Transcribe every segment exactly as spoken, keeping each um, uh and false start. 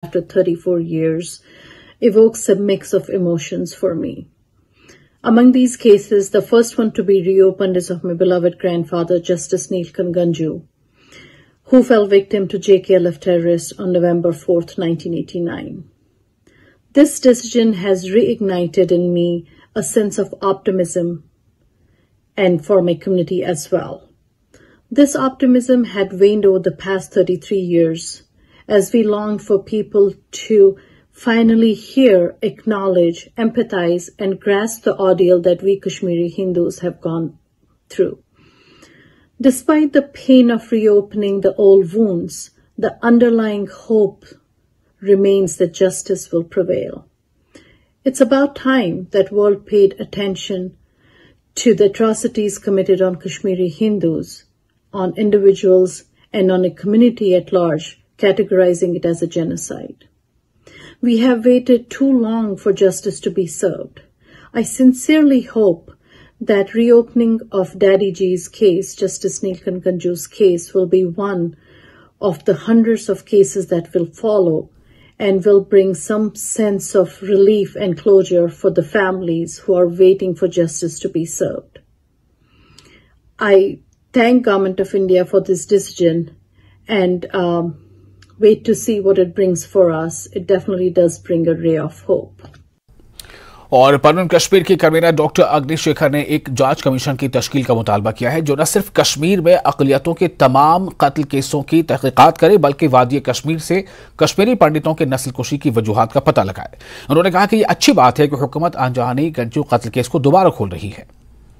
after thirty-four years evokes a mix of emotions for me. Among these cases, the first one to be reopened is of my beloved grandfather, Justice Neelkant Ganju, who fell victim to J K L F terrorists on November fourth, nineteen eighty-nine. This decision has reignited in me a sense of optimism and for my community as well. This optimism had waned over the past thirty-three years as we longed for people to finally hear, acknowledge, empathize, and grasp the ordeal that we Kashmiri Hindus have gone through. Despite the pain of reopening the old wounds, the underlying hope remains that justice will prevail. It's about time that world paid attention to the atrocities committed on Kashmiri Hindus, on individuals, and on a community at large, categorizing it as a genocide. We have waited too long for justice to be served. I sincerely hope that reopening of Daddy G's case, Justice Neelkant Ganju's case, will be one of the hundreds of cases that will follow and will bring some sense of relief and closure for the families who are waiting for justice to be served. I thank Government of India for this decision and um, wait to see what it brings for us. It definitely does bring a ray of hope. और permanent Kashmir की convener doctor अग्नि शेखर ने एक जांच commission की तश्कील का मुतालबा किया है जो न सिर्फ कश्मीर में अक़लियतों के तमाम कत्ल केसों की तहकीकात करे बल्कि वादी कश्मीर से कश्मीरी पंडितों के नस्लकुशी की वजूहात का पता लगाए। उन्होंने कहा कि यह अच्छी बात है कि हुकूमत अनजानी गंजू कत्ल केस को दोबारा खोल रही है।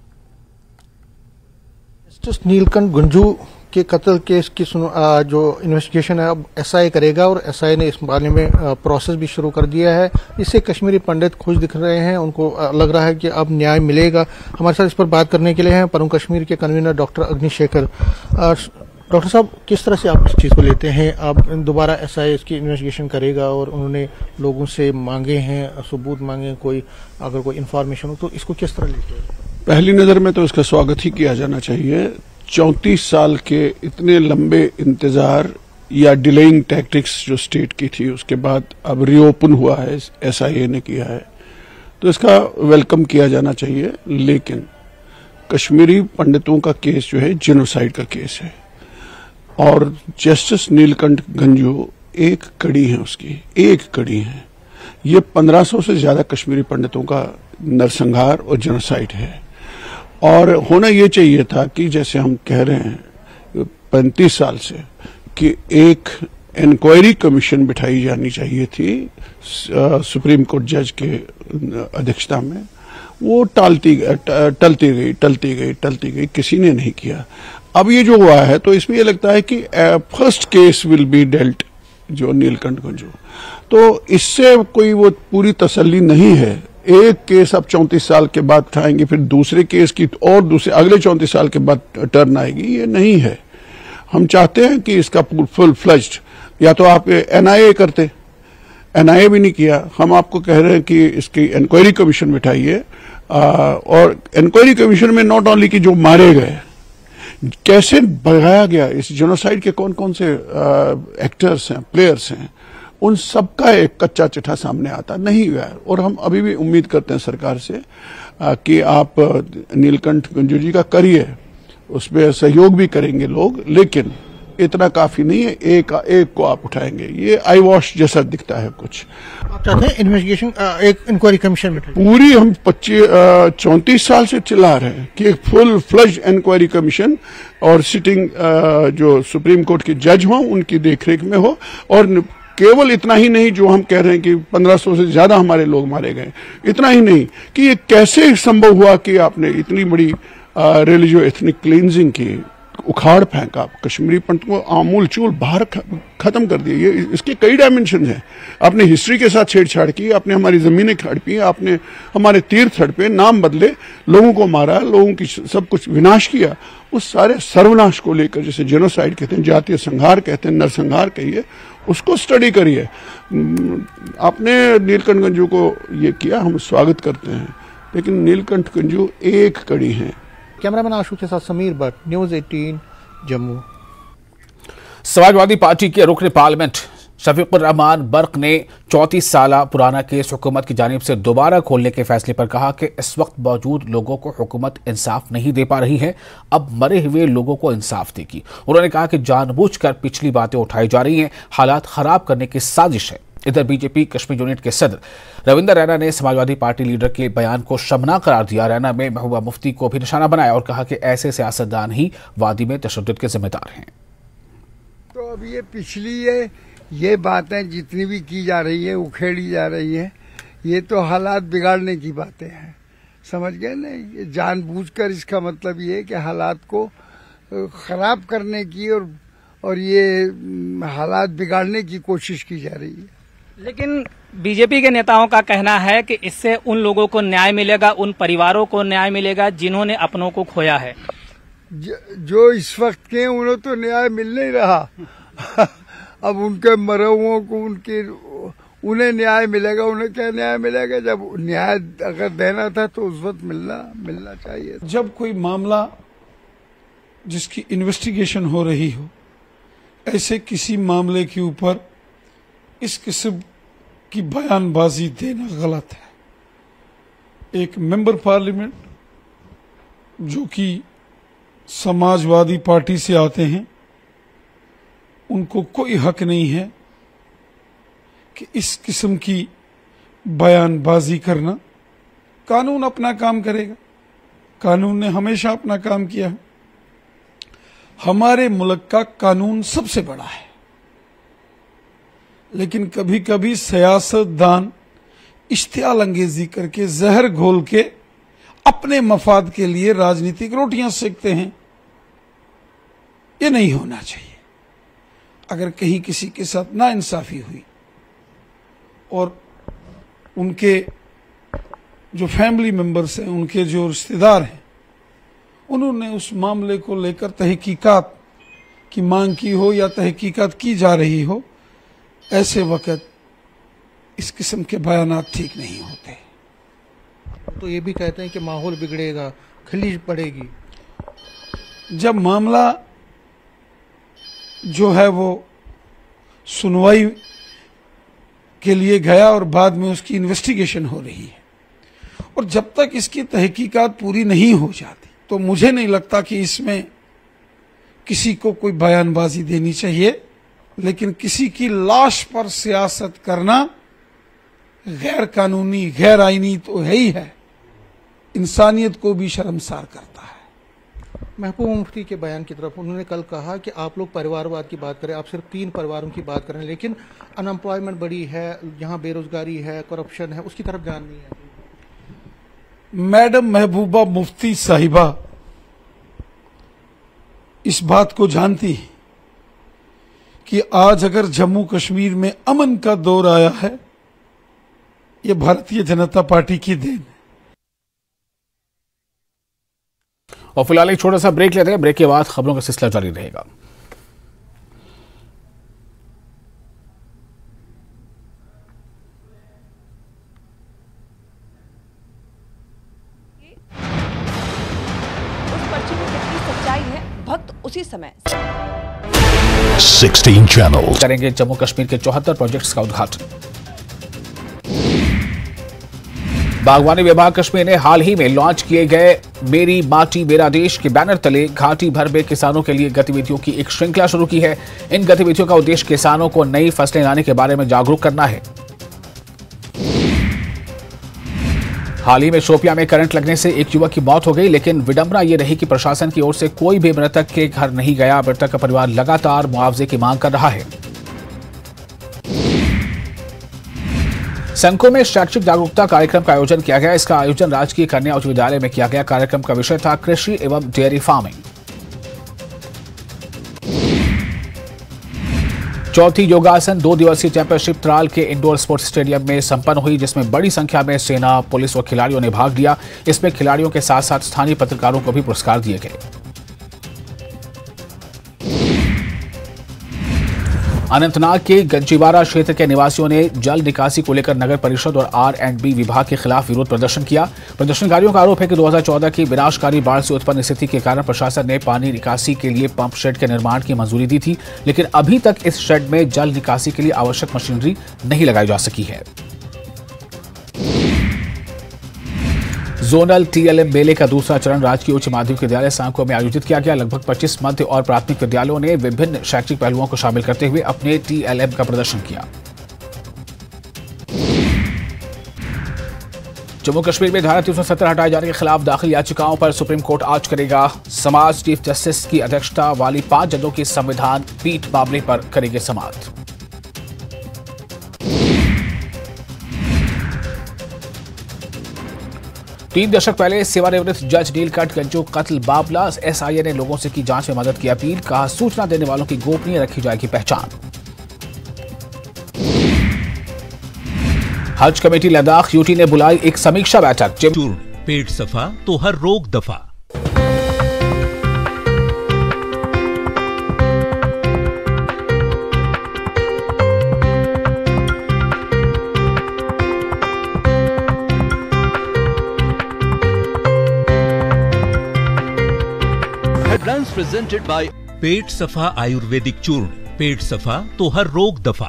जस्टिस नीलकंठ गंजू के कत्ल केस की जो इन्वेस्टिगेशन है अब एसआई करेगा और एसआई ने इस बारे में प्रोसेस भी शुरू कर दिया है। इससे कश्मीरी पंडित खुश दिख रहे हैं, उनको लग रहा है कि अब न्याय मिलेगा। हमारे साथ इस पर बात करने के लिए हैं परम कश्मीर के कन्वीनर डॉक्टर अग्नि शेखर। डॉक्टर साहब, किस तरह से आप इस चीज़ को लेते हैं? अब दोबारा एसआई इसकी इन्वेस्टिगेशन करेगा और उन्होंने लोगों से मांगे हैं, सबूत मांगे, कोई अगर कोई इन्फॉर्मेशन हो तो इसको किस तरह लेते हैं? पहली नज़र में तो इसका स्वागत ही किया जाना चाहिए। चौंतीस साल के इतने लंबे इंतजार या डिलेइंग टैक्टिक्स जो स्टेट की थी उसके बाद अब रीओपन हुआ है, एसआईए ने किया है, तो इसका वेलकम किया जाना चाहिए। लेकिन कश्मीरी पंडितों का केस जो है जेनोसाइड का केस है और जस्टिस नीलकंठ गंजू एक कड़ी है, उसकी एक कड़ी है। ये पंद्रह सौ से ज्यादा कश्मीरी पंडितों का नरसंहार और जेनोसाइड है और होना ये चाहिए था कि जैसे हम कह रहे हैं पैंतीस साल से कि एक इंक्वायरी कमीशन बिठाई जानी चाहिए थी सुप्रीम कोर्ट जज के अध्यक्षता में, वो टालती टलती गई टलती गई टलती गई किसी ने नहीं किया। अब ये जो हुआ है तो इसमें ये लगता है कि फर्स्ट केस विल बी डेल्ट जो नीलकंठ गंजू, तो इससे कोई वो पूरी तसल्ली नहीं है। एक केस अब चौंतीस साल के बाद उठाएंगे, फिर दूसरे केस की और दूसरे अगले चौंतीस साल के बाद टर्न आएगी, ये नहीं है। हम चाहते हैं कि इसका फुल फ्लज्ड या तो आप एनआईए करते, एनआईए भी नहीं किया। हम आपको कह रहे हैं कि इसकी इंक्वायरी कमीशन बिठाइए और इंक्वायरी कमीशन में नॉट ओनली कि जो मारे गए, कैसे भगाया गया, इस जेनोसाइड के कौन कौन से एक्टर्स हैं, प्लेयर्स हैं, उन सबका एक कच्चा चिट्ठा सामने आता नहीं हुआ है। और हम अभी भी उम्मीद करते हैं सरकार से आ, कि आप नीलकंठ गंजू जी का करिए, उसमें सहयोग भी करेंगे लोग, लेकिन इतना काफी नहीं है। एक एक को आप उठाएंगे, ये आई वॉश जैसा दिखता है कुछ। आप चाहते हैं इन्वेस्टिगेशन, एक इंक्वायरी कमीशन में पूरी हम पच्चीस चौंतीस साल से चिल्ला रहे हैं कि एक फुल फ्लज इंक्वायरी कमीशन और सिटिंग जो सुप्रीम कोर्ट के जज हों उनकी देखरेख में हो, और केवल इतना ही नहीं जो हम कह रहे हैं कि पंद्रह सौ से ज्यादा हमारे लोग मारे गए, इतना ही नहीं कि ये कैसे संभव हुआ कि आपने इतनी बड़ी रिलीजियो एथनिक क्लींजिंग की, उखाड़ फेंका, कश्मीरी पंडित को आमूल चूल बाहर खत्म कर दिया। ये इसके कई डायमेंशन हैं। आपने हिस्ट्री के साथ छेड़छाड़ की, आपने हमारी जमीनें हड़पी, आपने हमारे तीर्थ हड़पे, नाम बदले, लोगों को मारा, लोगों की सब कुछ विनाश किया। उस सारे सर्वनाश को लेकर, जिसे जेनोसाइड कहते हैं, जातीय संहार कहते हैं, नरसंहार कहिए, उसको स्टडी करिए। आपने नीलकंठ गंजू को ये किया, हम स्वागत करते हैं, लेकिन नीलकंठ गंजू एक कड़ी है। कैमरामैन आशु के साथ समीर भट्ट, न्यूज़ अठारह, जम्मू। समाजवादी पार्टी के रुकन पार्लियामेंट शफीकुर रहमान बर्क ने चौंतीस साल पुराना केस हुकूमत की जानिब से दोबारा खोलने के फैसले पर कहा कि इस वक्त मौजूद लोगों को हुकूमत इंसाफ नहीं दे पा रही है, अब मरे हुए लोगों को इंसाफ देगी। उन्होंने कहा कि जानबूझकर पिछली बातें उठाई जा रही हैं, हालात खराब करने की साजिश है। इधर बीजेपी कश्मीर यूनिट के सदर रविंदर रैना ने समाजवादी पार्टी लीडर के बयान को शमना करार दिया। रैना में महबूबा मुफ्ती को भी निशाना बनाया और कहा कि ऐसे सियासतदान ही वादी में तशद्दुद के जिम्मेदार हैं। तो अब ये पिछली ये ये बातें जितनी भी की जा रही है, उखेड़ी जा रही है, ये तो हालात बिगाड़ने की बातें हैं, समझ गए ना। ये जानबूझकर, इसका मतलब ये है कि हालात को खराब करने की और और ये हालात बिगाड़ने की कोशिश की जा रही है। लेकिन बीजेपी के नेताओं का कहना है कि इससे उन लोगों को न्याय मिलेगा, उन परिवारों को न्याय मिलेगा जिन्होंने अपनों को खोया है। ज, जो इस वक्त के उन्हें तो न्याय मिल नहीं रहा अब उनके मरे हुओं को उनके उन्हें न्याय मिलेगा। उन्हें क्या न्याय मिलेगा? जब न्याय अगर देना था तो उस वक्त मिलना मिलना चाहिए। जब कोई मामला जिसकी इन्वेस्टिगेशन हो रही हो, ऐसे किसी मामले के ऊपर इस किस्म की बयानबाजी देना गलत है। एक मेंबर पार्लियामेंट जो कि समाजवादी पार्टी से आते हैं, उनको कोई हक नहीं है कि इस किस्म की बयानबाजी करना। कानून अपना काम करेगा, कानून ने हमेशा अपना काम किया है। हमारे मुल्क का कानून सबसे बड़ा है, लेकिन कभी कभी सियासतदान इश्तियाल अंगेजी करके, जहर घोल के अपने मफाद के लिए राजनीतिक रोटियां सेकते हैं। ये नहीं होना चाहिए। अगर कहीं किसी के साथ नाइंसाफी हुई और उनके जो फैमिली मेंबर्स हैं, उनके जो रिश्तेदार हैं, उन्होंने उस मामले को लेकर तहकीकात की मांग की हो या तहकीकात की जा रही हो, ऐसे वक्त इस किस्म के बयानात ठीक नहीं होते। तो ये भी कहते हैं कि माहौल बिगड़ेगा, खलीज पड़ेगी। जब मामला जो है वो सुनवाई के लिए गया और बाद में उसकी इन्वेस्टिगेशन हो रही है, और जब तक इसकी तहकीकात पूरी नहीं हो जाती, तो मुझे नहीं लगता कि इसमें किसी को कोई बयानबाजी देनी चाहिए। लेकिन किसी की लाश पर सियासत करना गैर कानूनी, गैर आईनी तो है ही है, इंसानियत को भी शर्मसार करता है। महबूबा मुफ्ती के बयान की तरफ उन्होंने कल कहा कि आप लोग परिवारवाद की बात करें, आप सिर्फ तीन परिवारों की बात करें, लेकिन अनएम्प्लॉयमेंट बड़ी है, यहाँ बेरोजगारी है, करप्शन है, उसकी तरफ ध्यान नहीं है। मैडम महबूबा मुफ्ती साहिबा इस बात को जानती है कि आज अगर जम्मू कश्मीर में अमन का दौर आया है, यह भारतीय जनता पार्टी की देन है। और फिलहाल एक छोटा सा ब्रेक लेते हैं। ब्रेक के बाद खबरों का सिलसिला जारी रहेगा। उस पर्ची में कितनी सच्चाई है, भक्त उसी समय सोलह चैनल करेंगे जम्मू कश्मीर के चौहत्तर प्रोजेक्ट्स का उद्घाटन। बागवानी विभाग कश्मीर ने हाल ही में लॉन्च किए गए मेरी माटी मेरा देश के बैनर तले घाटी भर में किसानों के लिए गतिविधियों की एक श्रृंखला शुरू की है। इन गतिविधियों का उद्देश्य किसानों को नई फसलें लाने के बारे में जागरूक करना है। हाल ही में शोपियां में करंट लगने से एक युवक की मौत हो गई, लेकिन विडंबना यह रही कि प्रशासन की ओर से कोई भी मृतक के घर नहीं गया। मृतक का परिवार लगातार मुआवजे की मांग कर रहा है। संकुल में शैक्षिक जागरूकता कार्यक्रम का आयोजन किया गया। इसका आयोजन राजकीय कन्या उच्च विद्यालय में किया गया। कार्यक्रम का विषय था कृषि एवं डेयरी फार्मिंग। चौथी योगासन दो दिवसीय चैंपियनशिप त्राल के इंडोर स्पोर्ट्स स्टेडियम में संपन्न हुई, जिसमें बड़ी संख्या में सेना, पुलिस व खिलाड़ियों ने भाग लिया। इसमें खिलाड़ियों के साथ साथ स्थानीय पत्रकारों को भी पुरस्कार दिए गए। अनंतनाग के गंजीवारा क्षेत्र के निवासियों ने जल निकासी को लेकर नगर परिषद और आर एंड बी विभाग के खिलाफ विरोध प्रदर्शन किया। प्रदर्शनकारियों का आरोप है कि दो हज़ार चौदह की विनाशकारी बाढ़ से उत्पन्न स्थिति के कारण प्रशासन ने पानी निकासी के लिए पंप शेड के निर्माण की मंजूरी दी थी, लेकिन अभी तक इस शेड में जल निकासी के लिए आवश्यक मशीनरी नहीं लगाई जा सकी है। जोनल टीएलएम मेले का दूसरा चरण राजकीय उच्च माध्यमिक विद्यालय सांको में आयोजित किया गया। लगभग पच्चीस मध्य और प्राथमिक विद्यालयों ने विभिन्न शैक्षिक पहलुओं को शामिल करते हुए अपने टीएलएम का प्रदर्शन किया। जम्मू कश्मीर में धारा तीन सौ सत्तर हटाए जाने के खिलाफ दाखिल याचिकाओं पर सुप्रीम कोर्ट आज करेगा समाज। चीफ जस्टिस की अध्यक्षता वाली पांच जजों की संविधान पीठ मामले पर करेगी समाअत। तीन दशक पहले सेवानिवृत्त जज नीलकंठ गंजू कत्ल मामला, एसआईए ने लोगों से की जांच में मदद की अपील। कहा, सूचना देने वालों की गोपनीय रखी जाएगी पहचान। हज कमेटी लद्दाख यूटी ने बुलाई एक समीक्षा बैठक। चूर्ण, पेट सफा तो हर रोग दफा। Headlines presented by pet Safa ayurvedic चूर्ण, पेट सफा तो हर रोग दफा।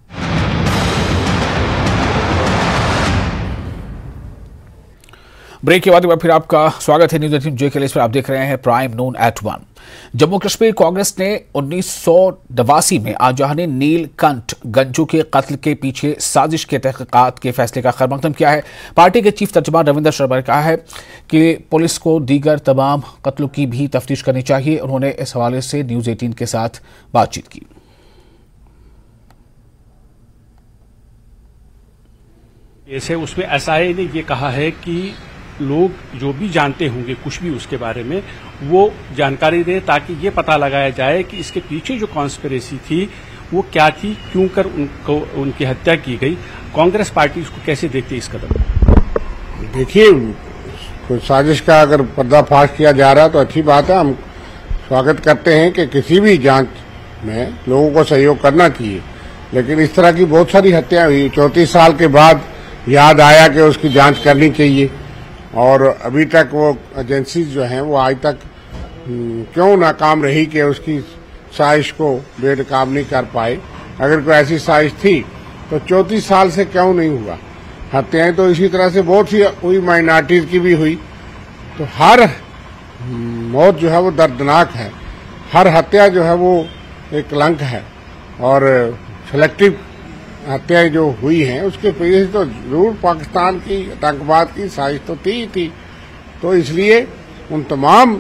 ब्रेक के बाद एक बार फिर आपका स्वागत है न्यूज एटीन जे के लिए। इस पर आप देख रहे हैं prime noon at one. Jammu Kashmir congress ने उन्नीस सौ नवासी में आजानी नीलकंठ गंजू के कत्ल के पीछे साजिश के तहकीकात के फैसले का खैरमकदम किया है। पार्टी के चीफ तर्जुमान रविंदर शर्मा ने कहा है कि पुलिस को दीगर तमाम कत्लों की भी तफ्तीश करनी चाहिए। उन्होंने इस हवाले से न्यूज एटीन के साथ बातचीत की। जैसे उसमें एसआईए ने ये कहा है कि लोग जो भी जानते होंगे कुछ भी उसके बारे में वो जानकारी दें, ताकि ये पता लगाया जाए कि इसके पीछे जो कॉन्स्पिरेसी थी वो क्या थी, क्यों कर उनको उनकी हत्या की गई। कांग्रेस पार्टी इसको कैसे देखती है इस कदम? देखिए, कोई साजिश का अगर पर्दाफाश किया जा रहा है तो अच्छी बात है। हम स्वागत करते हैं कि किसी भी जांच में लोगों को सहयोग करना चाहिए, लेकिन इस तरह की बहुत सारी हत्याएं हुई। चौंतीस साल के बाद याद आया कि उसकी जांच करनी चाहिए, और अभी तक वो एजेंसीज जो हैं वो आज तक क्यों नाकाम रही कि उसकी साजिश को बेनकाब नहीं कर पाए। अगर कोई ऐसी साजिश थी तो चौंतीस साल से क्यों नहीं हुआ? हत्याएं तो इसी तरह से बहुत सी हुई, माइनॉरिटीज की भी हुई। तो हर मौत जो है वो दर्दनाक है, हर हत्या जो है वो एक कलंक है, और सिलेक्टिव हत्याएं जो हुई हैं उसके पीछे तो जरूर पाकिस्तान की आतंकवाद की साजिश तो थी ही थी। तो इसलिए उन तमाम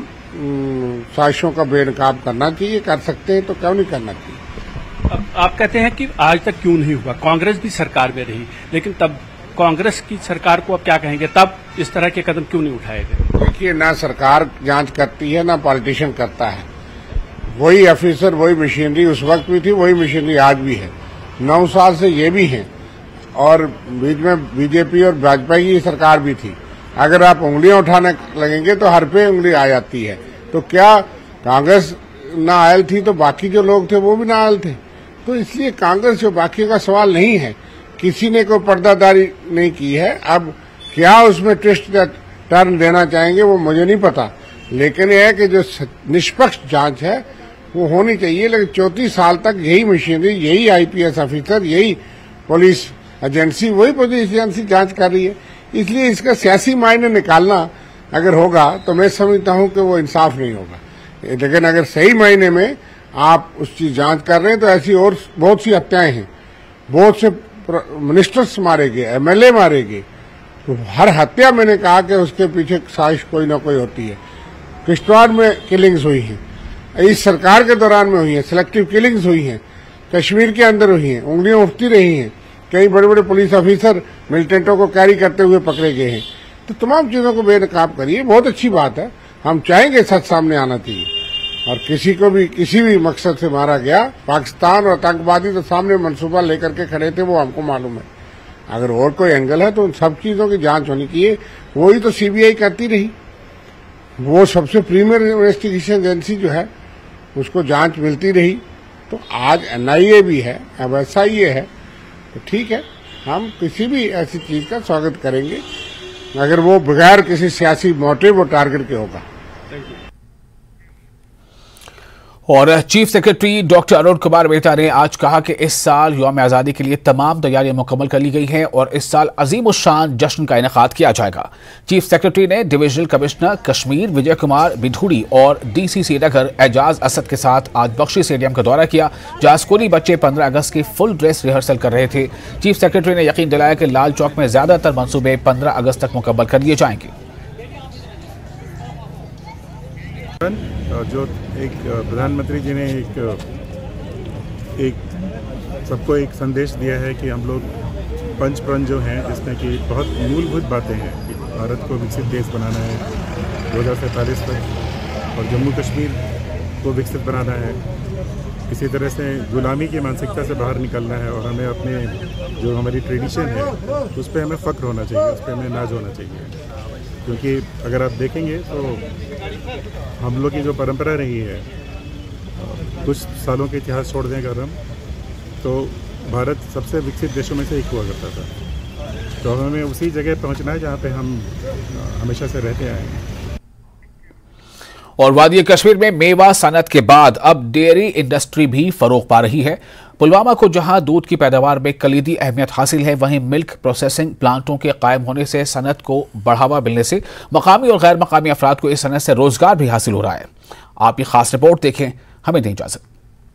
साजिशों का बेनकाब करना चाहिए। कर सकते हैं तो क्यों नहीं करना चाहिए? अब आप कहते हैं कि आज तक क्यों नहीं हुआ? कांग्रेस भी सरकार में रही, लेकिन तब कांग्रेस की सरकार को अब क्या कहेंगे, तब इस तरह के कदम क्यों नहीं उठाए गए? देखिए, ना सरकार जांच करती है ना पॉलिटिशियन करता है। वही ऑफिसर, वही मशीनरी उस वक्त भी थी, वही मशीनरी आज भी है। नौ साल से ये भी हैं, और बीच में बीजेपी और भाजपा की सरकार भी थी। अगर आप उंगलियां उठाने लगेंगे तो हर पे उंगली आ जाती है। तो क्या कांग्रेस ना आयल थी तो बाकी जो लोग थे वो भी ना आयल थे? तो इसलिए कांग्रेस जो बाकी का सवाल नहीं है, किसी ने कोई पर्दादारी नहीं की है। अब क्या उसमें ट्विस्ट टर्न देना चाहेंगे वो मुझे नहीं पता, लेकिन यह है कि जो निष्पक्ष जांच है वो होनी चाहिए। लेकिन चौंतीस साल तक यही मशीनरी, यही आईपीएस ऑफिसर, यही पुलिस एजेंसी, वही पुलिस एजेंसी जांच कर रही है। इसलिए इसका सियासी मायने निकालना अगर होगा तो मैं समझता हूं कि वो इंसाफ नहीं होगा। लेकिन अगर सही मायने में आप उसकी जांच कर रहे हैं तो ऐसी और बहुत सी हत्याएं हैं, बहुत से मिनिस्टर्स मारे गए, एमएलए मारे गए। तो हर हत्या, मैंने कहा कि उसके पीछे साजिश कोई ना कोई होती है। किश्तवाड़ में किलिंग्स हुई हैं, इस सरकार के दौरान में हुई है, सिलेक्टिव किलिंग्स हुई हैं, कश्मीर के अंदर हुई हैं, उंगलियां उठती रही हैं। कई बड़े बड़े पुलिस ऑफिसर मिलिटेंटों को कैरी करते हुए पकड़े गए हैं। तो तमाम चीजों को बेनकाब करिए, बहुत अच्छी बात है। हम चाहेंगे सच सामने आना चाहिए, और किसी को भी किसी भी मकसद से मारा गया, पाकिस्तान और आतंकवादी तो सामने मंसूबा लेकर के खड़े थे, वो हमको मालूम है। अगर और कोई एंगल है तो उन सब चीजों की जांच होनी चाहिए। वही तो सीबीआई करती रही, वो सबसे प्रीमियर इन्वेस्टिगेशन एजेंसी जो है उसको जांच मिलती रही। तो आज एन आई ए भी है, अब एस आई ए है, तो ठीक है, हम किसी भी ऐसी चीज का स्वागत करेंगे अगर वो बगैर किसी सियासी मोटिव और टारगेट के होगा। और chief secretary doctor Arun Kumar Mehta ने आज कहा कि इस साल यौम आज़ादी के लिए तमाम तैयारियां मुकम्मल कर ली गई हैं और इस साल अजीम उस शान जश्न का इनेकाद किया जाएगा। चीफ सेक्रेटरी ने डिविजनल कमिश्नर कश्मीर विजय कुमार बिधूड़ी और डीसी श्रीनगर एजाज असद के साथ आज बख्शी स्टेडियम का दौरा किया, जहां स्कूली बच्चे पंद्रह अगस्त की फुल ड्रेस रिहर्सल कर रहे थे। चीफ सेक्रेटरी ने यकीन दिलाया कि लाल चौक में ज्यादातर मनसूबे पंद्रह अगस्त तक मुकम्मल कर लिए जाएंगे। जो एक प्रधानमंत्री जी ने एक एक सबको एक संदेश दिया है कि हम लोग पंच प्रण जो हैं, जिसमें कि बहुत मूलभूत बातें हैं कि भारत को विकसित देश बनाना है दो हज़ार सैंतालीस तक और जम्मू कश्मीर को विकसित बनाना है, इसी तरह से गुलामी की मानसिकता से बाहर निकलना है और हमें अपने जो हमारी ट्रेडिशन है उस पर हमें फ़ख्र होना चाहिए, उस पर हमें नाज होना चाहिए। क्योंकि अगर आप देखेंगे तो हम लोग की जो परंपरा रही है, कुछ सालों के इतिहास छोड़ दें अगर हम, तो भारत सबसे विकसित देशों में से एक हुआ करता था। तो हमें उसी जगह पहुंचना है जहां पे हम हमेशा से रहते आए हैं। और वादी कश्मीर में मेवा सनत के बाद अब डेयरी इंडस्ट्री भी फरोग पा रही है। पुलवामा को जहां दूध की पैदावार में कलीदी अहमियत हासिल है, वहीं मिल्क प्रोसेसिंग प्लांटों के कायम होने से सनत को बढ़ावा मिलने से मकामी और गैर मकामी अफराद को इस सनत से रोजगार भी हासिल हो रहा है। आप ये खास रिपोर्ट देखें, हमें दें इजाजत।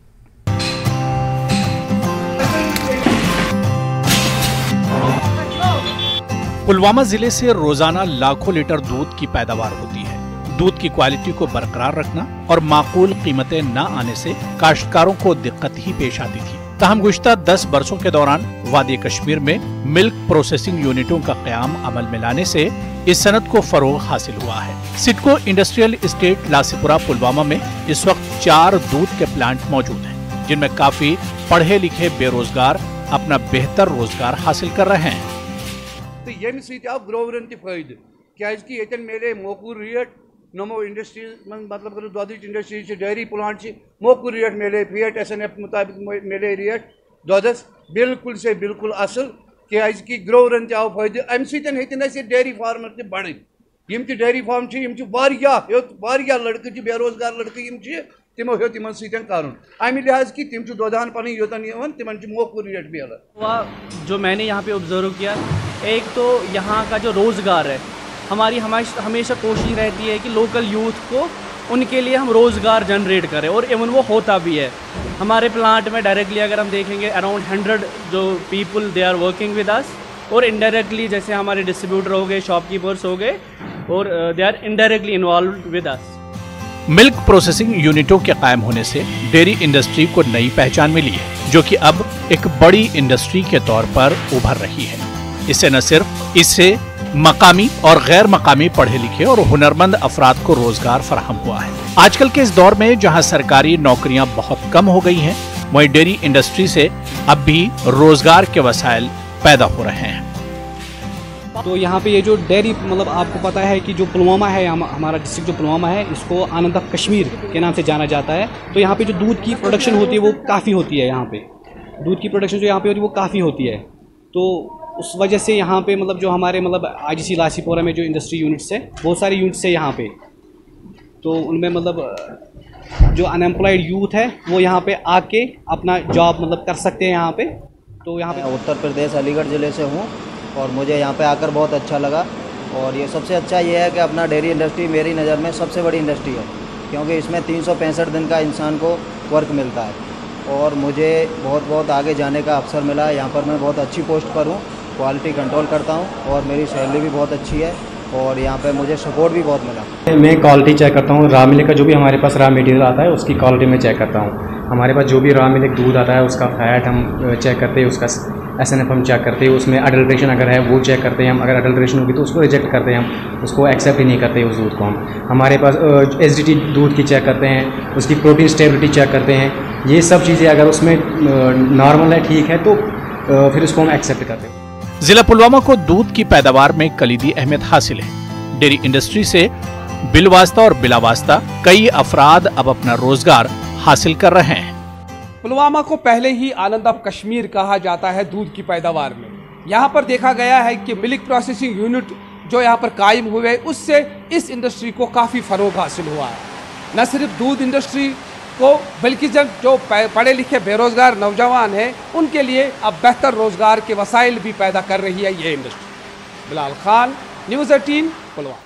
पुलवामा जिले से रोजाना लाखों लीटर दूध की पैदावार होती है। दूध की क्वालिटी को बरकरार रखना और माकूल कीमतें न आने से काश्तकारों को दिक्कत ही पेश आती थी। ताहम गुज़िश्ता दस बरसों के दौरान वादी कश्मीर में मिल्क प्रोसेसिंग यूनिटों का क़याम अमल में लाने से इस सनत को फरोग हासिल हुआ है। SIDCO industrial estate Lassipora Pulwama में इस वक्त चार दूध के प्लांट मौजूद हैं, जिनमें काफी पढ़े लिखे बेरोजगार अपना बेहतर रोजगार हासिल कर रहे हैं। तो ये ग्रोवरन फायदे क्या मेरे मोकूर रेट नमो इंडस्ट्रीज मतलब करो दुध इंडस्ट्री डेयरी प्लांट मोकूर रेट मिले फीट एस एन एफ मुताबिक मिले रेट दुधस बिल्कुल से बिल्कुल असल क्या ग्रोवरन तव फायदे अम सत डेयरी फार्मर त बढ़ यम डेयरी फार्म लड़के बेरोजगार लड़के तमो हे तिम कर अमि लिहाज कि तिम दोदान पन योतन तिम मोकूर रेट मिलन। जो मैंने यहाँ पे ऑब्जर्व किया, एक तो यहाँ का जो रोज़गार है, हमारी हमेशा हमेशा कोशिश रहती है कि लोकल यूथ को उनके लिए हम रोज़गार जनरेट करें और इवन वो होता भी है। हमारे प्लांट में डायरेक्टली अगर हम देखेंगे अराउंड हंड्रेड जो people they are working with us, और इनडायरेक्टली जैसे हमारे डिस्ट्रीब्यूटर हो गए, शॉपकीपर्स हो गए, और they are indirectly involve with us. Milk processing यूनिटों के कायम होने से डेयरी इंडस्ट्री को नई पहचान मिली है, जो कि अब एक बड़ी इंडस्ट्री के तौर पर उभर रही है। इससे न सिर्फ इससे मकामी और गैर मकामी पढ़े लिखे और हुनरमंद अफराद को रोजगार फराहम हुआ है। आजकल के इस दौर में जहां सरकारी नौकरियां बहुत कम हो गई हैं, वहीं डेयरी इंडस्ट्री से अब भी रोजगार के वसाइल पैदा हो रहे हैं। तो यहाँ पे ये जो डेयरी मतलब आपको पता है कि जो पुलवामा है, हमारा डिस्ट्रिक्ट जो पुलवामा है, इसको आनंद ऑफ कश्मीर के नाम से जाना जाता है। तो यहाँ पे जो दूध की प्रोडक्शन होती है वो काफ़ी होती है। यहाँ पे दूध की प्रोडक्शन जो यहाँ पे होती है वो काफ़ी होती है। तो उस वजह से यहाँ पे मतलब जो हमारे मतलब आईजीसी लासीपुरा में जो इंडस्ट्री यूनिट्स है, बहुत सारे यूनिट्स है यहाँ पे, तो उनमें मतलब जो अनएम्प्लॉयड यूथ है वो यहाँ पे आके अपना जॉब मतलब कर सकते हैं यहाँ पे। तो यहाँ पे उत्तर प्रदेश अलीगढ़ ज़िले से हूँ और मुझे यहाँ पे आकर बहुत अच्छा लगा। और ये सबसे अच्छा ये है कि अपना डेयरी इंडस्ट्री मेरी नज़र में सबसे बड़ी इंडस्ट्री है, क्योंकि इसमें तीन सौ पैंसठ दिन का इंसान को वर्क मिलता है और मुझे बहुत बहुत आगे जाने का अवसर मिला है। यहाँ पर मैं बहुत अच्छी पोस्ट पर हूँ, क्वालिटी कंट्रोल करता हूँ और मेरी सैलरी भी बहुत अच्छी है और यहाँ पे मुझे सपोर्ट भी बहुत मिला। मैं क्वालिटी चेक करता हूँ, रॉ मिल्क का जो भी हमारे पास रॉ मटेरियल आता है उसकी क्वालिटी में चेक करता हूँ। हमारे पास जो भी रॉ मिल्क दूध आता है उसका फैट हम चेक करते हैं, उसका एस एन एफ हम चेक करते हैं, उसमें अडल्ट्रेशन अगर है वो चेक करते हैं हम। अगर अडल्ट्रेशन होगी तो उसको रिजेक्ट करते हैं हम, उसको एक्सेप्ट ही नहीं करते उस दूध को हम। हमारे पास एच डी टी दूध की चेक करते हैं, उसकी प्रोटीन स्टेबिलिटी चेक करते हैं। ये सब चीज़ें अगर उसमें नॉर्मल है, ठीक है, तो फिर उसको हम एक्सेप्ट करते हैं। जिला पुलवामा को दूध की पैदावार में कलीदी अहमियत हासिल है। डेयरी इंडस्ट्री से बिलवास्ता और बिलावास्ता कई अफराद अब अपना रोजगार हासिल कर रहे हैं। पुलवामा को पहले ही आनंद ऑफ कश्मीर कहा जाता है दूध की पैदावार में। यहाँ पर देखा गया है कि मिल्क प्रोसेसिंग यूनिट जो यहाँ पर कायम हुए, उससे इस इंडस्ट्री को काफ़ी फ़रोग हासिल हुआ है। न सिर्फ दूध इंडस्ट्री को, बल्कि जब जो पढ़े लिखे बेरोज़गार नौजवान हैं उनके लिए अब बेहतर रोज़गार के वसाइल भी पैदा कर रही है ये इंडस्ट्री। बिलाल खान, न्यूज़ अठारह, Pulwama.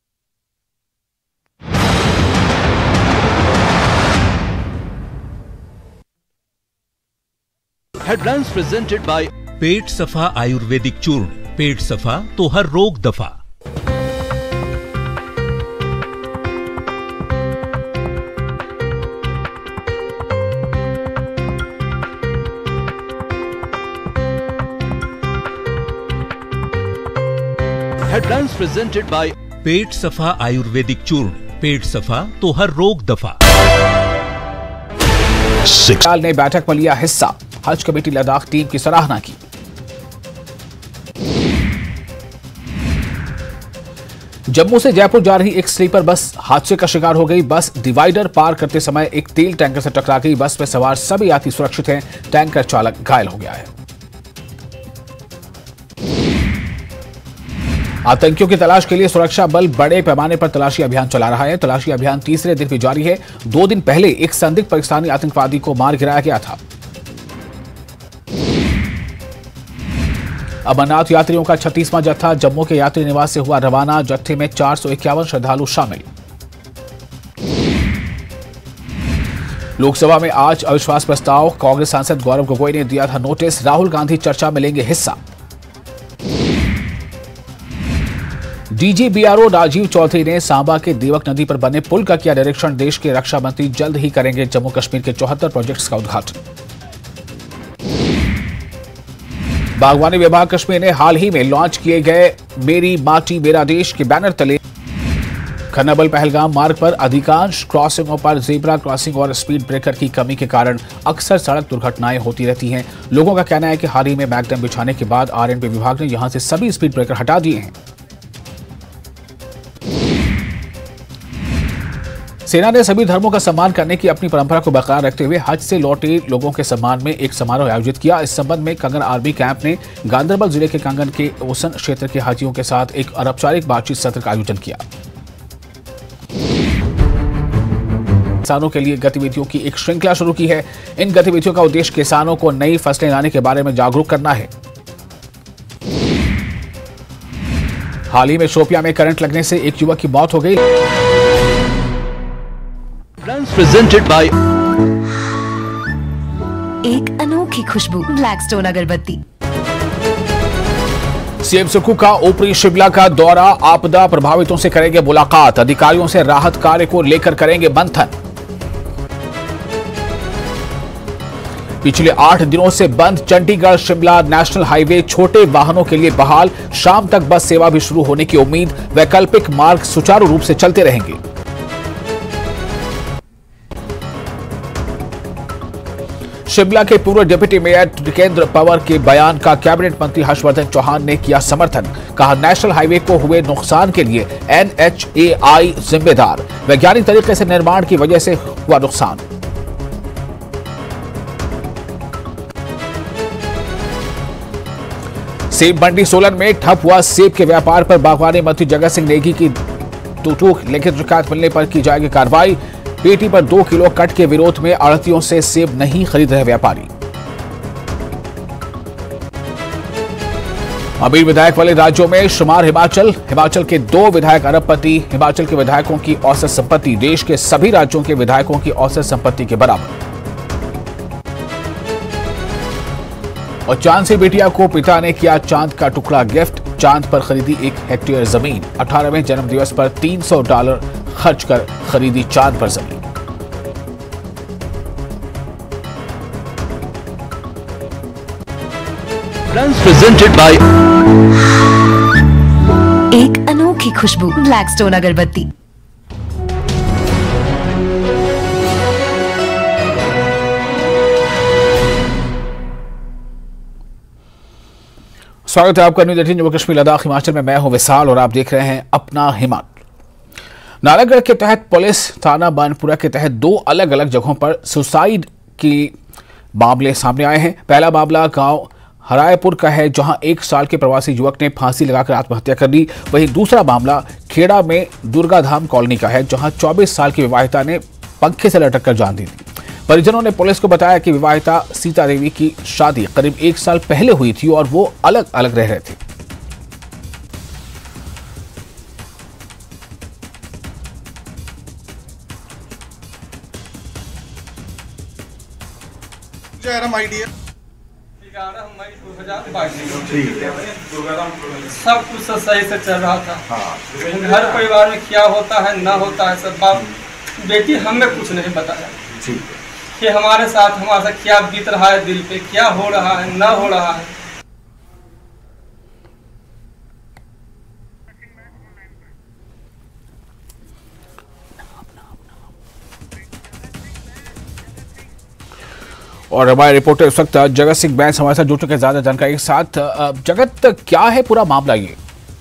Headlines presented by Pet Safa ayurvedic चूर्ण। पेट सफा तो हर रोग दफा। Headlines presented by Pet Safa ayurvedic चूर्ण। पेट सफा तो हर रोग दफा। सिकल ने बैठक में लिया हिस्सा। हज कमेटी लद्दाख टीम की सराहना की। जम्मू से जयपुर जा रही एक स्लीपर बस हादसे का शिकार हो गई। बस डिवाइडर पार करते समय एक तेल टैंकर से टकरा गई। बस में सवार सभी यात्री सुरक्षित हैं। टैंकर चालक घायल हो गया है। आतंकियों की तलाश के लिए सुरक्षा बल बड़े पैमाने पर तलाशी अभियान चला रहा है। तलाशी अभियान तीसरे दिन भी जारी है। दो दिन पहले एक संदिग्ध पाकिस्तानी आतंकवादी को मार गिराया गया था। अमरनाथ यात्रियों का छत्तीसवां जत्था जम्मू के यात्री निवास से हुआ रवाना। जत्थे में चार सौ इक्यावन श्रद्धालु शामिल। लोकसभा में आज अविश्वास प्रस्ताव। कांग्रेस सांसद गौरव गोगोई ने दिया था नोटिस। राहुल गांधी चर्चा में लेंगे हिस्सा। डीजी बीआरओ राजीव चौधरी ने सांबा के देवक नदी पर बने पुल का किया निरीक्षण। देश के रक्षा मंत्री जल्द ही करेंगे जम्मू कश्मीर के चौहत्तर प्रोजेक्ट्स का उद्घाटन। बागवानी विभाग कश्मीर ने हाल ही में लॉन्च किए गए मेरी माटी मेरा देश के बैनर तले खन्नाबल पहलगाम मार्ग पर अधिकांश क्रॉसिंगों पर जेब्रा क्रॉसिंग और स्पीड ब्रेकर की कमी के कारण अक्सर सड़क दुर्घटनाएं होती रहती हैं। लोगों का कहना है कि हाल ही में मैगडम बिछाने के बाद आरएनबी विभाग ने यहां से सभी स्पीड ब्रेकर हटा दिए हैं। सेना ने सभी धर्मों का सम्मान करने की अपनी परंपरा को बरकरार रखते हुए हज से लौटे लोगों के सम्मान में एक समारोह आयोजित किया। इस संबंध में कंगन आर्मी कैंप ने गांदरबल जिले के कंगन के ओसन क्षेत्र के हाजियों के साथ एक अनौपचारिक बातचीत सत्र का आयोजन किया। किसानों के लिए गतिविधियों की एक श्रृंखला शुरू की है। इन गतिविधियों का उद्देश्य किसानों को नई फसलें लाने के बारे में जागरूक करना है। हाल ही में शोपियां में करंट लगने से एक युवक की मौत हो गई। प्रेजेंटेड बाय एक अनोखी खुशबू ब्लैकस्टोन अगरबत्ती। सीएम सुक्खू का ऊपरी शिमला का दौरा। आपदा प्रभावितों से करेंगे मुलाकात। अधिकारियों से राहत कार्य को लेकर करेंगे मंथन। पिछले आठ दिनों से बंद चंडीगढ़ शिमला नेशनल हाईवे छोटे वाहनों के लिए बहाल। शाम तक बस सेवा भी शुरू होने की उम्मीद। वैकल्पिक मार्ग सुचारू रूप से चलते रहेंगे। शिमला के पूर्व डिप्टी मेयर टिकेंद्र पवार के बयान का कैबिनेट मंत्री हर्षवर्धन चौहान ने किया समर्थन। कहा नेशनल हाईवे को हुए नुकसान के लिए एनएचएआई जिम्मेदार। वैज्ञानिक तरीके से निर्माण की वजह से हुआ नुकसान। सेब मंडी सोलन में ठप हुआ सेब के व्यापार पर बागवानी मंत्री जगत सिंह नेगी की टूक लिखित शिकायत मिलने पर की जाएगी कार्रवाई। पेटी पर दो किलो कट के विरोध में आढ़तियों से सेब नहीं खरीद रहे व्यापारी। अमीर विधायक वाले राज्यों में शुमार हिमाचल। हिमाचल के दो विधायक अरबपति। हिमाचल के विधायकों की औसत संपत्ति देश के सभी राज्यों के विधायकों की औसत संपत्ति के बराबर। और चांद से बेटिया को पिता ने किया चांद का टुकड़ा गिफ्ट। चांद पर खरीदी एक हेक्टेयर जमीन। अठारहवें जन्मदिवस पर तीन सौ डॉलर खर्च कर खरीदी चांद पर जमीन। प्रेजेंटेड बाय एक अनोखी खुशबू ब्लैकस्टोन अगरबत्ती। स्वागत है आपका न्यूज़ अठारह जम्मू कश्मीर लद्दाख हिमाचल में। मैं हूं विशाल और आप देख रहे हैं अपना हिमाचल। नालागढ़ के तहत पुलिस थाना बानपुरा के तहत दो अलग अलग जगहों पर सुसाइड की मामले सामने आए हैं। पहला मामला गांव हरायपुर का है, जहां एक साल के प्रवासी युवक ने फांसी लगाकर आत्महत्या कर ली। वहीं दूसरा मामला खेड़ा में दुर्गाधाम कॉलोनी का है, जहां चौबीस साल की विवाहिता ने पंखे से लटक कर जान दी थी। परिजनों ने पुलिस को बताया कि विवाहिता सीता देवी की शादी करीब एक साल पहले हुई थी और वो अलग अलग रह रहे थे। आइडिया सब कुछ सही से चल रहा था। हाँ। घर परिवार में क्या होता है ना होता है सब बाप बेटी हमें कुछ नहीं बताया कि हमारे साथ हमारे साथ क्या बीत रहा है, दिल पे क्या हो रहा है ना हो रहा है। और हमारे रिपोर्टर इस वक्त जगत सिंह बैंस हमारे साथ जुड़ चुके हैं ज्यादा जानकारी के साथ। जगत, क्या है पूरा मामला? ये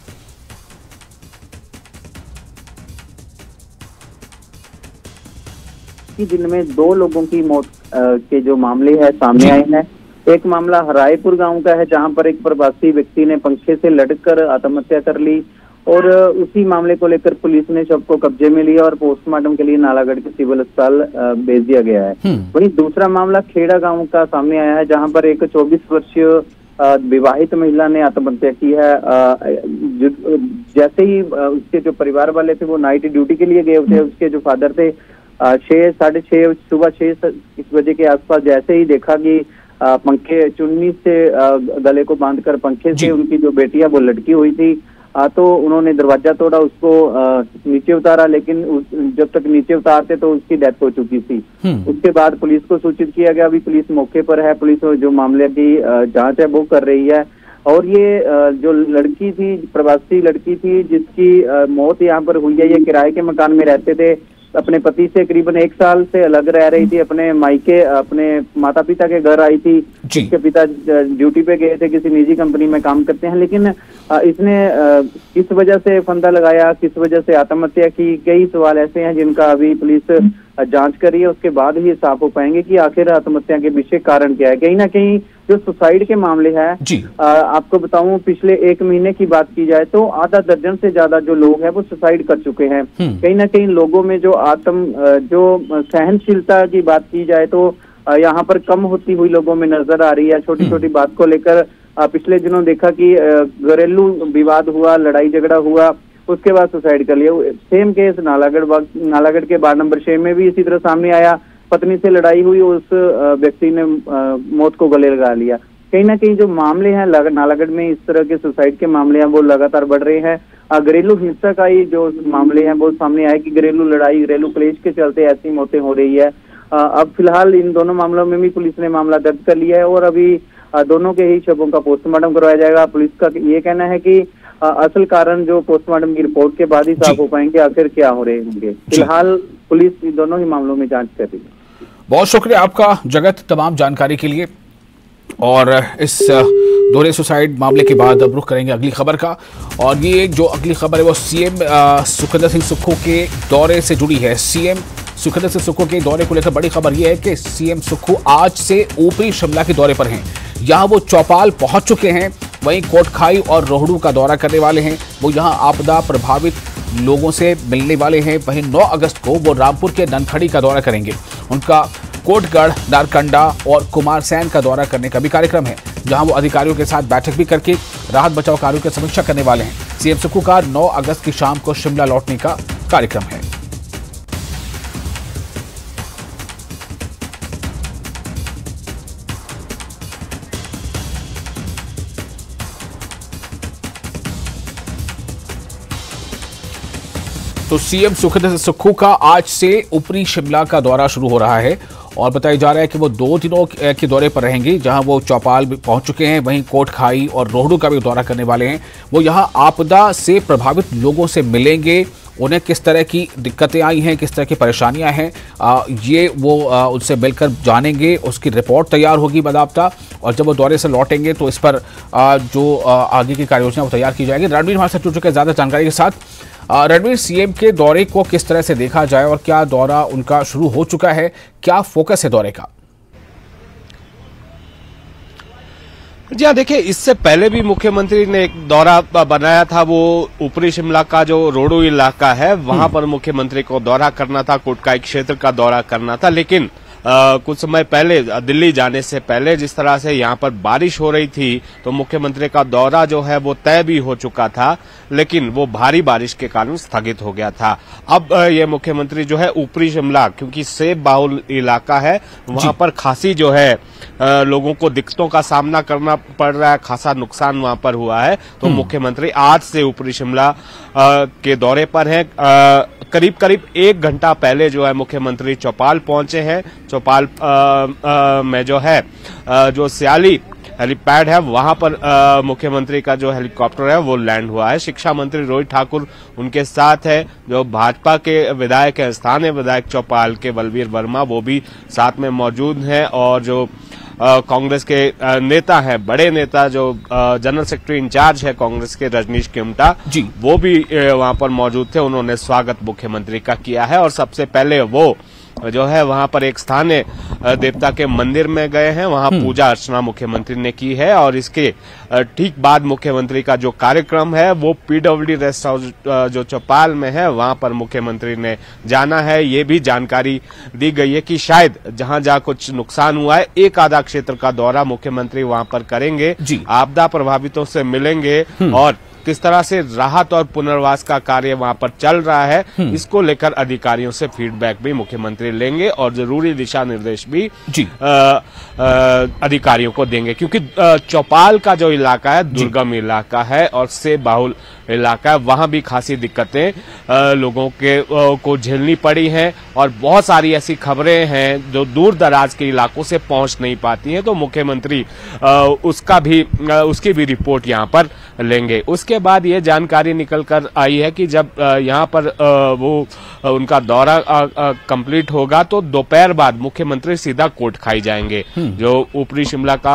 दिन में दो लोगों की मौत के जो मामले हैं सामने आए हैं। एक मामला हरायपुर गांव का है, जहां पर एक प्रवासी व्यक्ति ने पंखे से लटककर आत्महत्या कर ली और उसी मामले को लेकर पुलिस ने शव को कब्जे में लिया और पोस्टमार्टम के लिए नालागढ़ के सिविल अस्पताल भेज दिया गया है। वहीं दूसरा मामला खेड़ा गांव का सामने आया है, जहां पर एक चौबीस वर्षीय विवाहित महिला ने आत्महत्या की है। जैसे ही उसके जो परिवार वाले थे वो नाइट ड्यूटी के लिए गए थे, उसके जो फादर थे छह साढ़े छह सुबह छह इस बजे के आसपास जैसे ही देखा कि पंखे चुन्नी से गले को बांधकर पंखे से उनकी जो बेटियां वो लटकी हुई थी, आ, तो उन्होंने दरवाजा तोड़ा, उसको आ, नीचे उतारा, लेकिन उस, जब तक नीचे उतारते तो उसकी डेथ हो चुकी थी। उसके बाद पुलिस को सूचित किया गया। अभी पुलिस मौके पर है, पुलिस जो मामले की जांच है वो कर रही है। और ये आ, जो लड़की थी, प्रवासी लड़की थी जिसकी आ, मौत यहाँ पर हुई है, ये किराए के मकान में रहते थे। अपने पति से करीबन एक साल से अलग रह रही थी। अपने मायके अपने माता पिता के घर आई थी। उसके पिता ड्यूटी पे गए थे, किसी निजी कंपनी में काम करते हैं। लेकिन इसने किस वजह से फंदा लगाया, किस वजह से आत्महत्या की, कई सवाल ऐसे हैं जिनका अभी पुलिस जांच कर रही है। उसके बाद ही साफ हो पाएंगे कि आखिर आत्महत्या के पीछे कारण क्या है। कहीं ना कहीं जो सुसाइड के मामले हैं, आपको बताऊं पिछले एक महीने की बात की जाए तो आधा दर्जन से ज्यादा जो लोग हैं वो सुसाइड कर चुके हैं। कहीं ना कहीं लोगों में जो आत्म जो सहनशीलता की बात की जाए तो यहाँ पर कम होती हुई लोगों में नजर आ रही है। छोटी छोटी बात को लेकर पिछले दिनों देखा कि घरेलू विवाद हुआ, लड़ाई झगड़ा हुआ, उसके बाद सुसाइड कर लिया। सेम केस नालागढ़ नालागढ़ के वार्ड नंबर छह में भी इसी तरह सामने आया। पत्नी से लड़ाई हुई, उस व्यक्ति ने मौत को गले लगा लिया। कहीं ना कहीं जो मामले हैं नालागढ़ में, इस तरह के सुसाइड के मामले हैं वो लगातार बढ़ रहे हैं। घरेलू हिंसा का ही जो मामले हैं वो सामने आए कि घरेलू लड़ाई, घरेलू क्लेश के चलते ऐसी मौतें हो रही है। अब फिलहाल इन दोनों मामलों में भी पुलिस ने मामला दर्ज कर लिया है और अभी दोनों के ही शवों का पोस्टमार्टम करवाया जाएगा। पुलिस का ये कहना है कि असल कारण जो पोस्टमार्टम की रिपोर्ट के बाद ही साफ हो पाएंगे आखिर क्या हो रहे होंगे। फिलहाल पुलिस इन दोनों ही मामलों में जांच कर रही है। बहुत शुक्रिया आपका जगत तमाम जानकारी के लिए। और इस दोहरे सुसाइड मामले के बाद अब रुख करेंगे अगली खबर का। और ये जो अगली खबर है वो सीएम सुखविंदर सिंह सुक्खू के दौरे से जुड़ी है। सीएम सुखविंदर सिंह सुक्खू के दौरे को लेकर बड़ी खबर यह है कि सीएम सुक्खू आज से ऊपरी शिमला के दौरे पर हैं। यहाँ वो चौपाल पहुंच चुके हैं, वहीं कोटखाई और रोहड़ू का दौरा करने वाले हैं। वो यहाँ आपदा प्रभावित लोगों से मिलने वाले हैं। वहीं नौ अगस्त को वो रामपुर के ननखड़ी का दौरा करेंगे। उनका कोटगढ़, नारकंडा और कुमारसैन का दौरा करने का भी कार्यक्रम है, जहां वो अधिकारियों के साथ बैठक भी करके राहत बचाव कार्यों की समीक्षा करने वाले हैं। सीएम सुक्खू का नौ अगस्त की शाम को शिमला लौटने का कार्यक्रम है। तो सीएम सुखविंदर सिंह सुक्खू का आज से ऊपरी शिमला का दौरा शुरू हो रहा है और बताया जा रहा है कि वो दो दिनों के दौरे पर रहेंगे, जहां वो चौपाल भी पहुंच चुके हैं। वहीं कोटखाई और रोहड़ू का भी दौरा करने वाले हैं। वो यहां आपदा से प्रभावित लोगों से मिलेंगे, उन्हें किस तरह की दिक्कतें आई हैं, किस तरह की परेशानियां हैं, आ, ये वो आ, उनसे मिलकर जानेंगे। उसकी रिपोर्ट तैयार होगी बाकायदा और जब वो दौरे से लौटेंगे तो इस पर आ, जो आ, आगे की कार्य योजना वो तैयार की जाएगी। रणवीर हमारे साथ जुड़ चुके हैं ज़्यादा जानकारी के साथ। रणवीर, सीएम के दौरे को किस तरह से देखा जाए और क्या दौरा उनका शुरू हो चुका है, क्या फोकस है दौरे का? जी हाँ, देखिए इससे पहले भी मुख्यमंत्री ने एक दौरा बनाया था, वो ऊपरी शिमला का जो रोडू इलाका है वहां पर मुख्यमंत्री को दौरा करना था, कोटकाई क्षेत्र का दौरा करना था। लेकिन आ, कुछ समय पहले दिल्ली जाने से पहले जिस तरह से यहाँ पर बारिश हो रही थी तो मुख्यमंत्री का दौरा जो है वो तय भी हो चुका था, लेकिन वो भारी बारिश के कारण स्थगित हो गया था। अब ये मुख्यमंत्री जो है ऊपरी शिमला, क्योंकि सेब बाहुल इलाका है, वहां पर खासी जो है आ, लोगों को दिक्कतों का सामना करना पड़ रहा है, खासा नुकसान वहां पर हुआ है। तो मुख्यमंत्री आज से ऊपरी शिमला आ, के दौरे पर हैं। करीब करीब एक घंटा पहले जो है मुख्यमंत्री चौपाल पहुंचे हैं। चौपाल आ, आ, में जो है आ, जो सियाली हेलीपैड है वहां पर आ, मुख्यमंत्री का जो हेलीकॉप्टर है वो लैंड हुआ है। शिक्षा मंत्री रोहित ठाकुर उनके साथ है, जो भाजपा के विधायक है, स्थानीय विधायक चौपाल के बलवीर वर्मा, वो भी साथ में मौजूद हैं। और जो कांग्रेस के आ, नेता है, बड़े नेता जो जनरल सेक्रेटरी इंचार्ज है कांग्रेस के, रजनीश किमटा जी, वो भी वहां पर मौजूद थे। उन्होंने स्वागत मुख्यमंत्री का किया है और सबसे पहले वो जो है वहां पर एक स्थानीय देवता के मंदिर में गए हैं, वहां पूजा अर्चना मुख्यमंत्री ने की है। और इसके ठीक बाद मुख्यमंत्री का जो कार्यक्रम है वो पीडब्ल्यूडी रेस्ट हाउस जो चौपाल में है वहां पर मुख्यमंत्री ने जाना है। ये भी जानकारी दी गई है कि शायद जहां जहां कुछ नुकसान हुआ है, एक आधा क्षेत्र का दौरा मुख्यमंत्री वहां पर करेंगे, आपदा प्रभावितों से मिलेंगे और किस तरह से राहत और पुनर्वास का कार्य वहां पर चल रहा है, इसको लेकर अधिकारियों से फीडबैक भी मुख्यमंत्री लेंगे और जरूरी दिशा निर्देश भी जी आ, आ, अधिकारियों को देंगे। क्योंकि चौपाल का जो इलाका है दुर्गम इलाका है और सेब बाहुल इलाका है, वहां भी खासी दिक्कतें लोगों के आ, को झेलनी पड़ी हैं और बहुत सारी ऐसी खबरें हैं जो दूर दराज के इलाकों से पहुंच नहीं पाती हैं। तो मुख्यमंत्री आ, उसका भी आ, उसकी भी रिपोर्ट यहां पर लेंगे। उसके बाद ये जानकारी निकल कर आई है कि जब यहाँ पर वो उनका दौरा कंप्लीट होगा तो दोपहर बाद मुख्यमंत्री सीधा कोटखाई जाएंगे। जो ऊपरी शिमला का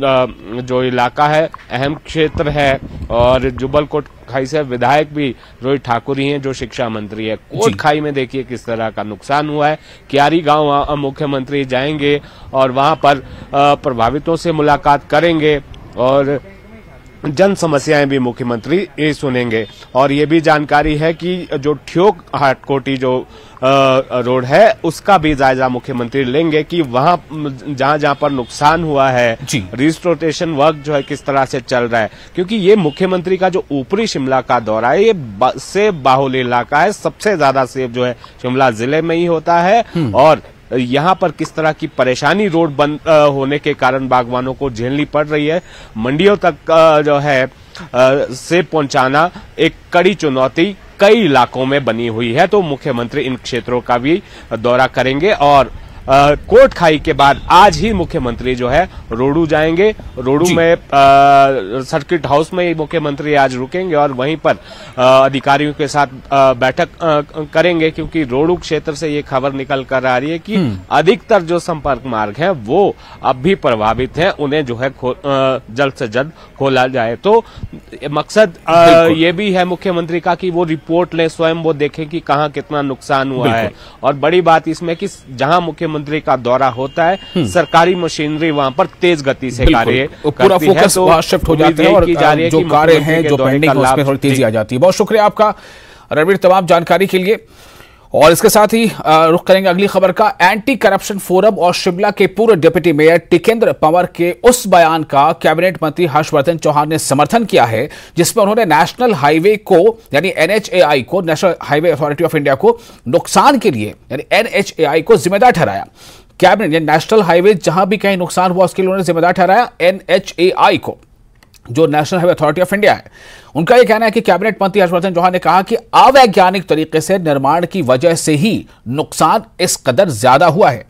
जो इलाका है अहम क्षेत्र है और जुबल कोटखाई से विधायक भी रोहित ठाकुर ही हैं जो शिक्षा मंत्री है। कोटखाई में देखिए किस तरह का नुकसान हुआ है। क्यारी गांव मुख्यमंत्री जाएंगे और वहां पर प्रभावितों से मुलाकात करेंगे और जन समस्याएं भी मुख्यमंत्री सुनेंगे। और ये भी जानकारी है कि जो ठियोग हाटकोटी जो रोड है उसका भी जायजा मुख्यमंत्री लेंगे कि वहां जहां जहां पर नुकसान हुआ है रिस्टोरेशन वर्क जो है किस तरह से चल रहा है। क्योंकि ये मुख्यमंत्री का जो ऊपरी शिमला का दौरा है ये सेब बाहुल इलाका है, सबसे ज्यादा सेब जो है शिमला जिले में ही होता है और यहाँ पर किस तरह की परेशानी रोड बंद होने के कारण बागवानों को झेलनी पड़ रही है। मंडियों तक जो है सेब पहुंचाना एक कड़ी चुनौती कई इलाकों में बनी हुई है। तो मुख्यमंत्री इन क्षेत्रों का भी दौरा करेंगे और कोटखाई के बाद आज ही मुख्यमंत्री जो है रोडू जाएंगे। रोडू में आ, सर्किट हाउस में मुख्यमंत्री आज रुकेंगे और वहीं पर आ, अधिकारियों के साथ आ, बैठक आ, करेंगे। क्योंकि रोडू क्षेत्र से ये खबर निकल कर आ रही है कि अधिकतर जो संपर्क मार्ग हैं वो अब भी प्रभावित हैं, उन्हें जो है जल्द से जल्द खोला जाए। तो मकसद आ, ये भी है मुख्यमंत्री का कि वो रिपोर्ट लें, स्वयं वो देखें कि कहाँ कितना नुकसान हुआ है। और बड़ी बात इसमें कि जहां मुख्यमंत्री का दौरा होता है सरकारी मशीनरी वहां पर तेज गति से कार्य पूरा फोकस वहां शिफ्ट हो जाता है और जो कार्य हैं जो पेंडिंग है उसमें थोड़ी तेजी आ जाती है। बहुत शुक्रिया आपका रणवीर तमाम जानकारी के लिए। और इसके साथ ही रुख करेंगे अगली खबर का। एंटी करप्शन फोरम और शिमला के पूर्व डिप्टी मेयर टिकेंद्र पंवर के उस बयान का कैबिनेट मंत्री हर्षवर्धन चौहान ने समर्थन किया है जिसमें उन्होंने नेशनल हाईवे को यानी एनएचएआई को, national highway authority of India को नुकसान के लिए यानी एनएचएआई को जिम्मेदार ठहराया। कैबिनेट ने नेशनल हाईवे जहां भी कहीं नुकसान हुआ उसके लिए उन्होंने जिम्मेदार ठहराया एनएचएआई को, जो national highway authority of India है। उनका यह कहना है कि कैबिनेट मंत्री हर्षवर्धन चौहान ने कहा कि अवैज्ञानिक तरीके से निर्माण की वजह से ही नुकसान इस कदर ज्यादा हुआ है।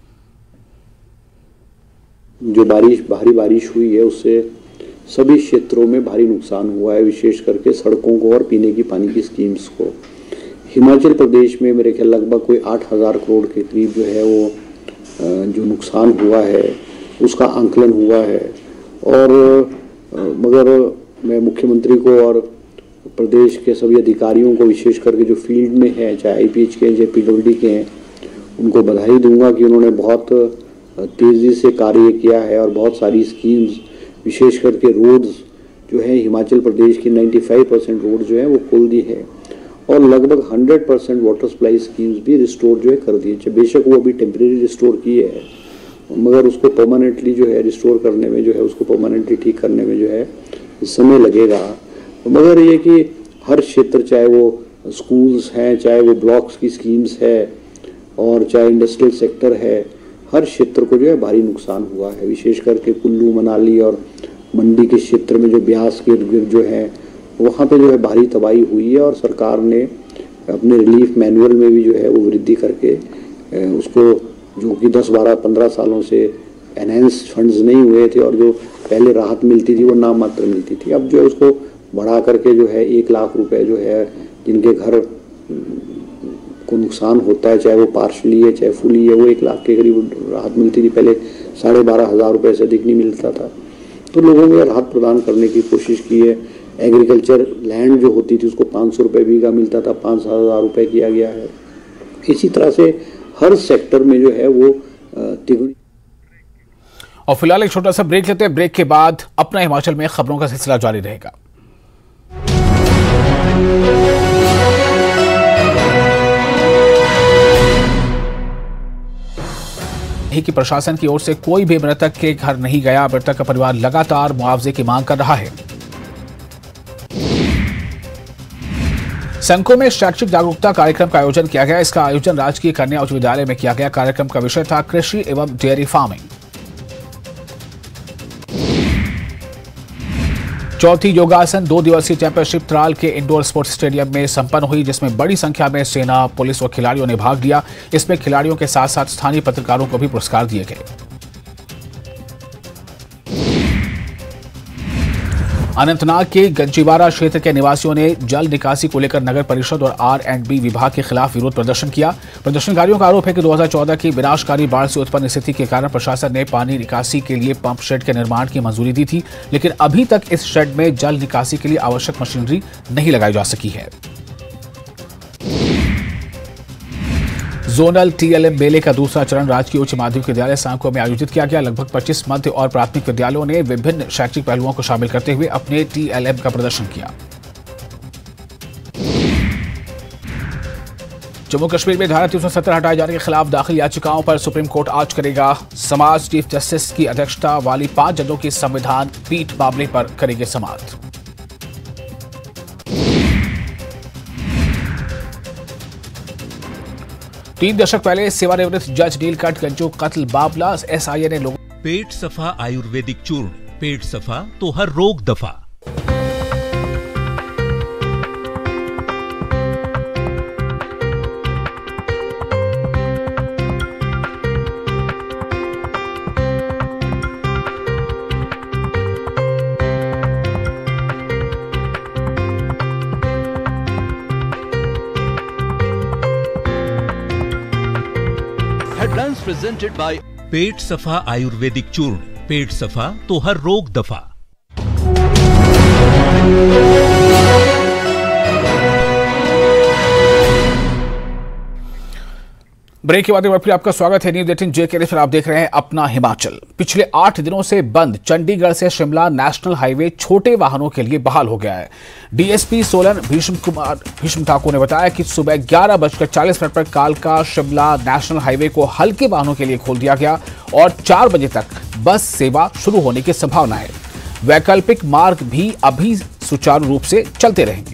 जो बारिश भारी बारिश हुई है उससे सभी क्षेत्रों में भारी नुकसान हुआ है, विशेष करके सड़कों को और पीने की पानी की स्कीम्स को। हिमाचल प्रदेश में मेरे ख्याल लगभग कोई आठ हजार करोड़ के करीब जो है वो जो नुकसान हुआ है उसका आंकलन हुआ है। और मगर मैं मुख्यमंत्री को और प्रदेश के सभी अधिकारियों को, विशेष करके जो फील्ड में है, चाहे आईपीएच के चाहे पीडब्ल्यूडी के हैं, उनको बधाई दूंगा कि उन्होंने बहुत तेज़ी से कार्य किया है और बहुत सारी स्कीम्स विशेष करके रोड्स जो है हिमाचल प्रदेश की पचानवे परसेंट रोड जो है वो खोल दी है और लगभग सौ परसेंट वाटर सप्लाई स्कीम्स भी रिस्टोर जो है कर दी है। बेशक वो अभी टेम्परेरी रिस्टोर किए है मगर उसको परमानेंटली जो है रिस्टोर करने में जो है उसको परमानेंटली ठीक करने में जो है समय लगेगा। मगर ये कि हर क्षेत्र चाहे वो स्कूल्स हैं, चाहे वो ब्लॉक्स की स्कीम्स है और चाहे इंडस्ट्रियल सेक्टर है, हर क्षेत्र को जो है भारी नुकसान हुआ है। विशेष करके कुल्लू मनाली और मंडी के क्षेत्र में जो ब्यास के इर्द गिर्द जो है वहाँ पे जो है भारी तबाही हुई है और सरकार ने अपने रिलीफ मैनुअल में भी जो है वो वृद्धि करके उसको जो कि दस बारह पंद्रह सालों से एनहेंस फंड्स नहीं हुए थे और जो पहले राहत मिलती थी वो नाम मात्र मिलती थी, अब जो है उसको बढ़ा करके जो है एक लाख रुपए जो है जिनके घर को नुकसान होता है, चाहे वो पार्शली है चाहे फुली है, वो एक लाख के करीब राहत मिलती थी। पहले साढ़े बारह हज़ार रुपये से अधिक नहीं मिलता था। तो लोगों ने राहत प्रदान करने की कोशिश की है। एग्रीकल्चर लैंड जो होती थी उसको पाँच सौ रुपये बीघा मिलता था, पाँच हज़ार रुपये किया गया है। इसी तरह से हर सेक्टर में जो है वो तिगुनी। और फिलहाल एक छोटा सा ब्रेक लेते हैं। ब्रेक के बाद अपना हिमाचल में खबरों का सिलसिला जारी रहेगा। कि प्रशासन की ओर से कोई भी मृतक के घर नहीं गया। मृतक का परिवार लगातार मुआवजे की मांग कर रहा है। संको में शैक्षिक जागरूकता कार्यक्रम का आयोजन किया गया। इसका आयोजन राजकीय कन्या उच्च विद्यालय में किया गया। कार्यक्रम का विषय था कृषि एवं डेयरी फार्मिंग। चौथी योगासन दो दिवसीय चैंपियनशिप त्राल के इंडोर स्पोर्ट्स स्टेडियम में संपन्न हुई, जिसमें बड़ी संख्या में सेना, पुलिस व खिलाड़ियों ने भाग लिया। इसमें खिलाड़ियों के साथ साथ स्थानीय पत्रकारों को भी पुरस्कार दिए गए। अनंतनाग के गंजीवारा क्षेत्र के निवासियों ने जल निकासी को लेकर नगर परिषद और आर एंड बी विभाग के खिलाफ विरोध प्रदर्शन किया। प्रदर्शनकारियों का आरोप है कि दो हज़ार चौदह की विनाशकारी बाढ़ से उत्पन्न स्थिति के कारण प्रशासन ने पानी निकासी के लिए पंप शेड के निर्माण की मंजूरी दी थी, लेकिन अभी तक इस शेड में जल निकासी के लिए आवश्यक मशीनरी नहीं लगाई जा सकी है। जोनल टीएलएम मेले का दूसरा चरण राजकीय उच्च माध्यमिक विद्यालय सांको में आयोजित किया गया। लगभग पच्चीस मध्य और प्राथमिक विद्यालयों ने विभिन्न शैक्षिक पहलुओं को शामिल करते हुए अपने टीएलएम का प्रदर्शन किया। जम्मू कश्मीर में धारा तीन सौ सत्तर हटाए जाने के खिलाफ दाखिल याचिकाओं पर सुप्रीम कोर्ट आज करेगा समाज। चीफ जस्टिस की अध्यक्षता वाली पांच जजों की संविधान पीठ मामले पर करेगी समाअत। तीन दशक पहले सेवानिवृत्त जज नीलकंठ गंजू कत्ल मामला एसआईए ने लोगों। पेट सफा आयुर्वेदिक चूर्ण, पेट सफा तो हर रोग दफा। Headlines presented by pet Safa ayurvedic चूर्ण, पेट सफा तो हर रोग दफा। ब्रेक के बाद एक बार फिर आपका स्वागत है न्यूज़ एटीन जे के लिए। आप देख रहे हैं अपना हिमाचल। पिछले आठ दिनों से बंद चंडीगढ़ से शिमला नेशनल हाईवे छोटे वाहनों के लिए बहाल हो गया है। डीएसपी सोलन भीष्म कुमार भीष्म ठाकुर ने बताया कि सुबह ग्यारह बजकर चालीस मिनट पर कालका शिमला नेशनल हाईवे को हल्के वाहनों के लिए खोल दिया गया और चार बजे तक बस सेवा शुरू होने की संभावना है। वैकल्पिक मार्ग भी अभी सुचारू रूप से चलते रहेंगे।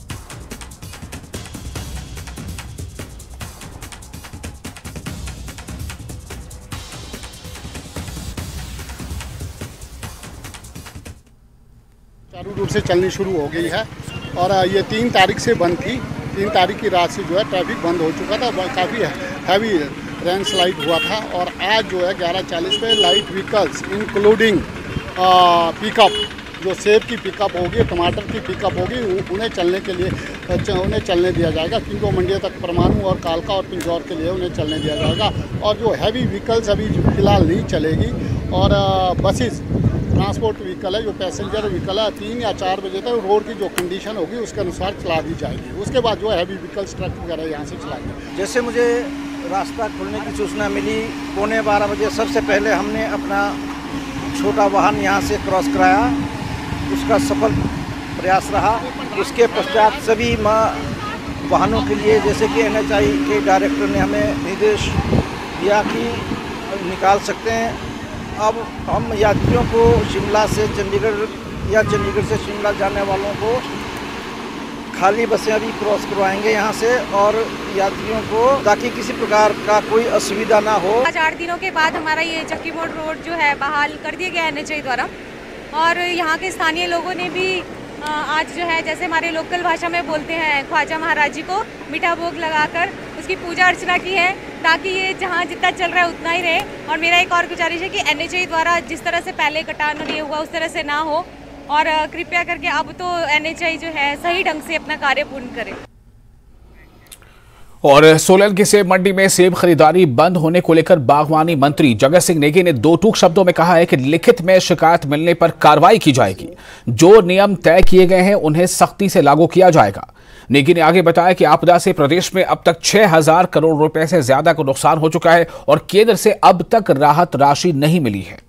चालू रूप से चलनी शुरू हो गई है और ये तीन तारीख से बंद थी। तीन तारीख की रात से जो है ट्रैफिक बंद हो चुका था, काफ़ी हैवी रेन स्लाइड हुआ था और आज जो है ग्यारह चालीस पे लाइट व्हीकल्स इंक्लूडिंग पिकअप, जो सेब की पिकअप होगी, टमाटर की पिकअप होगी, उन्हें चलने के लिए उन्हें चलने दिया जाएगा। क्योंकि वो मंडिया तक परमाणु और कालका और पिंजौर के लिए उन्हें चलने दिया जाएगा। और जो हैवी व्हीकल्स अभी फिलहाल नहीं चलेगी और बसेस ट्रांसपोर्ट व्हीकल है, जो पैसेंजर व्हीकल है, तीन या चार बजे तक रोड की जो कंडीशन होगी उसके अनुसार चला दी जाएगी। उसके बाद जो हैवी व्हीकल्स ट्रक वगैरह यहाँ से चलाएंगे। जैसे मुझे रास्ता खुलने की सूचना मिली पौने बारह बजे, सबसे पहले हमने अपना छोटा वाहन यहाँ से क्रॉस कराया, उसका सफल प्रयास रहा। उसके पश्चात सभी वाहनों के लिए जैसे कि एन एच आई के डायरेक्टर ने हमें निर्देश दिया कि निकाल सकते हैं। अब हम यात्रियों को शिमला से चंडीगढ़ या चंडीगढ़ से शिमला जाने वालों को खाली बसें अभी क्रॉस करवाएंगे यहाँ से, और यात्रियों को ताकि किसी प्रकार का कोई असुविधा ना हो। आज आठ दिनों के बाद हमारा ये चक्की मोड़ रोड जो है बहाल कर दिया गया एन एच आई द्वारा, और यहाँ के स्थानीय लोगों ने भी आज जो है जैसे हमारे लोकल भाषा में बोलते हैं ख्वाजा महाराज जी को मीठा भोग लगाकर उसकी पूजा अर्चना की है, ताकि ये जहाँ जितना चल रहा है उतना ही रहे। और मेरा एक और गुजारिश है कि एन एच आई द्वारा जिस तरह से पहले कटान और ये हुआ उस तरह से ना हो, और कृपया करके अब तो एन एच आई जो है सही ढंग से अपना कार्य पूर्ण करे। और सोलन की सेब मंडी में सेब खरीदारी बंद होने को लेकर बागवानी मंत्री जगत सिंह नेगी ने दो टूक शब्दों में कहा है कि लिखित में शिकायत मिलने पर कार्रवाई की जाएगी, जो नियम तय किए गए हैं उन्हें सख्ती से लागू किया जाएगा। नेगी ने आगे बताया कि आपदा से प्रदेश में अब तक छह हजार करोड़ रुपए से ज्यादा का नुकसान हो चुका है और केंद्र से अब तक राहत राशि नहीं मिली है।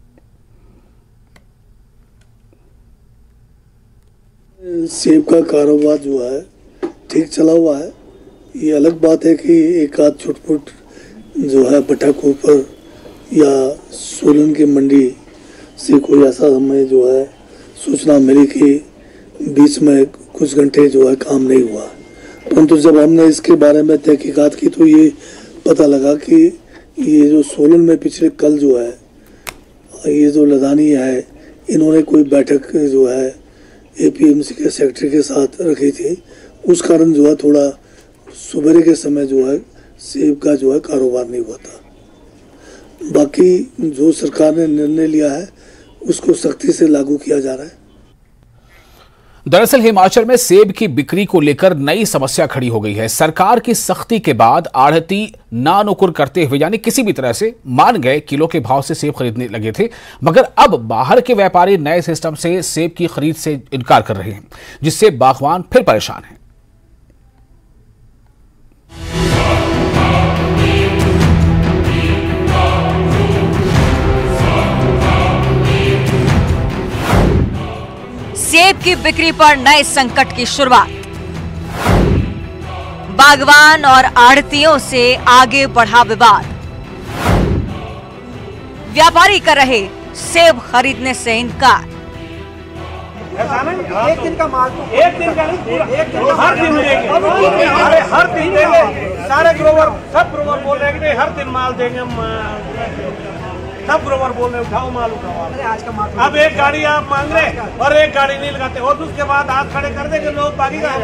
सेब का कारोबार जो है ठीक चला हुआ है। ये अलग बात है कि एक आध छुटपुट जो है बटक ऊपर या सोलन की मंडी से कोई ऐसा हमें जो है सूचना मिली कि बीच में कुछ घंटे जो है काम नहीं हुआ, परंतु जब हमने इसके बारे में तहकीकात की तो ये पता लगा कि ये जो सोलन में पिछले कल जो है ये जो लदानी है इन्होंने कोई बैठक जो है ए पी एम सी के सेक्रेटरी के साथ रखी थी, उस कारण जो है थोड़ा सुबह के समय जो है सेब का जो है कारोबार नहीं हुआ था। बाकी जो सरकार ने निर्णय लिया है उसको सख्ती से लागू किया जा रहा है। दरअसल हिमाचल में सेब की बिक्री को लेकर नई समस्या खड़ी हो गई है। सरकार की सख्ती के बाद आढ़ती नानुकुर करते हुए यानी किसी भी तरह से मान गए किलो के भाव से सेब खरीदने लगे थे, मगर अब बाहर के व्यापारी नए सिस्टम से सेब की खरीद से इनकार कर रहे हैं, जिससे बागवान फिर परेशान हैं। सेब की बिक्री पर नए संकट की शुरुआत। बागवान और आढ़तियों से आगे बढ़ा विवाद। व्यापारी कर रहे सेब खरीदने से इनकार। एक दिन का माल, एक दिन का नहीं, एक दिन का हर दिन देंगे, अरे हर दिन देंगे। सारे ग्रोवर सब ग्रोवर बोल रहे हैं कि हर दिन माल देंगे हम, सब ग्रोवर बोल रहे उठाओ माल उठाओ। आज का माल अब एक गाड़ी आप मांग रहे और एक गाड़ी नहीं लगाते और उसके बाद हाथ खड़े कर देंगे लोग, बाकी का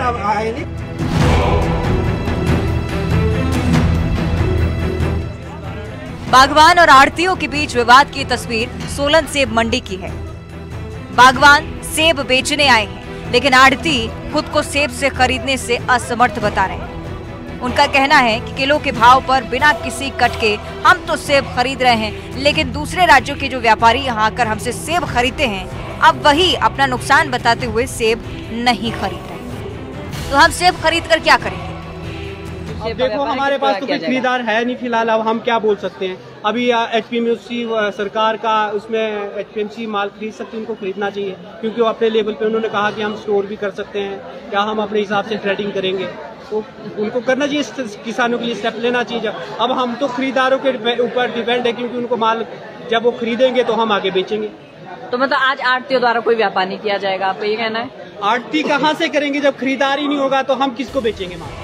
बागवान और आढ़तियों के बीच विवाद की तस्वीर सोलन सेब मंडी की है। बागवान सेब बेचने आए हैं, लेकिन आढ़ती खुद को सेब से खरीदने से असमर्थ बता रहे हैं। उनका कहना है कि किलो के भाव पर बिना किसी कट के हम तो सेब खरीद रहे हैं, लेकिन दूसरे राज्यों के जो व्यापारी यहाँ आकर हमसे सेब खरीदते हैं अब वही अपना नुकसान बताते हुए सेब नहीं खरीद रहे। तो हम सेब खरीद कर क्या करेंगे? अब देखो हमारे पास तो कोई खरीदार है नहीं फिलहाल, अब हम क्या बोल सकते हैं। अभी एच पी एम सी सरकार का उसमें एच पी एम सी माल खरीद सकते हैं, उनको खरीदना चाहिए, क्योंकि वो अपने लेवल पे उन्होंने कहा कि हम स्टोर भी कर सकते हैं, क्या हम अपने हिसाब से ट्रेडिंग करेंगे, तो उनको करना चाहिए, किसानों के लिए स्टेप लेना चाहिए। अब हम तो खरीदारों के ऊपर डिपेंड है, क्योंकि उनको माल जब वो खरीदेंगे तो हम आगे बेचेंगे। तो मतलब आज आढ़तियों द्वारा कोई व्यापार नहीं किया जाएगा, आपको ये कहना है? आढ़ती कहाँ से करेंगे जब खरीदार ही नहीं होगा, तो हम किसको बेचेंगे माल?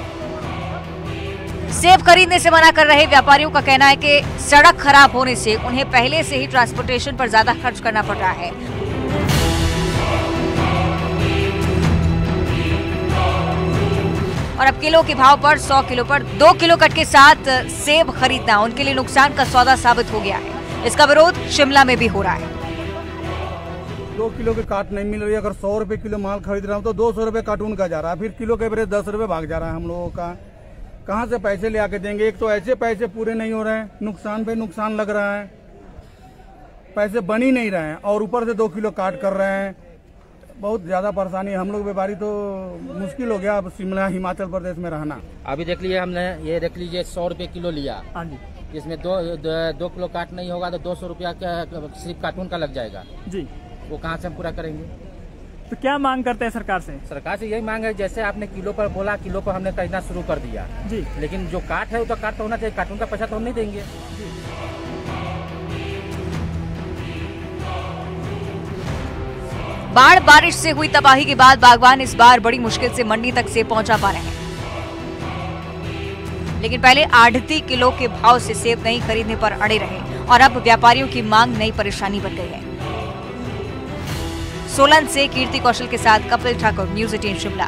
सेब खरीदने से मना कर रहे व्यापारियों का कहना है कि सड़क खराब होने से उन्हें पहले से ही ट्रांसपोर्टेशन पर ज्यादा खर्च करना पड़ रहा है। और अब किलो के भाव पर सौ किलो पर दो किलो कट के साथ सेब खरीदना उनके लिए नुकसान का सौदा साबित हो गया है। इसका विरोध शिमला में भी हो रहा है। दो किलो के काट नहीं मिल रही है, अगर सौ रुपए किलो माल खरीद रहा हूँ तो दो सौ रुपए कार्टून का जा रहा है, फिर किलो के एवरेज दस रुपए भाग जा रहा है हम लोगों का। कहाँ से पैसे ले आके देंगे? एक तो ऐसे पैसे पूरे नहीं हो रहे हैं, नुकसान पे नुकसान लग रहा है, पैसे बन ही नहीं रहे हैं और ऊपर से दो किलो काट कर रहे हैं। बहुत ज्यादा परेशानी है, हम लोग व्यापारी तो मुश्किल हो गया अब शिमला हिमाचल प्रदेश में रहना। अभी देख लीजिए, हमने ये देख लीजिए सौ रुपए किलो लिया, जिसमें दो दो, दो किलो काट नहीं होगा तो दो सौ रुपया का सिर्फ कार्टून का लग जाएगा जी। वो कहाँ से हम पूरा करेंगे? तो क्या मांग करते हैं सरकार से? सरकार से यही मांग है, जैसे आपने किलो पर बोला, किलो पर हमने खरीदना शुरू कर दिया जी, लेकिन जो काट है वो तो काट तो होना चाहिए, कार्टून का पैसा तो हम नहीं देंगे। बाढ़ बारिश से हुई तबाही के बाद बागवान इस बार बड़ी मुश्किल से मंडी तक सेब पहुंचा पा रहे हैं, लेकिन पहले आढ़ती किलो के भाव से सेब नहीं खरीदने पर अड़े रहे और अब व्यापारियों की मांग नई परेशानी बन गई है। सोलन से कीर्ति कौशल के साथ कपिल ठाकुर, न्यूज़ एटीन शिमला।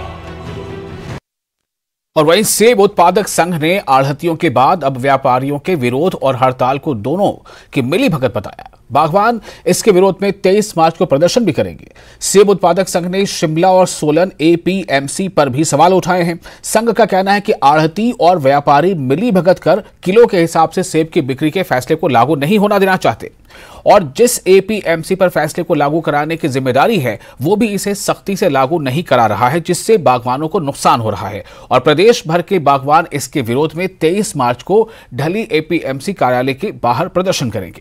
और वहीं सेब उत्पादक संघ ने आढ़तियों के बाद अब व्यापारियों के विरोध और हड़ताल को दोनों की मिली भगत बताया। बागवान इसके विरोध में तेईस मार्च को प्रदर्शन भी करेंगे। सेब उत्पादक संघ ने शिमला और सोलन एपीएमसी पर भी सवाल उठाए हैं। संघ का कहना है कि आढ़ती और व्यापारी मिली भगत कर किलो के हिसाब से सेब की बिक्री के फैसले को लागू नहीं होना देना चाहते और जिस एपीएमसी पर फैसले को लागू कराने की जिम्मेदारी है वो भी इसे सख्ती से लागू नहीं करा रहा है, जिससे बागवानों को नुकसान हो रहा है। और प्रदेश भर के बागवान इसके विरोध में तेईस मार्च को ढली एपीएमसी कार्यालय के बाहर प्रदर्शन करेंगे।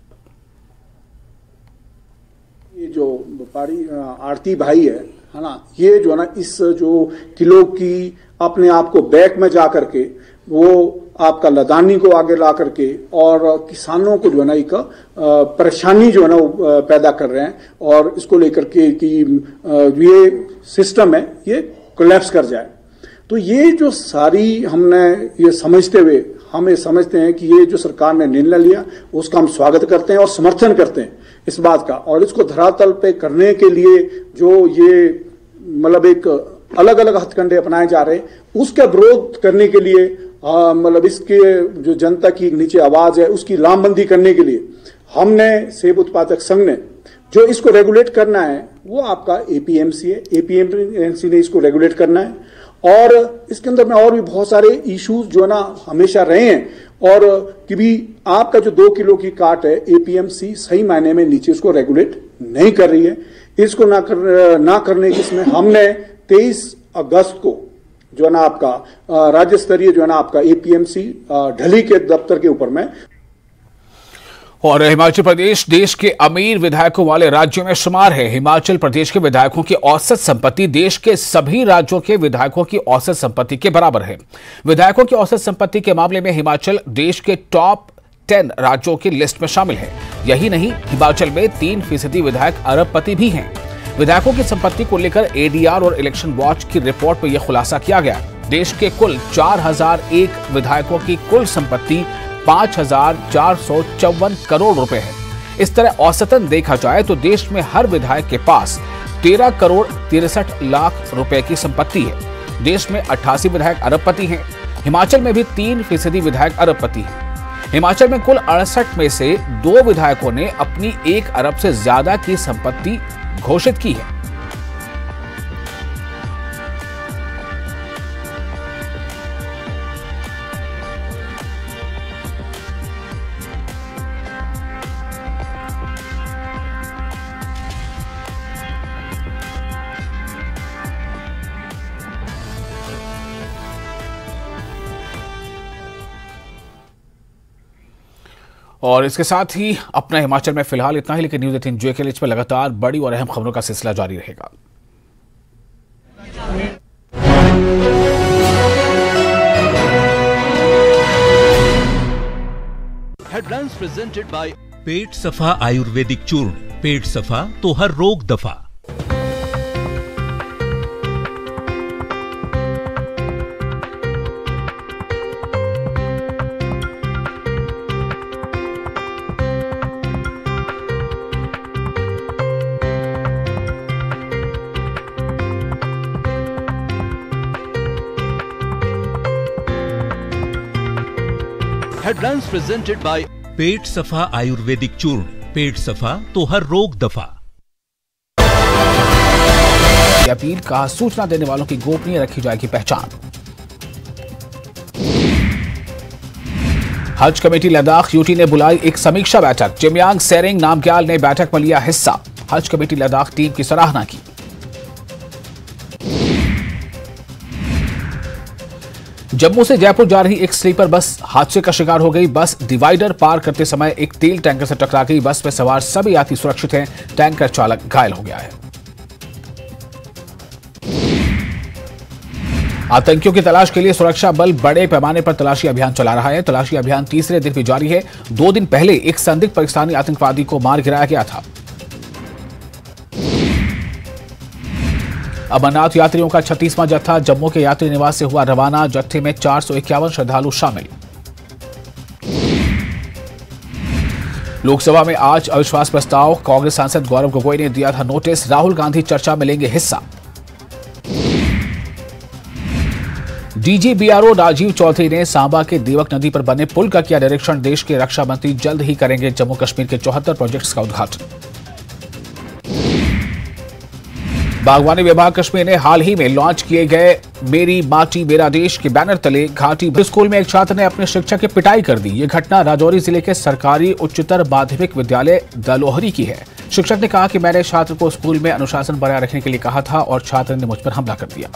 ये जो व्यापारी आड़ती भाई है है ना, ये जो है ना इस जो किलो की अपने आप को बैक में जा करके वो आपका लदानी को आगे ला करके और किसानों को जो है ना एक परेशानी जो है ना वो पैदा कर रहे हैं और इसको लेकर के कि ये सिस्टम है ये कोलैप्स कर जाए। तो ये जो सारी हमने ये समझते हुए हम ये समझते हैं कि ये जो सरकार ने निर्णय लिया उसका हम स्वागत करते हैं और समर्थन करते हैं इस बात का, और इसको धरातल पे करने के लिए जो ये मतलब एक अलग अलग हथकंडे अपनाए जा रहे हैं उसका विरोध करने के लिए मतलब इसके जो जनता की नीचे आवाज है उसकी लामबंदी करने के लिए हमने सेब उत्पादक संघ ने जो इसको रेगुलेट करना है वो आपका एपीएमसी है, एपीएमसी ने इसको रेगुलेट करना है और इसके अंदर में और भी बहुत सारे इश्यूज जो है ना हमेशा रहे हैं और कि भी आपका जो दो किलो की काट है एपीएमसी सही मायने में नीचे उसको रेगुलेट नहीं कर रही है। इसको ना कर ना करने के इसमें हमने तेईस अगस्त को जो है ना आपका राज्य स्तरीय जो है ना आपका एपीएमसी ढली के दफ्तर के ऊपर में। और हिमाचल प्रदेश देश के अमीर विधायकों वाले राज्यों में शुमार है। हिमाचल प्रदेश के विधायकों की औसत संपत्ति देश के सभी राज्यों के विधायकों की औसत संपत्ति के बराबर है। विधायकों की औसत संपत्ति के मामले में हिमाचल देश के टॉप टेन राज्यों की लिस्ट में शामिल है। यही नहीं, हिमाचल में तीन फीसदी विधायक अरबपति भी हैं। विधायकों की संपत्ति को लेकर एडीआर और इलेक्शन वॉच की रिपोर्ट में यह खुलासा किया गया। देश के कुल चार हजार एक विधायकों की कुल संपत्ति पांच हजार चार सौ चौवन करोड़ रुपए है। इस तरह औसतन देखा जाए तो देश में हर विधायक के पास तेरह करोड़ तिरसठ लाख रुपए की संपत्ति है। देश में अट्ठासी विधायक अरबपति हैं। हिमाचल में भी तीन फीसदी विधायक अरबपति हैं। हिमाचल में कुल अड़सठ में से दो विधायकों ने अपनी एक अरब से ज्यादा की संपत्ति घोषित की है। और इसके साथ ही अपना हिमाचल में फिलहाल इतना ही, लेकिन न्यूज़ एटीन जे के लिए इस पर लगातार बड़ी और अहम खबरों का सिलसिला जारी रहेगा। Headlines presented by Pet Safa ayurvedic चूर्ण। पेट सफा तो हर रोग दफा। Headlines presented by Pet Safa ayurvedic चूर्ण। पेट सफा तो हर रोग दफा। अपील का सूचना देने वालों की गोपनीय रखी जाएगी पहचान। हज कमेटी लद्दाख यूटी ने बुलाई एक समीक्षा बैठक। जिमयांग सेरिंग नामग्याल ने बैठक में लिया हिस्सा। हज कमेटी लद्दाख टीम की सराहना की। जम्मू से जयपुर जा रही एक स्लीपर बस हादसे का शिकार हो गई। बस डिवाइडर पार करते समय एक तेल टैंकर से टकरा गई। बस में सवार सभी यात्री सुरक्षित हैं, टैंकर चालक घायल हो गया है। आतंकियों की तलाश के लिए सुरक्षा बल बड़े पैमाने पर तलाशी अभियान चला रहा है। तलाशी अभियान तीसरे दिन भी जारी है। दो दिन पहले एक संदिग्ध पाकिस्तानी आतंकवादी को मार गिराया गया था। अमरनाथ यात्रियों का छत्तीसवां जत्था जम्मू के यात्री निवास से हुआ रवाना। जत्थे में चार सौ इक्यावन श्रद्धालु शामिल। लोकसभा में आज अविश्वास प्रस्ताव, कांग्रेस सांसद गौरव गोगोई ने दिया था नोटिस। राहुल गांधी चर्चा में लेंगे हिस्सा। डीजी बीआरओ राजीव चौधरी ने सांबा के देवक नदी पर बने पुल का किया निरीक्षण। देश के रक्षा मंत्री जल्द ही करेंगे जम्मू कश्मीर के चौहत्तर प्रोजेक्ट्स का उद्घाटन। बागवानी विभाग कश्मीर ने हाल ही में लॉन्च किए गए मेरी माटी मेरा देश के बैनर तले घाटी स्कूल में एक छात्र ने अपने शिक्षक की पिटाई कर दी। ये घटना राजौरी जिले के सरकारी उच्चतर माध्यमिक विद्यालय दलोहरी की है। शिक्षक ने कहा कि मैंने छात्र को स्कूल में अनुशासन बनाए रखने के लिए कहा था और छात्र ने मुझ पर हमला कर दिया।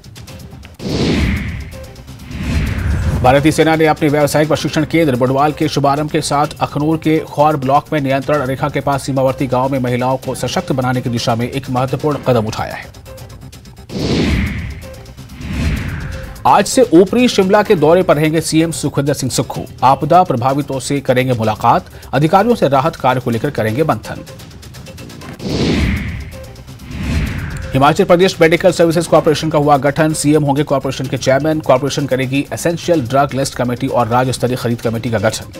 भारतीय सेना ने अपने व्यावसायिक प्रशिक्षण केंद्र बुडवाल के शुभारंभ के साथ अखनूर के खौर ब्लॉक में नियंत्रण रेखा के पास सीमावर्ती गांव में महिलाओं को सशक्त बनाने की दिशा में एक महत्वपूर्ण कदम उठाया है। आज से ऊपरी शिमला के दौरे पर रहेंगे सीएम सुखविंदर सिंह सुक्खू। आपदा प्रभावितों से करेंगे मुलाकात। अधिकारियों से राहत कार्य को लेकर करेंगे मंथन। Himachal Pradesh medical services corporation का हुआ गठन। सीएम होंगे कॉर्पोरेशन के चेयरमैन। कॉर्पोरेशन करेगी एसेंशियल ड्रग लिस्ट कमेटी और राज्य स्तरीय खरीद कमेटी का गठन।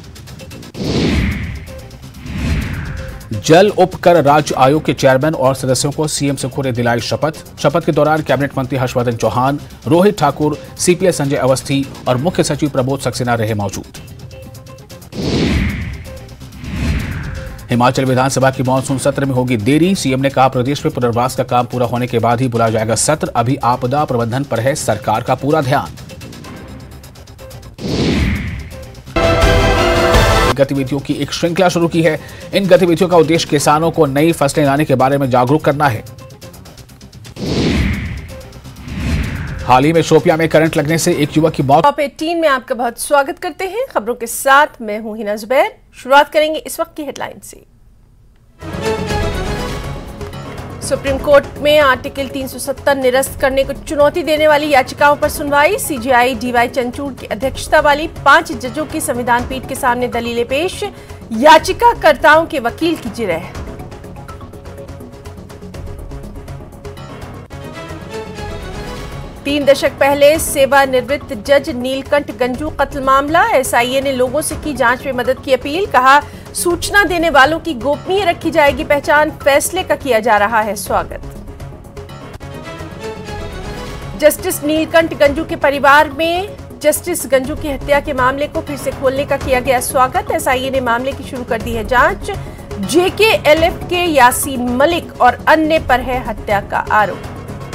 जल उपकर राज्य आयोग के चेयरमैन और सदस्यों को सीएम सुक्खू ने दिलाई शपथ। शपथ के दौरान कैबिनेट मंत्री हर्षवर्धन चौहान, रोहित ठाकुर, सीपीएस संजय अवस्थी और मुख्य सचिव प्रमोद सक्सेना रहे मौजूद। हिमाचल विधानसभा की मानसून सत्र में होगी देरी। सीएम ने कहा प्रदेश में पुनर्वास का काम पूरा होने के बाद ही बुलाया जाएगा सत्र। अभी आपदा प्रबंधन पर है सरकार का पूरा ध्यान। गतिविधियों की एक श्रृंखला शुरू की है। इन गतिविधियों का उद्देश्य किसानों को नई फसलें लाने के बारे में जागरूक करना है। हाल ही में शोपियां में करंट लगने से एक युवक की मौत। टॉप अठारह में आपका बहुत स्वागत करते हैं। खबरों के साथ मैं हूं हिना जुबैर। शुरुआत करेंगे इस वक्त की हेडलाइन से। सुप्रीम कोर्ट में आर्टिकल तीन सौ सत्तर निरस्त करने को चुनौती देने वाली याचिकाओं पर सुनवाई। सीजेआई डीवाई चंद्रचूड़ की अध्यक्षता वाली पांच जजों की संविधान पीठ के सामने दलीलें पेश। याचिकाकर्ताओं के वकील की जिरह। तीन दशक पहले सेवानिवृत्त जज नीलकंठ गंजू कत्ल मामला। एसआईए ने लोगों से की जांच में मदद की अपील। कहा सूचना देने वालों की गोपनीय रखी जाएगी पहचान। फैसले का किया जा रहा है स्वागत। जस्टिस नीलकंठ गंजू के परिवार में जस्टिस गंजू की हत्या के मामले को फिर से खोलने का किया गया स्वागत। एसआईए ने मामले की शुरू कर दी है जांच। जेकेएलएफ के यासीन मलिक और अन्य पर है हत्या का आरोप।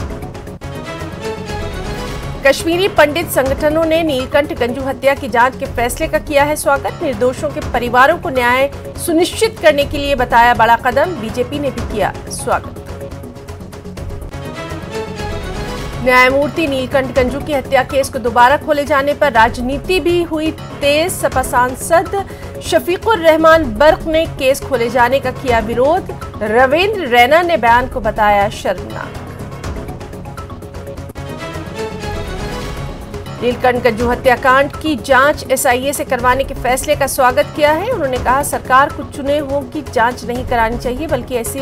कश्मीरी पंडित संगठनों ने नीलकंठ गंजू हत्या की जांच के फैसले का किया है स्वागत। निर्दोषों के परिवारों को न्याय सुनिश्चित करने के लिए बताया बड़ा कदम। बीजेपी ने भी किया स्वागत। न्यायमूर्ति नीलकंठ गंजू की हत्या केस को दोबारा खोले जाने पर राजनीति भी हुई तेज। सपा सांसद शफीकुर रहमान बर्क ने केस खोले जाने का किया विरोध। रविंद्र रैना ने बयान को बताया शर्मनाक। नीलकंठ गंजू हत्याकांड की जांच एसआईए से करवाने के फैसले का स्वागत किया है। उन्होंने कहा सरकार को चुने हुओं की जांच नहीं करानी चाहिए बल्कि ऐसे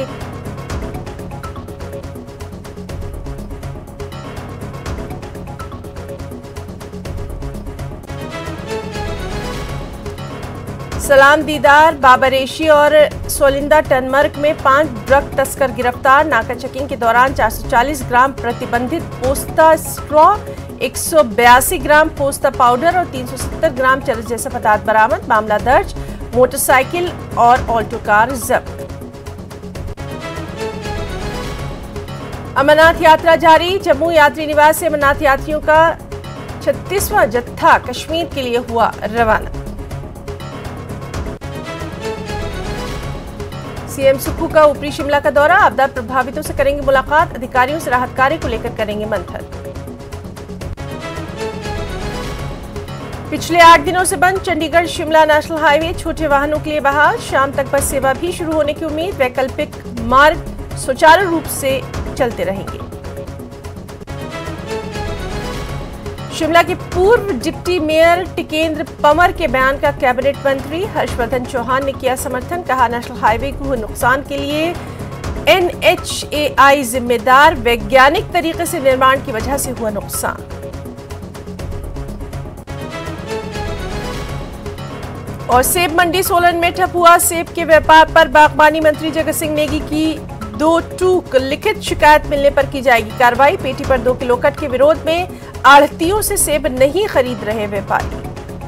सलाम दीदार, बाबरेशी और सोलिंदा टनमर्क में पांच ड्रग तस्कर गिरफ्तार। नाका चेकिंग के दौरान चार सौ चालीस ग्राम प्रतिबंधित पोस्ता स्ट्रॉ, एक सौ बयासी ग्राम पोस्ता पाउडर और तीन सौ सत्तर ग्राम चरस जैसा पदार्थ बरामद। मामला दर्ज। मोटरसाइकिल और ऑल्टो कार जब्त। अमरनाथ यात्रा जारी। जम्मू यात्री निवास से अमरनाथ यात्रियों का छत्तीसवां जत्था कश्मीर के लिए हुआ रवाना। सीएम सुक्खू का ऊपरी शिमला का दौरा। आपदा प्रभावितों से करेंगे मुलाकात। अधिकारियों से राहत कार्य को लेकर करेंगे मंथन। पिछले आठ दिनों से बंद चंडीगढ़ शिमला नेशनल हाईवे छोटे वाहनों के लिए बहाल। शाम तक बस सेवा भी शुरू होने की उम्मीद। वैकल्पिक मार्ग सुचारू रूप से चलते रहेंगे। शिमला के पूर्व डिप्टी मेयर टिकेंद्र पंवर के बयान का कैबिनेट मंत्री हर्षवर्धन चौहान ने किया समर्थन। कहा, नेशनल हाईवे को हुए नुकसान के लिए एन एच ए आई जिम्मेदार, वैज्ञानिक तरीके से निर्माण की वजह से हुआ नुकसान। और सेब मंडी सोलन में ठप हुआ। सेब के व्यापार पर बागवानी मंत्री जगत सिंह नेगी की दो टूक लिखित शिकायत मिलने पर की जाएगी कार्रवाई। पेटी पर दो किलो कट के विरोध में आढ़तियों से सेब नहीं खरीद रहे व्यापारी।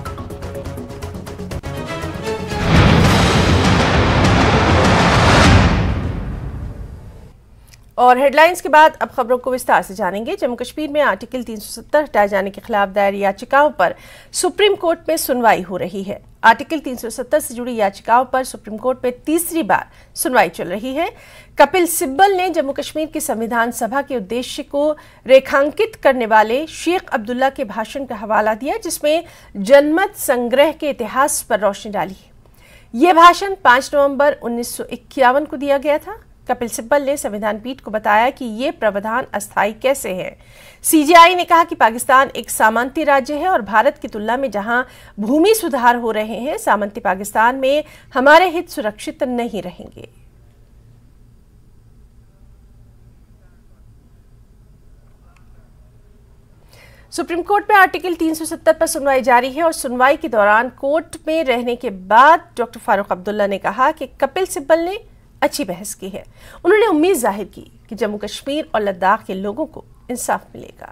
और हेडलाइंस के बाद अब खबरों को विस्तार से जानेंगे। जम्मू कश्मीर में आर्टिकल तीन सौ सत्तर हटाए जाने के खिलाफ दायर याचिकाओं पर सुप्रीम कोर्ट में सुनवाई हो रही है। आर्टिकल तीन सौ सत्तर से जुड़ी याचिकाओं पर सुप्रीम कोर्ट में तीसरी बार सुनवाई चल रही है। कपिल सिब्बल ने जम्मू कश्मीर की संविधान सभा के उद्देश्य को रेखांकित करने वाले शेख अब्दुल्ला के भाषण का हवाला दिया, जिसमें जनमत संग्रह के इतिहास पर रोशनी डाली। ये भाषण पांच नवंबर उन्नीस सौ इक्यावन को दिया गया था। कपिल सिब्बल ने संविधान पीठ को बताया कि ये प्रावधान अस्थायी कैसे है। सीजेआई ने कहा कि पाकिस्तान एक सामंती राज्य है और भारत की तुलना में जहां भूमि सुधार हो रहे हैं, सामंती पाकिस्तान में हमारे हित सुरक्षित नहीं रहेंगे। सुप्रीम कोर्ट में आर्टिकल तीन सौ सत्तर पर सुनवाई जारी है और सुनवाई के दौरान कोर्ट में रहने के बाद डॉक्टर फारूक अब्दुल्ला ने कहा कि कपिल सिब्बल ने अच्छी बहस की है। उन्होंने उम्मीद जाहिर की कि जम्मू कश्मीर और लद्दाख के लोगों को इंसाफ मिलेगा।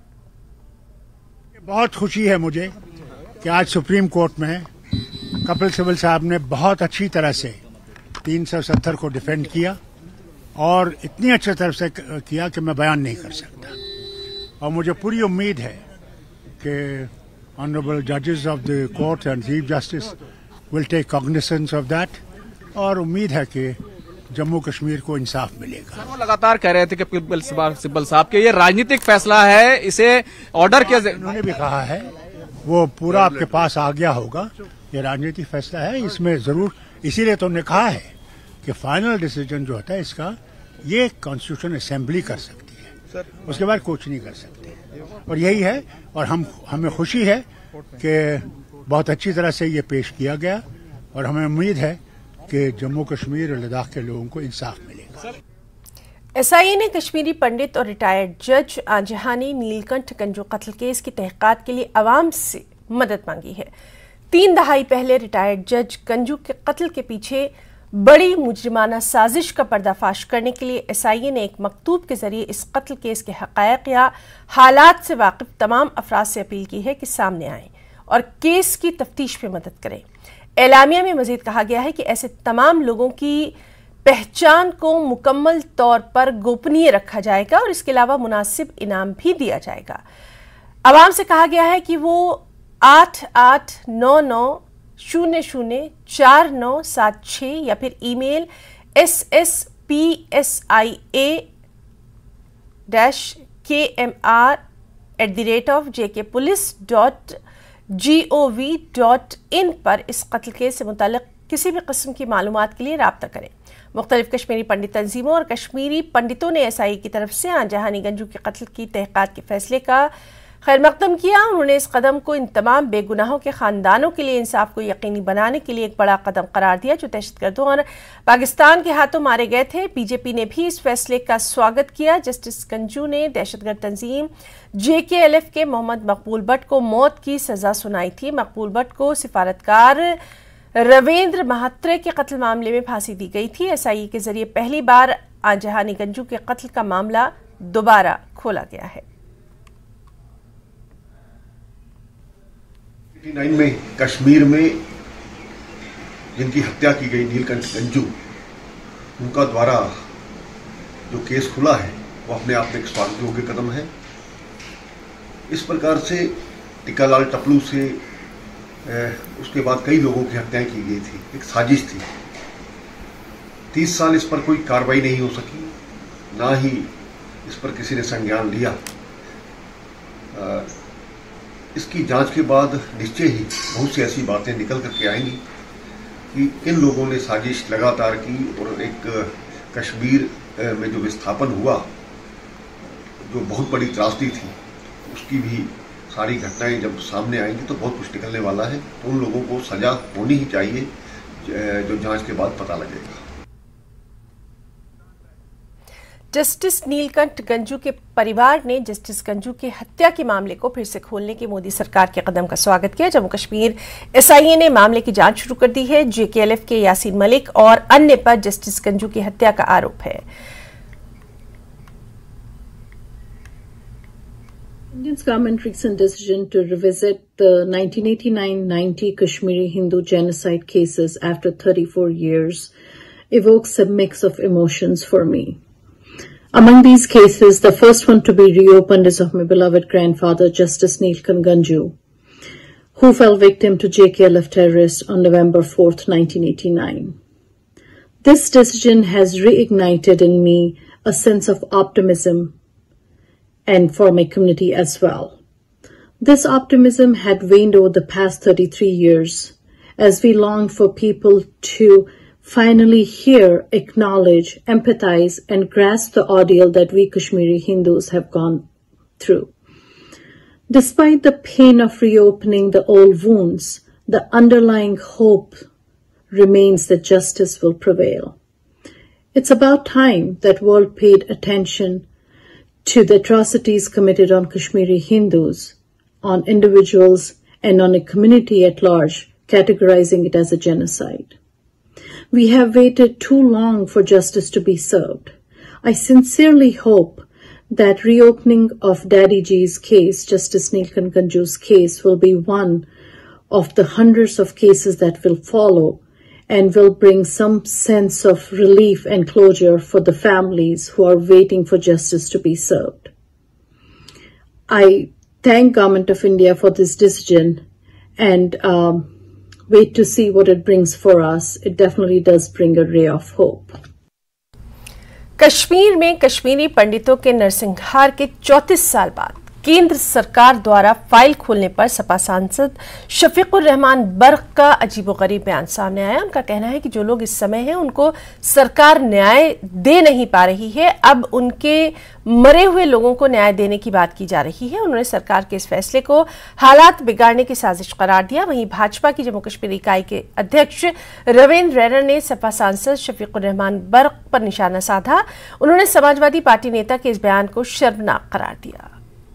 बहुत खुशी है मुझे कि आज सुप्रीम कोर्ट में कपिल सिब्बल साहब ने बहुत अच्छी तरह से तीन सौ सत्तर को डिफेंड किया और इतनी अच्छी तरह से किया कि मैं बयान नहीं कर सकता। और मुझे पूरी उम्मीद है कि ऑनरेबल जजेस of the court and chief justice will take cognizance of that और उम्मीद है कि जम्मू कश्मीर को इंसाफ मिलेगा। वो लगातार कह रहे थे कि कपिल सिब्बल साहब के ये राजनीतिक फैसला है, इसे ऑर्डर किया। उन्होंने भी कहा है, वो पूरा आपके पास आ गया होगा। ये राजनीतिक फैसला है, इसमें जरूर, इसीलिए तो उन्होंने कहा है कि फाइनल डिसीजन जो होता है इसका ये कॉन्स्टिट्यूशन असेंबली कर सकती है, उसके बाद कुछ नहीं कर सकते। और यही है, और हम हमें खुशी है कि बहुत अच्छी तरह से ये पेश किया गया और हमें उम्मीद है कि जम्मू कश्मीर और लद्दाख के लोगों को इंसाफ मिलेगा। एसआईए ने कश्मीरी पंडित और रिटायर्ड जज आंजहानी नीलकंठ गंजू कत्ल केस की तहकीकात के लिए अवाम से मदद मांगी है। तीन दहाई पहले रिटायर्ड जज गंजू के कत्ल के पीछे बड़ी मुजरिमाना साजिश का पर्दाफाश करने के लिए एसआईए ने एक मकतूब के जरिए इस कत्ल केस के हकायक या हालात से वाकिफ तमाम अफराद से अपील की है कि सामने आएं और केस की तफ्तीश में मदद करें। एलामिया में मजीद कहा गया है कि ऐसे तमाम लोगों की पहचान को मुकम्मल तौर पर गोपनीय रखा जाएगा और इसके अलावा मुनासिब इनाम भी दिया जाएगा। अवाम से कहा गया है कि वो आठ आठ नौ नौ शून्य शून्य चार नौ सात छः या फिर email S S P S I A dash K M R at the rate of J K police dot G O V dot I पर इस कत्ल केस से मुताल्लिक किसी भी किस्म की मालूमात के लिए राब्ता करें। मुख्तलिफ कश्मीरी पंडित तंजीमों और कश्मीरी पंडितों ने एसआई की तरफ से आंजहानी गंजू के कत्ल की तहकीकात के फैसले का खैर मकदम किया। उन्होंने इस कदम को इन तमाम बेगुनाहों के खानदानों के लिए इंसाफ को यकीनी बनाने के लिए एक बड़ा कदम करार दिया जो दहशतगर्दों और पाकिस्तान के हाथों मारे गए थे। बीजेपी ने भी इस फैसले का स्वागत किया। जस्टिस गंजू ने दहशतगर्द तंजीम जे के एल एफ के मोहम्मद मकबूल भट्ट को मौत की सजा सुनाई थी। मकबूल भट्ट को सिफारतकार रविंद्र महात्रे के कत्ल मामले में फांसी दी गई थी। एसआईए के जरिए पहली बार आंजहानी गंजू के कत्ल का मामला दोबारा खोला गया है। उन्यासी में कश्मीर में जिनकी हत्या की गई नीलकंठ गंजू, उनका द्वारा जो केस खुला है वो अपने आप में एक स्वागत योग्य कदम है। इस प्रकार से टिक्कालाल टपलू से उसके बाद कई लोगों की हत्याएं की गई थी, एक साजिश थी। तीस साल इस पर कोई कार्रवाई नहीं हो सकी, ना ही इस पर किसी ने संज्ञान लिया। इसकी जांच के बाद निश्चय ही बहुत सी ऐसी बातें निकल करके आएंगी कि इन लोगों ने साजिश लगातार की और एक कश्मीर में जो विस्थापन हुआ, जो बहुत बड़ी त्रासदी थी, उसकी भी सारी घटनाएं जब सामने आएंगी तो बहुत कुछ निकलने वाला है। तो उन लोगों को सजा होनी ही चाहिए, जो जांच के बाद पता लगेगा। जस्टिस नीलकंठ गंजू के परिवार ने जस्टिस गंजू की हत्या के मामले को फिर से खोलने के मोदी सरकार के कदम का स्वागत किया। जम्मू कश्मीर एसआईए ने मामले की जांच शुरू कर दी है। जेकेएलएफ के यासीन मलिक और अन्य पर जस्टिस गंजू की हत्या का आरोप है। India's government recent decision to revisit the nineteen eighty-nine ninety Kashmiri Hindu genocide cases after thirty-four years evokes a mix of emotions for me. Among these cases, the first one to be reopened is of my beloved grandfather, Justice Neelkant Ganju, who fell victim to J K L F terrorists on November fourth, nineteen eighty-nine. This decision has reignited in me a sense of optimism and for my community as well. This optimism had waned over the past thirty-three years as we longed for people to finally hear, acknowledge, empathize, and grasp the ordeal that we Kashmiri Hindus have gone through. Despite the pain of reopening the old wounds, the underlying hope remains that justice will prevail. It's about time that world paid attention to the atrocities committed on Kashmiri Hindus, on individuals, and on a community at large, categorizing it as a genocide. We have waited too long for justice to be served. I sincerely hope that reopening of Daddy G's case, Justice Neelkant Ganju's case, will be one of the hundreds of cases that will follow and will bring some sense of relief and closure for the families who are waiting for justice to be served. I thank Government of India for this decision and um, wait to see what it brings for us. It definitely does bring a ray of hope. Kashmir में कश्मीरी पंडितों के नरसंहार के चौंतीस साल बाद केंद्र सरकार द्वारा फाइल खोलने पर सपा सांसद शफीकुर रहमान बर्क का अजीबोगरीब बयान सामने आया। उनका कहना है कि जो लोग इस समय हैं उनको सरकार न्याय दे नहीं पा रही है, अब उनके मरे हुए लोगों को न्याय देने की बात की जा रही है। उन्होंने सरकार के इस फैसले को हालात बिगाड़ने की साजिश करार दिया। वहीं भाजपा की जम्मू कश्मीर इकाई के अध्यक्ष रविंद्र रैना ने सपा सांसद शफीकुर रहमान बर्क पर निशाना साधा। उन्होंने समाजवादी पार्टी नेता के इस बयान को शर्मनाक करार दिया।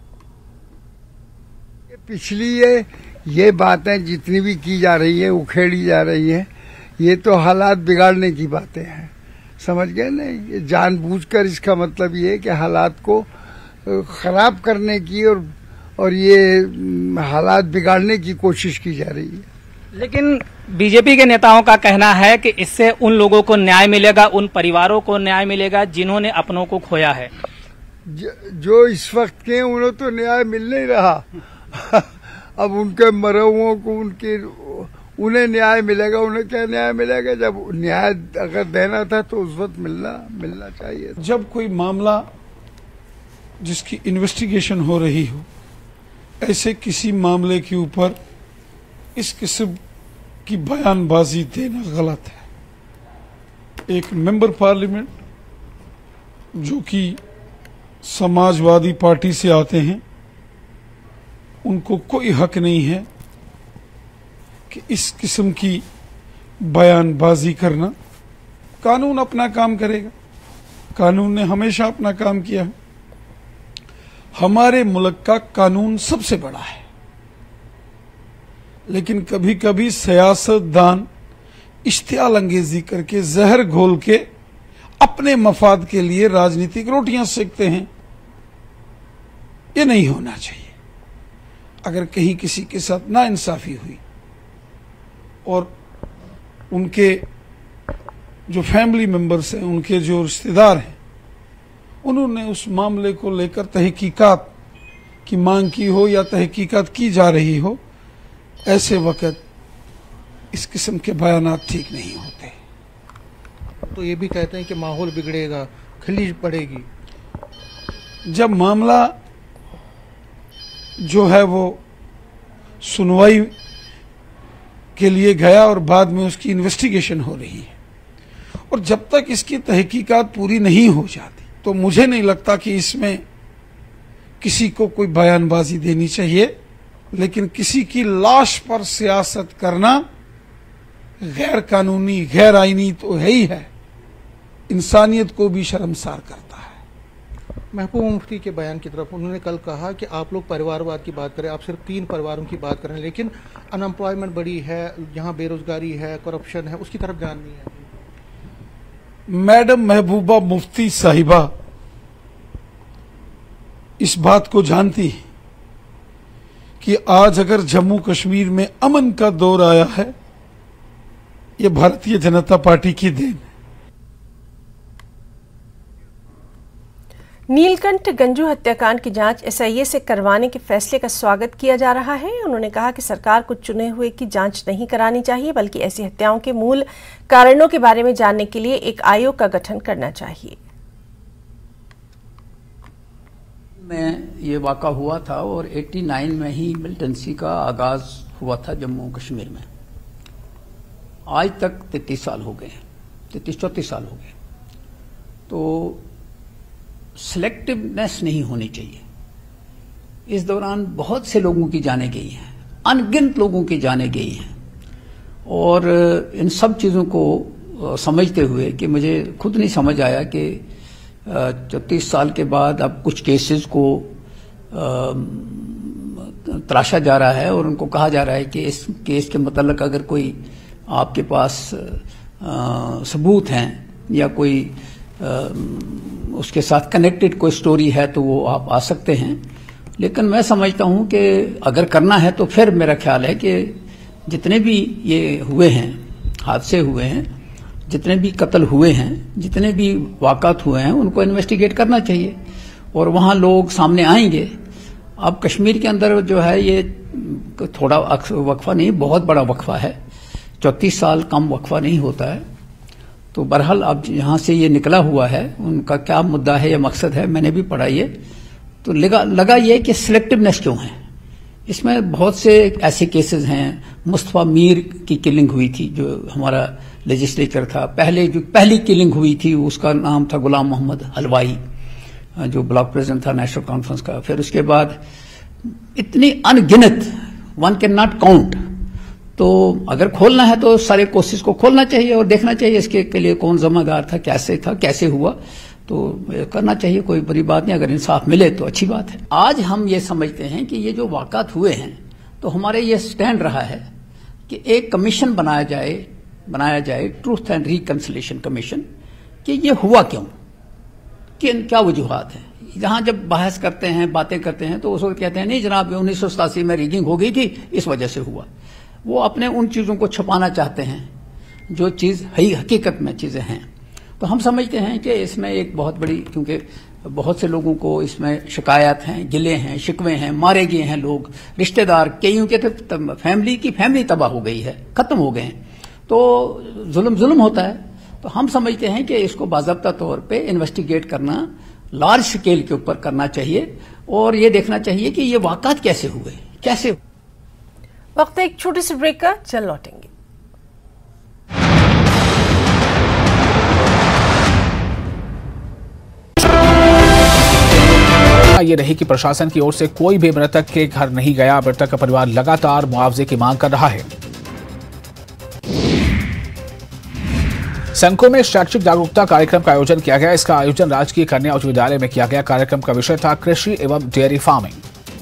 पिछली ये ये बातें जितनी भी की जा रही है, उखेड़ी जा रही है, ये तो हालात बिगाड़ने की बातें हैं, समझ गए ना। ये जानबूझकर, इसका मतलब ये है कि हालात को खराब करने की और और ये हालात बिगाड़ने की कोशिश की जा रही है। लेकिन बीजेपी के नेताओं का कहना है कि इससे उन लोगों को न्याय मिलेगा, उन परिवारों को न्याय मिलेगा जिन्होंने अपनों को खोया है। ज, जो इस वक्त के उन्हें तो न्याय मिल नहीं रहा। अब उनके मरे हुओं को उनके उन्हें न्याय मिलेगा। उन्हें क्या न्याय मिलेगा? जब न्याय अगर देना था तो उस वक्त मिलना मिलना चाहिए। जब कोई मामला जिसकी इन्वेस्टिगेशन हो रही हो, ऐसे किसी मामले के ऊपर इस किस्म की बयानबाजी देना गलत है। एक मेंबर पार्लियामेंट जो कि समाजवादी पार्टी से आते हैं, उनको कोई हक नहीं है कि इस किस्म की बयानबाजी करना। कानून अपना काम करेगा, कानून ने हमेशा अपना काम किया है। हमारे मुल्क का कानून सबसे बड़ा है, लेकिन कभी कभी सियासतदान इश्तियाल अंगेजी करके, जहर घोल के अपने मफाद के लिए राजनीतिक रोटियां सेकते हैं। ये नहीं होना चाहिए। अगर कहीं किसी के साथ नाइंसाफी हुई और उनके जो फैमिली मेंबर्स हैं, उनके जो रिश्तेदार हैं, उन्होंने उस मामले को लेकर तहकीकात की मांग की हो या तहकीकात की जा रही हो, ऐसे वक्त इस किस्म के बयानात ठीक नहीं होते। तो ये भी कहते हैं कि माहौल बिगड़ेगा, खलीज पड़ेगी। जब मामला जो है वो सुनवाई के लिए गया और बाद में उसकी इन्वेस्टिगेशन हो रही है। और जब तक इसकी तहकीकात पूरी नहीं हो जाती तो मुझे नहीं लगता कि इसमें किसी को कोई बयानबाजी देनी चाहिए। लेकिन किसी की लाश पर सियासत करना गैर कानूनी, गैर आईनी तो है ही है, इंसानियत को भी शर्मसार करता है। महबूब मुफ्ती के बयान की तरफ उन्होंने कल कहा कि आप लोग परिवारवाद की बात करें, आप सिर्फ तीन परिवारों की बात करें, लेकिन अनएम्प्लॉयमेंट बड़ी है, यहाँ बेरोजगारी है, करप्शन है, उसकी तरफ ध्यान नहीं है। मैडम महबूबा मुफ्ती साहिबा इस बात को जानती है कि आज अगर जम्मू कश्मीर में अमन का दौर आया है, ये भारतीय जनता पार्टी की देन है। नीलकंठ गंजू हत्याकांड की जांच एसआईए से करवाने के फैसले का स्वागत किया जा रहा है। उन्होंने कहा कि सरकार को चुने हुए की जांच नहीं करानी चाहिए, बल्कि ऐसी हत्याओं के मूल कारणों के बारे में जानने के लिए एक आयोग का गठन करना चाहिए। में ये वाक़ा हुआ था और नवासी में ही मिलिटेंसी का आगाज हुआ था जम्मू कश्मीर में। आज तक तैंतीस साल हो गए, तैंतीस चौंतीस साल हो गए। तो सिलेक्टिवनेस नहीं होनी चाहिए। इस दौरान बहुत से लोगों की जाने गई हैं, अनगिनत लोगों की जाने गई हैं। और इन सब चीज़ों को समझते हुए कि मुझे खुद नहीं समझ आया कि चौंतीस साल के बाद अब कुछ केसेस को तराशा जा रहा है और उनको कहा जा रहा है कि इस केस के मतलब अगर कोई आपके पास सबूत हैं या कोई आ, उसके साथ कनेक्टेड कोई स्टोरी है तो वो आप आ सकते हैं। लेकिन मैं समझता हूं कि अगर करना है तो फिर मेरा ख्याल है कि जितने भी ये हुए हैं, हादसे हुए हैं, जितने भी कत्ल हुए हैं, जितने भी वाक़ात हुए हैं, उनको इन्वेस्टिगेट करना चाहिए और वहाँ लोग सामने आएंगे। अब कश्मीर के अंदर जो है ये थोड़ा वक्फा नहीं, बहुत बड़ा वक्फा है। चौंतीस साल कम वक्फा नहीं होता है। तो बहरहाल अब यहाँ से ये निकला हुआ है, उनका क्या मुद्दा है या मकसद है मैंने भी पढ़ा ये। तो लगा लगा ये कि सिलेक्टिवनेस क्यों है। इसमें बहुत से ऐसे केसेस हैं। मुस्तफा मीर की किलिंग हुई थी, जो हमारा लेजिस्लेचर था, पहले जो पहली किलिंग हुई थी उसका नाम था गुलाम मोहम्मद हलवाई, जो ब्लॉक प्रेसिडेंट था नेशनल कॉन्फ्रेंस का। फिर उसके बाद इतनी अनगिनत, वन कैन नॉट काउंट। तो अगर खोलना है तो सारे कोशिश को खोलना चाहिए और देखना चाहिए इसके के लिए कौन जिम्मेदार था, कैसे था, कैसे हुआ, तो करना चाहिए। कोई बड़ी बात नहीं, अगर इंसाफ मिले तो अच्छी बात है। आज हम ये समझते हैं कि ये जो वाक़ात हुए हैं तो हमारे ये स्टैंड रहा है कि एक कमीशन बनाया जाए बनाया जाए ट्रूथ एंड रिकंसिलिएशन कमीशन, कि ये हुआ क्यों, कि क्या वजूहात हैं। जहां जब बहस करते हैं, बातें करते हैं, तो उस वक्त कहते हैं नहीं जनाब उन्नीस सौ सतासी में रिगिंग हो गई थी, इस वजह से हुआ। वो अपने उन चीज़ों को छुपाना चाहते हैं जो चीज़ है हकीकत में चीज़ें हैं। तो हम समझते हैं कि इसमें एक बहुत बड़ी, क्योंकि बहुत से लोगों को इसमें शिकायत हैं, गिले हैं, शिकवे हैं, मारे गए हैं लोग, रिश्तेदार, कईयों के तो फैमिली की फैमिली तबाह हो गई है, खत्म हो गए हैं। तो जुल्म जुल्म होता है। तो हम समझते हैं कि इसको बाज़ाब्ता तौर पे इन्वेस्टिगेट करना लार्ज स्केल के ऊपर करना चाहिए और ये देखना चाहिए कि ये वाक़ात कैसे हुए, कैसे। वक्त एक छोटी सी ब्रेक का, चल लौटेंगे। ये रही कि प्रशासन की ओर से कोई भी मृतक के घर नहीं गया। मृतक का परिवार लगातार मुआवजे की मांग कर रहा है। संको में शैक्षिक जागरूकता कार्यक्रम का आयोजन किया गया। इसका आयोजन राजकीय कन्या उच्च विद्यालय में किया गया। कार्यक्रम का विषय था कृषि एवं डेयरी फार्मिंग।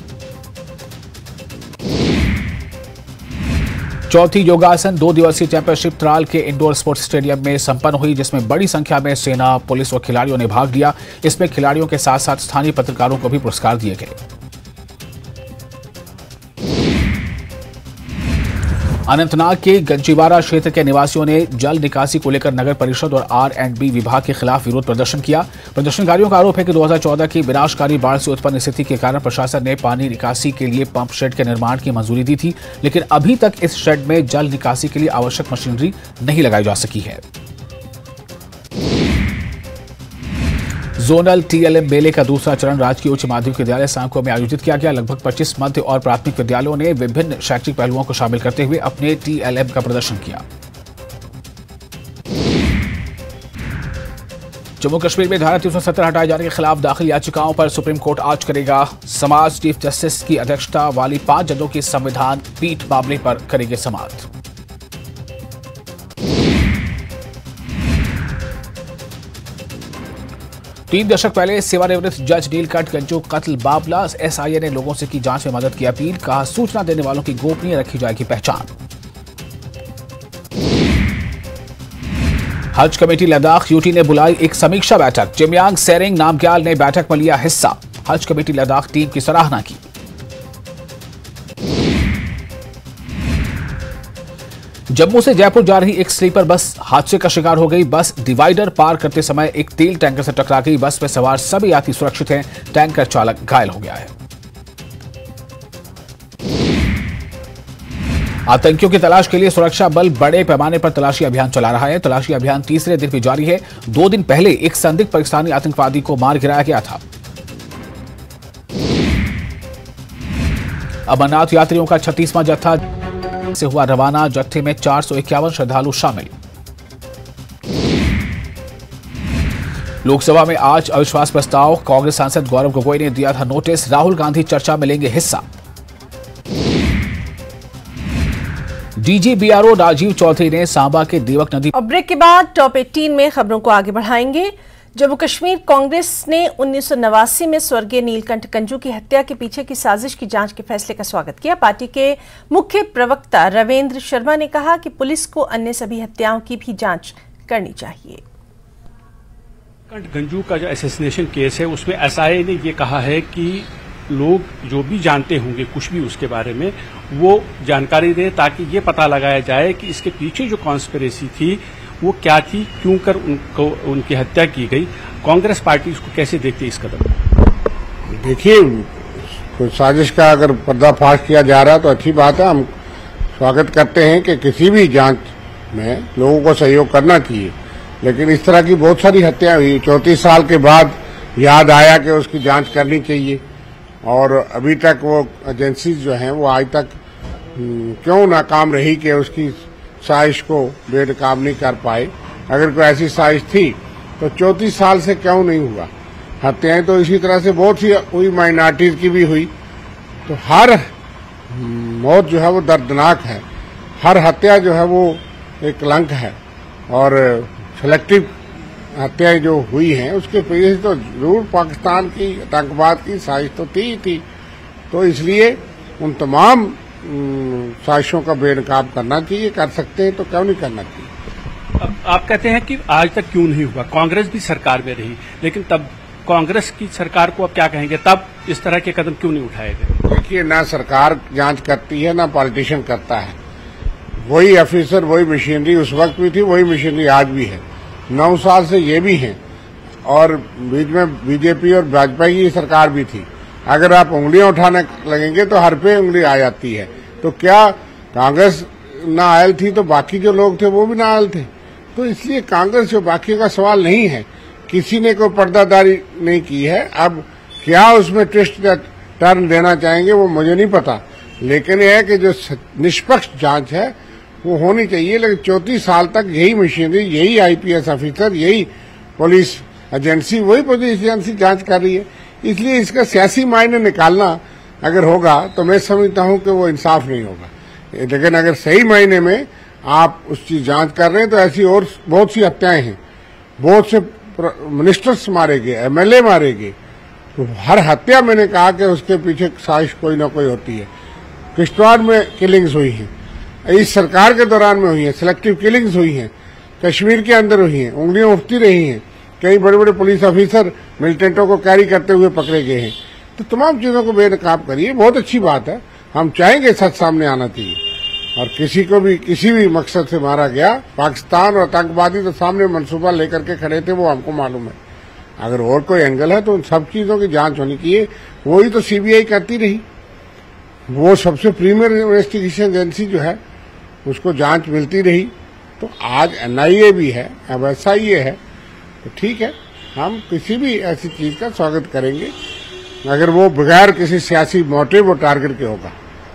चौथी योगासन दो दिवसीय चैंपियनशिप त्राल के इंडोर स्पोर्ट्स स्टेडियम में संपन्न हुई, जिसमें बड़ी संख्या में सेना, पुलिस और खिलाड़ियों ने भाग लिया। इसमें खिलाड़ियों के साथ साथ स्थानीय पत्रकारों को भी पुरस्कार दिए गए। अनंतनाग के गंजीवारा क्षेत्र के निवासियों ने जल निकासी को लेकर नगर परिषद और आर एंड बी विभाग के खिलाफ विरोध प्रदर्शन किया। प्रदर्शनकारियों का आरोप है कि दो हज़ार चौदह की विनाशकारी बाढ़ से उत्पन्न स्थिति के कारण प्रशासन ने पानी निकासी के लिए पंप शेड के निर्माण की मंजूरी दी थी, लेकिन अभी तक इस शेड में जल निकासी के लिए आवश्यक मशीनरी नहीं लगाई जा सकी है। जोनल टीएलएम मेले का दूसरा चरण राजकीय उच्च माध्यमिक विद्यालय सांको में आयोजित किया गया। लगभग पच्चीस मध्य और प्राथमिक विद्यालयों ने विभिन्न शैक्षिक पहलुओं को शामिल करते हुए अपने टीएलएम का प्रदर्शन किया। जम्मू कश्मीर में धारा तीन सौ सत्तर हटाए जाने के खिलाफ दाखिल याचिकाओं पर सुप्रीम कोर्ट आज करेगा समाअत। चीफ जस्टिस की अध्यक्षता वाली पांच जजों की संविधान पीठ मामले पर करेगी समाअत। तीन दशक पहले सेवानिवृत्त जज नीलकंठ गंजू कत्ल मामला, एसआईए ने लोगों से की जांच में मदद की अपील। कहा, सूचना देने वालों की गोपनीय रखी जाएगी पहचान। हज कमेटी लद्दाख यूटी ने बुलाई एक समीक्षा बैठक। जिमयांग सेरिंग नामग्याल ने बैठक में लिया हिस्सा। हज कमेटी लद्दाख टीम की सराहना की। जम्मू से जयपुर जा रही एक स्लीपर बस हादसे का शिकार हो गई। बस डिवाइडर पार करते समय एक तेल टैंकर से टकरा गई। बस में सवार सभी यात्री सुरक्षित हैं। टैंकर चालक घायल हो गया है। आतंकियों की तलाश के लिए सुरक्षा बल बड़े पैमाने पर तलाशी अभियान चला रहा है। तलाशी अभियान तीसरे दिन भी जारी है। दो दिन पहले एक संदिग्ध पाकिस्तानी आतंकवादी को मार गिराया गया था। अमरनाथ यात्रियों का छत्तीसवां जत्था से हुआ रवाना। जत्थे में चार सौ इक्यावन श्रद्धालु शामिल। लोकसभा में आज अविश्वास प्रस्ताव। कांग्रेस सांसद गौरव गोगोई ने दिया था नोटिस। राहुल गांधी चर्चा में लेंगे हिस्सा। डीजी बीआरओ राजीव चौधरी ने सांबा के देवक नदी। और ब्रेक के बाद टॉप अठारह में खबरों को आगे बढ़ाएंगे। जम्मू कश्मीर कांग्रेस ने उन्नीस सौ नवासी में स्वर्गीय नीलकंठ गंजू की हत्या के पीछे की साजिश की जांच के फैसले का स्वागत किया। पार्टी के मुख्य प्रवक्ता रविंद्र शर्मा ने कहा कि पुलिस को अन्य सभी हत्याओं की भी जांच करनी चाहिए। नीलकंठ गंजू का जो असैसिनेशन केस है उसमें एसआईए ने ये कहा है कि लोग जो भी जानते होंगे कुछ भी उसके बारे में वो जानकारी दें ताकि ये पता लगाया जाए कि इसके पीछे जो कॉन्स्पिरेसी थी वो क्या थी, क्यों कर उनको उनकी हत्या की गई। कांग्रेस पार्टी इसको कैसे देखती है इस कदम? देखिए, कोई साजिश का अगर पर्दाफाश किया जा रहा है तो अच्छी बात है। हम स्वागत करते हैं कि किसी भी जांच में लोगों को सहयोग करना चाहिए, लेकिन इस तरह की बहुत सारी हत्याएं हुई। चौंतीस साल के बाद याद आया कि उसकी जांच करनी चाहिए और अभी तक वो एजेंसीज जो हैं वो आज तक क्यों नाकाम रही कि उसकी साजिश को बेनकाब नहीं कर पाए। अगर कोई ऐसी साजिश थी तो चौंतीस साल से क्यों नहीं हुआ? हत्याएं तो इसी तरह से बहुत सी हुई, माइनॉरिटीज की भी हुई। तो हर मौत जो है वो दर्दनाक है, हर हत्या जो है वो एक कलंक है और सिलेक्टिव हत्याएं जो हुई हैं उसके पीछे तो जरूर पाकिस्तान की आतंकवाद की साजिश तो थी ही थी। तो इसलिए उन तमाम साजिशों का बेनकाब करना चाहिए। कर सकते हैं तो क्यों नहीं करना चाहिए? अब आप कहते हैं कि आज तक क्यों नहीं हुआ? कांग्रेस भी सरकार में रही, लेकिन तब कांग्रेस की सरकार को अब क्या कहेंगे, तब इस तरह के कदम क्यों नहीं उठाए गए? देखिए, ना सरकार जांच करती है ना पॉलिटिशियन करता है। वही ऑफिसर, वही मशीनरी उस वक्त भी थी, वही मशीनरी आज भी है। नौ साल से ये भी है और बीच में बीजेपी और भाजपा की सरकार भी थी। अगर आप उंगलियां उठाने लगेंगे तो हर पे उंगली आ जाती है। तो क्या कांग्रेस ना आयल थी तो बाकी जो लोग थे वो भी ना आयल थे? तो इसलिए कांग्रेस जो बाकी का सवाल नहीं है, किसी ने कोई पर्दादारी नहीं की है। अब क्या उसमें ट्विस्ट टर्न देना चाहेंगे वो मुझे नहीं पता, लेकिन यह है कि जो निष्पक्ष जांच है वो होनी चाहिए। लेकिन चौंतीस साल तक यही मशीनरी, यही आईपीएस ऑफिसर, यही पुलिस एजेंसी, वही पुलिस एजेंसी जांच कर रही है। इसलिए इसका सियासी मायने निकालना अगर होगा तो मैं समझता हूं कि वो इंसाफ नहीं होगा। लेकिन अगर सही मायने में आप उसकी जांच कर रहे हैं तो ऐसी और बहुत सी हत्याएं हैं, बहुत से मिनिस्टर्स मारे गए, एमएलए मारे गए। तो हर हत्या मैंने कहा कि उसके पीछे साजिश कोई ना कोई होती है। किश्तवाड़ में किलिंग्स हुई हैं, इस सरकार के दौरान में हुई है, सिलेक्टिव किलिंग्स हुई हैं, कश्मीर के अंदर हुई हैं, उंगलियां उठती रही हैं। कई बड़े बड़े पुलिस ऑफिसर मिलिटेंटों को कैरी करते हुए पकड़े गए हैं। तो तमाम चीजों को बेनकाब करिए, बहुत अच्छी बात है। हम चाहेंगे सच सामने आना चाहिए और किसी को भी किसी भी मकसद से मारा गया, पाकिस्तान और आतंकवादी तो सामने मंसूबा लेकर के खड़े थे, वो हमको मालूम है। अगर और कोई एंगल है तो उन सब चीजों की जांच होनी चाहिए। वही तो सीबीआई करती रही, वो सबसे प्रीमियर इन्वेस्टिगेशन एजेंसी जो है उसको जांच मिलती रही। तो आज एनआईए भी है, अब एसआईए है, तो ठीक है। हम किसी भी ऐसी चीज का स्वागत करेंगे अगर वो बगैर किसी सियासी मोटिव और टारगेट के होगा।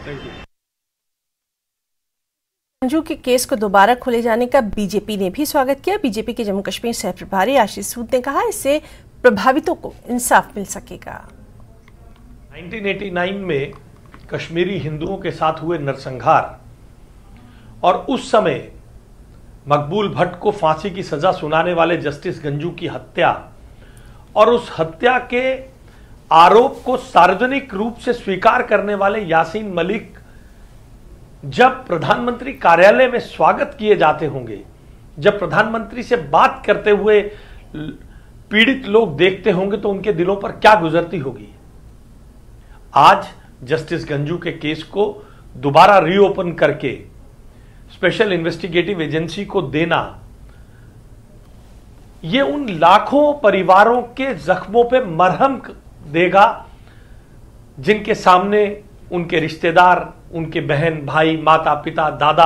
गंजू के केस को दोबारा खोले जाने का बीजेपी ने भी स्वागत किया। बीजेपी के जम्मू कश्मीर सह प्रभारी आशीष सूद ने कहा, इससे प्रभावितों को इंसाफ मिल सकेगा। उन्नीस सौ नवासी में कश्मीरी हिंदुओं के साथ हुए नरसंहार और उस समय मकबूल भट्ट को फांसी की सजा सुनाने वाले जस्टिस गंजू की हत्या और उस हत्या के आरोप को सार्वजनिक रूप से स्वीकार करने वाले यासीन मलिक जब प्रधानमंत्री कार्यालय में स्वागत किए जाते होंगे, जब प्रधानमंत्री से बात करते हुए पीड़ित लोग देखते होंगे तो उनके दिलों पर क्या गुजरती होगी। आज जस्टिस गंजू के केस को दोबारा रीओपन करके स्पेशल इन्वेस्टिगेटिव एजेंसी को देना, यह उन लाखों परिवारों के जख्मों पे मरहम देगा जिनके सामने उनके रिश्तेदार, उनके बहन भाई, माता पिता, दादा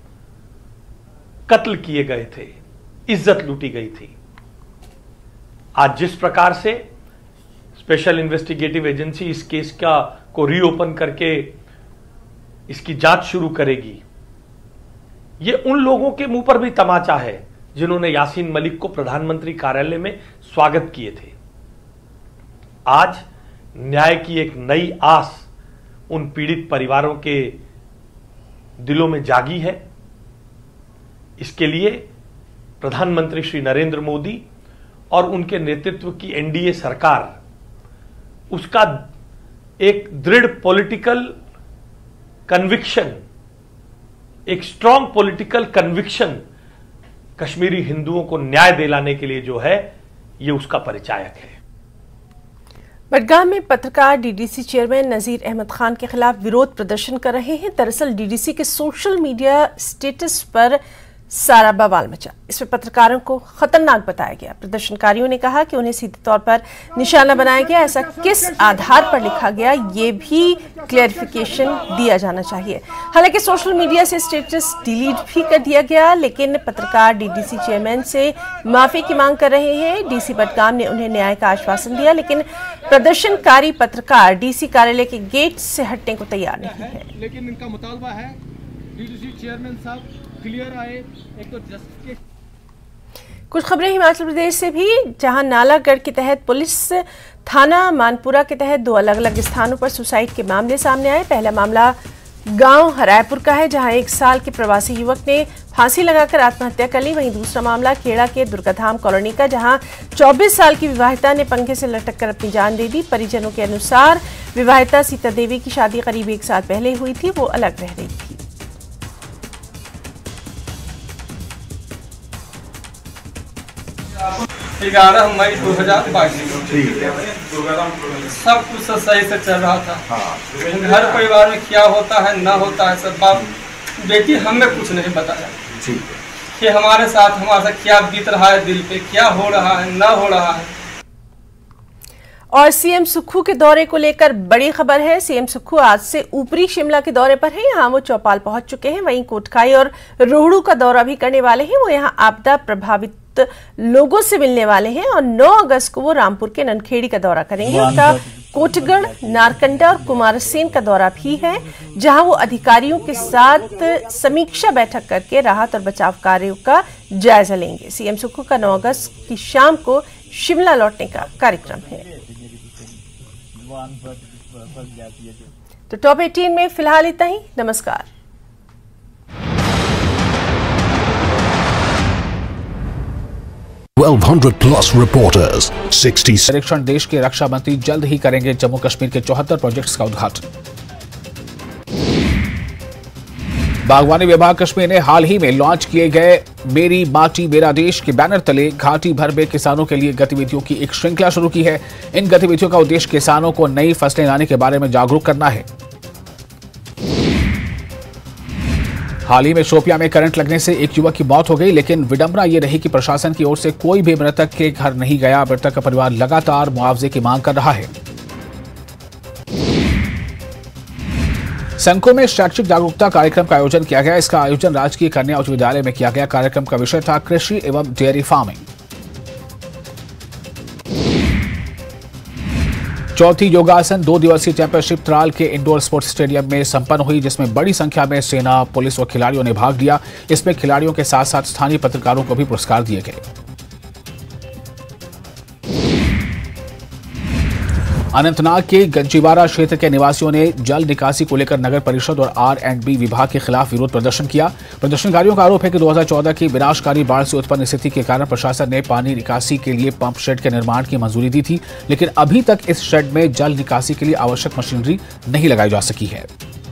कत्ल किए गए थे, इज्जत लूटी गई थी। आज जिस प्रकार से स्पेशल इन्वेस्टिगेटिव एजेंसी इस केस का को रीओपन करके इसकी जांच शुरू करेगी, यह उन लोगों के मुंह पर भी तमाचा है जिन्होंने यासीन मलिक को प्रधानमंत्री कार्यालय में स्वागत किए थे। आज न्याय की एक नई आस उन पीड़ित परिवारों के दिलों में जागी है। इसके लिए प्रधानमंत्री श्री नरेंद्र मोदी और उनके नेतृत्व की एनडीए सरकार उसका एक दृढ़ पॉलिटिकल कन्विक्शन, एक स्ट्रांग पॉलिटिकल कन्विक्शन कश्मीरी हिंदुओं को न्याय दिलाने के लिए जो है, यह उसका परिचायक है। बडगाम में पत्रकार डीडीसी चेयरमैन नजीर अहमद खान के खिलाफ विरोध प्रदर्शन कर रहे हैं। दरअसल डीडीसी के सोशल मीडिया स्टेटस पर सारा बवाल मचा। इसमें पत्रकारों को खतरनाक बताया गया। प्रदर्शनकारियों ने कहा कि उन्हें सीधे तौर पर निशाना बनाया गया। ऐसा किस आधार पर लिखा गया, ये भी क्लैरिफिकेशन दिया जाना चाहिए। हालांकि सोशल मीडिया से स्टेटस डिलीट भी कर दिया गया, लेकिन पत्रकार डीडीसी चेयरमैन से माफी की मांग कर रहे हैं। डीसी बडगाम ने उन्हें न्याय का आश्वासन दिया, लेकिन प्रदर्शनकारी पत्रकार डीसी कार्यालय के गेट से हटने को तैयार नहीं है। लेकिन इनका मुतालबा है डीडीसी चेयरमैन साहब क्लियर आए। एक तो जस्ट के कुछ खबरें हिमाचल प्रदेश से भी, जहां नालागढ़ के तहत पुलिस थाना मानपुरा के तहत दो अलग अलग स्थानों पर सुसाइड के मामले सामने आए। पहला मामला गांव हरायपुर का है, जहां एक साल के प्रवासी युवक ने फांसी लगाकर आत्महत्या कर ली। वहीं दूसरा मामला खेड़ा के दुर्गाधाम कॉलोनी का, जहां चौबीस साल की विवाहिता ने पंखे से लटक कर अपनी जान दे दी। परिजनों के अनुसार विवाहिता सीता देवी की शादी करीब एक साल पहले हुई थी, वो अलग रह रही थी। ग्यारह मई दो हजार बाईस सब कुछ सही से चल रहा था। हाँ। घर परिवार में क्या होता है ना होता है सब बाप बेटी हमें कुछ नहीं बताया कि हमारे साथ हमारे साथ क्या बीत रहा है, दिल पे क्या हो रहा है ना हो रहा है। और सीएम सुक्खू के दौरे को लेकर बड़ी खबर है। सीएम सुक्खू आज से ऊपरी शिमला के दौरे पर हैं। यहाँ वो चौपाल पहुंच चुके हैं। वहीं कोटखाई और रोहड़ू का दौरा भी करने वाले हैं। वो यहाँ आपदा प्रभावित लोगों से मिलने वाले हैं और नौ अगस्त को वो रामपुर के ननखेड़ी का दौरा करेंगे। उनका कोटगढ़, नारकंडा और कुमारसेन का दौरा भी है, जहां वो अधिकारियों के साथ समीक्षा बैठक करके राहत और बचाव कार्यों का जायजा लेंगे। सीएम सुक्खू का नौ अगस्त की शाम को शिमला लौटने का कार्यक्रम है। तो टॉप अठारह में फिलहाल इतना ही। नमस्कार। बारह सौ प्लस रिपोर्टर्स, साठ निरीक्षण। देश के रक्षा मंत्री जल्द ही करेंगे जम्मू कश्मीर के चौहत्तर प्रोजेक्ट्स का उद्घाटन। बागवानी विभाग कश्मीर ने हाल ही में लॉन्च किए गए मेरी माटी मेरा देश के बैनर तले घाटी भर में किसानों के लिए गतिविधियों की एक श्रृंखला शुरू की है। इन गतिविधियों का उद्देश्य किसानों को नई फसलें लाने के बारे में जागरूक करना है। हाल ही में शोपियां में करंट लगने से एक युवक की मौत हो गई, लेकिन विडंबना ये रही कि प्रशासन की ओर से कोई भी मृतक के घर नहीं गया। मृतक का परिवार लगातार मुआवजे की मांग कर रहा है। संको में शैक्षिक जागरूकता कार्यक्रम का आयोजन किया गया। इसका आयोजन राजकीय कन्या उच्च विद्यालय में किया गया। कार्यक्रम का विषय था कृषि एवं डेयरी फार्मिंग। चौथी योगासन दो दिवसीय चैंपियनशिप त्राल के इंडोर स्पोर्ट्स स्टेडियम में संपन्न हुई, जिसमें बड़ी संख्या में सेना, पुलिस और खिलाड़ियों ने भाग लिया। इसमें खिलाड़ियों के साथ साथ स्थानीय पत्रकारों को भी पुरस्कार दिए गए। अनंतनाग के गंजीवारा क्षेत्र के निवासियों ने जल निकासी को लेकर नगर परिषद और आर एंड बी विभाग के खिलाफ विरोध प्रदर्शन किया। प्रदर्शनकारियों का आरोप है कि दो हज़ार चौदह की विनाशकारी बाढ़ से उत्पन्न स्थिति के कारण प्रशासन ने पानी निकासी के लिए पंप शेड के निर्माण की मंजूरी दी थी, लेकिन अभी तक इस शेड में जल निकासी के लिए आवश्यक मशीनरी नहीं लगाई जा सकी है।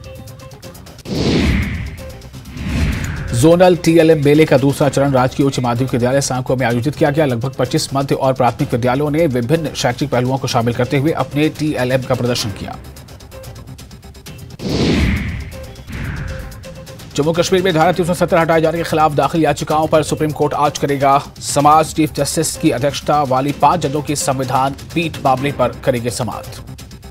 जोनल टीएलएम मेले का दूसरा चरण राजकीय उच्च माध्यमिक विद्यालय सांको में आयोजित किया गया। लगभग पच्चीस मध्य और प्राथमिक विद्यालयों ने विभिन्न शैक्षिक पहलुओं को शामिल करते हुए अपने टीएलएम का प्रदर्शन किया। जम्मू कश्मीर में धारा तीन सौ सत्तर हटाए जाने के खिलाफ दाखिल याचिकाओं पर सुप्रीम कोर्ट आज करेगा समाज। चीफ जस्टिस की अध्यक्षता वाली पांच जजों की संविधान पीठ मामले पर करेगी समाअत।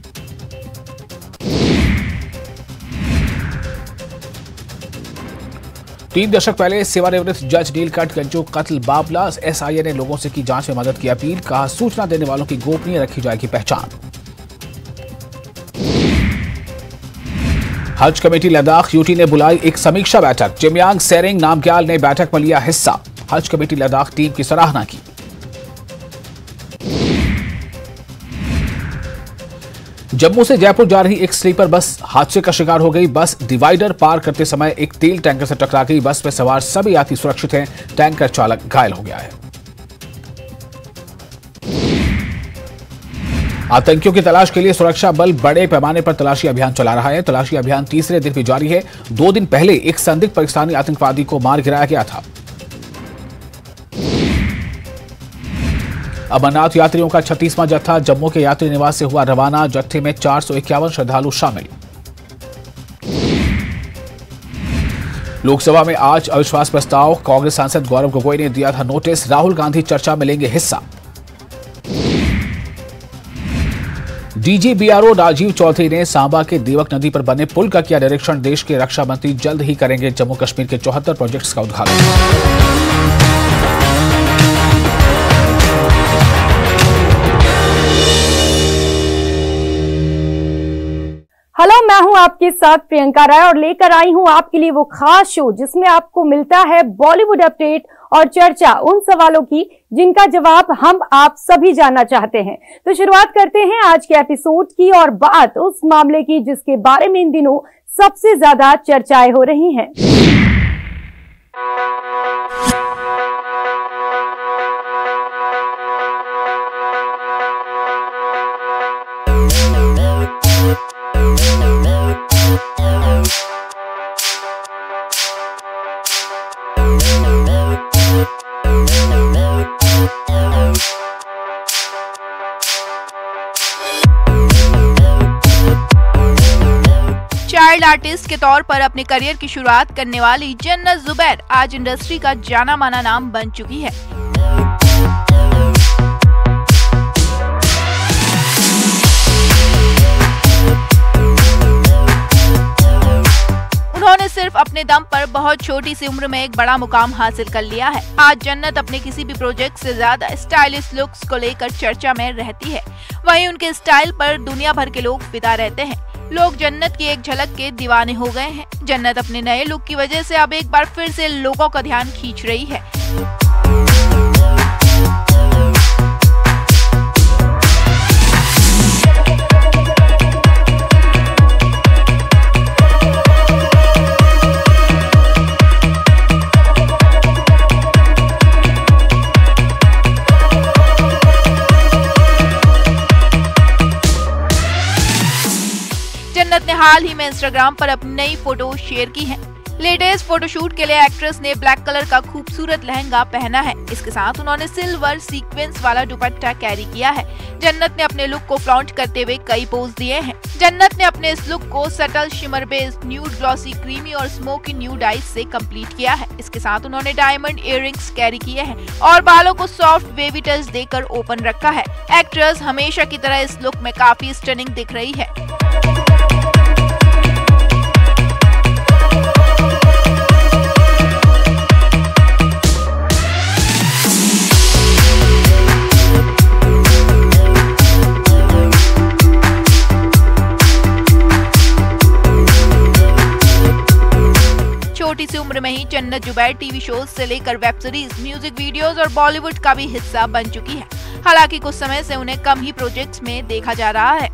तीन दशक पहले सेवानिवृत्त जज नीलकंठ गंजू कत्ल मामला, एसआईए ने लोगों से की जांच में मदद की अपील। कहा, सूचना देने वालों की गोपनीय रखी जाएगी पहचान। हज कमेटी लद्दाख यूटी ने बुलाई एक समीक्षा बैठक। जिमयांग सेरिंग नामग्याल ने बैठक में लिया हिस्सा। हज कमेटी लद्दाख टीम की सराहना की। जम्मू से जयपुर जा रही एक स्लीपर बस हादसे का शिकार हो गई। बस डिवाइडर पार करते समय एक तेल टैंकर से टकरा गई। बस में सवार सभी यात्री सुरक्षित हैं, टैंकर चालक घायल हो गया है। आतंकियों की तलाश के लिए सुरक्षा बल बड़े पैमाने पर तलाशी अभियान चला रहा है। तलाशी अभियान तीसरे दिन भी जारी है। दो दिन पहले एक संदिग्ध पाकिस्तानी आतंकवादी को मार गिराया गया था। अमरनाथ यात्रियों का छत्तीसवां जत्था जम्मू के यात्री निवास से हुआ रवाना। जत्थे में चार सौ इक्यावन श्रद्धालु शामिल। लोकसभा में आज अविश्वास प्रस्ताव, कांग्रेस सांसद गौरव गोगोई ने दिया था नोटिस। राहुल गांधी चर्चा में लेंगे हिस्सा। डीजी बीआरओ राजीव चौधरी ने सांबा के देवक नदी पर बने पुल का किया निरीक्षण। देश के रक्षा मंत्री जल्द ही करेंगे जम्मू कश्मीर के चौहत्तर प्रोजेक्ट्स का उद्घाटन। हेलो, मैं हूं आपके साथ प्रियंका राय और लेकर आई हूं आपके लिए वो खास शो जिसमें आपको मिलता है बॉलीवुड अपडेट और चर्चा उन सवालों की जिनका जवाब हम आप सभी जानना चाहते हैं। तो शुरुआत करते हैं आज के एपिसोड की और बात उस मामले की जिसके बारे में इन दिनों सबसे ज्यादा चर्चाएं हो रही हैं। चाइल्ड आर्टिस्ट के तौर पर अपने करियर की शुरुआत करने वाली जन्नत जुबैर आज इंडस्ट्री का जाना माना नाम बन चुकी है। उन्होंने सिर्फ अपने दम पर बहुत छोटी सी उम्र में एक बड़ा मुकाम हासिल कर लिया है। आज जन्नत अपने किसी भी प्रोजेक्ट से ज्यादा स्टाइलिश लुक्स को लेकर चर्चा में रहती है। वहीं उनके स्टाइल पर दुनिया भर के लोग फिदा रहते हैं। लोग जन्नत की एक झलक के दीवाने हो गए हैं। जन्नत अपने नए लुक की वजह से अब एक बार फिर से लोगों का ध्यान खींच रही है। जन्नत ने हाल ही में इंस्टाग्राम पर अपनी नई फोटो शेयर की है। लेटेस्ट फोटोशूट के लिए एक्ट्रेस ने ब्लैक कलर का खूबसूरत लहंगा पहना है। इसके साथ उन्होंने सिल्वर सीक्वेंस वाला दुपट्टा कैरी किया है। जन्नत ने अपने लुक को फ्लॉन्ट करते हुए कई पोज दिए हैं। जन्नत ने अपने इस लुक को subtle shimmer based nude glossy creamy और स्मोकी न्यूड आइज से कंप्लीट किया है। इसके साथ उन्होंने डायमंड इयररिंग्स कैरी किए हैं और बालों को सॉफ्ट वेवी टच देकर ओपन रखा है। एक्ट्रेस हमेशा की तरह इस लुक में काफी स्टनिंग दिख रही है। सी उम्र में ही जन्नत जुबैर टीवी शोज से लेकर वेब सीरीज, म्यूजिक वीडियोस और बॉलीवुड का भी हिस्सा बन चुकी है। हालांकि कुछ समय से उन्हें कम ही प्रोजेक्ट्स में देखा जा रहा है।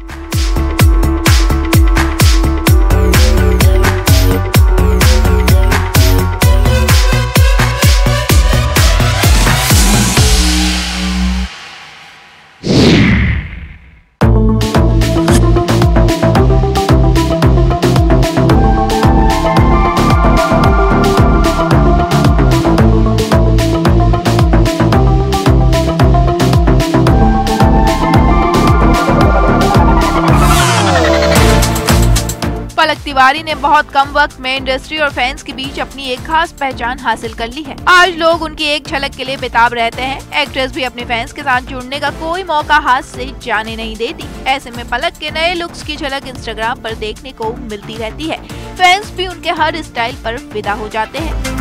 पलक तिवारी ने बहुत कम वक्त में इंडस्ट्री और फैंस के बीच अपनी एक खास पहचान हासिल कर ली है। आज लोग उनकी एक झलक के लिए बेताब रहते हैं। एक्ट्रेस भी अपने फैंस के साथ जुड़ने का कोई मौका हाथ से जाने नहीं देती। ऐसे में पलक के नए लुक्स की झलक इंस्टाग्राम पर देखने को मिलती रहती है। फैंस भी उनके हर स्टाइल पर फिदा हो जाते हैं।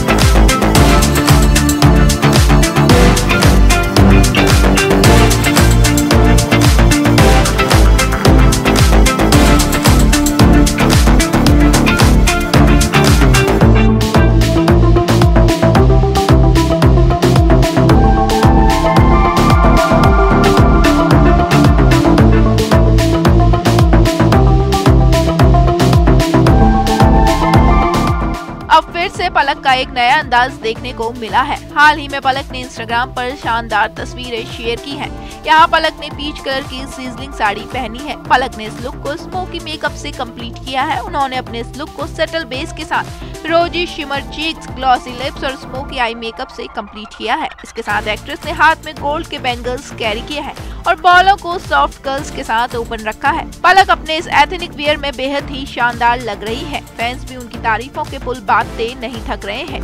से पलक का एक नया अंदाज देखने को मिला है। हाल ही में पलक ने इंस्टाग्राम पर शानदार तस्वीरें शेयर की हैं। यहाँ पलक ने पीच कलर की सीजलिंग साड़ी पहनी है। पलक ने इस लुक को स्मोकी मेकअप से कंप्लीट किया है। उन्होंने अपने इस लुक को सटल बेस के साथ rosy shimmer cheeks, glossy lips और स्मोकी आई मेकअप से कंप्लीट किया है। इसके साथ एक्ट्रेस ने हाथ में गोल्ड के बैंगल्स कैरी किए हैं और बालों को सॉफ्ट कर्ल्स के साथ ओपन रखा है। पलक अपने इस एथनिक वियर में बेहद ही शानदार लग रही है। फैंस भी उनकी तारीफों के पुल बांधते नहीं थक रहे हैं।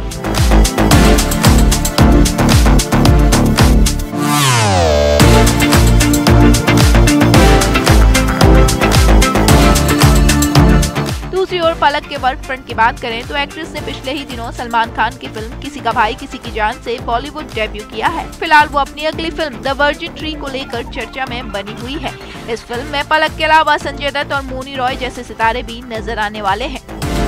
दूसरी ओर पलक के वर्क फ्रंट की बात करें तो एक्ट्रेस ने पिछले ही दिनों सलमान खान की फिल्म किसी का भाई किसी की जान से बॉलीवुड डेब्यू किया है। फिलहाल वो अपनी अगली फिल्म द वर्जिन ट्री को लेकर चर्चा में बनी हुई है। इस फिल्म में पलक के अलावा संजय दत्त और मोनी रॉय जैसे सितारे भी नजर आने वाले हैं।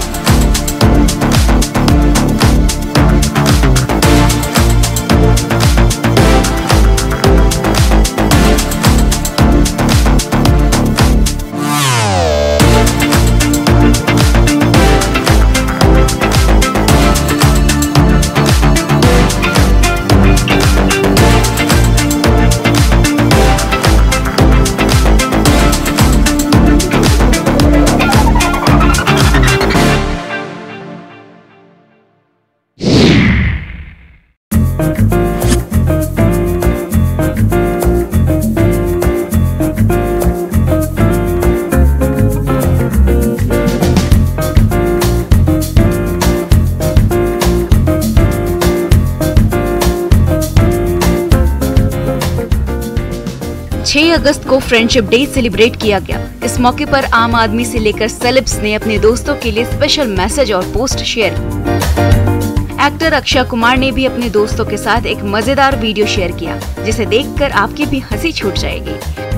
छह अगस्त को फ्रेंडशिप डे सेलिब्रेट किया गया। इस मौके पर आम आदमी से लेकर सेलेब्स ने अपने दोस्तों के लिए स्पेशल मैसेज और पोस्ट शेयर की। एक्टर अक्षय कुमार ने भी अपने दोस्तों के साथ एक मजेदार वीडियो शेयर किया, जिसे देखकर आपकी भी हंसी छूट जाएगी।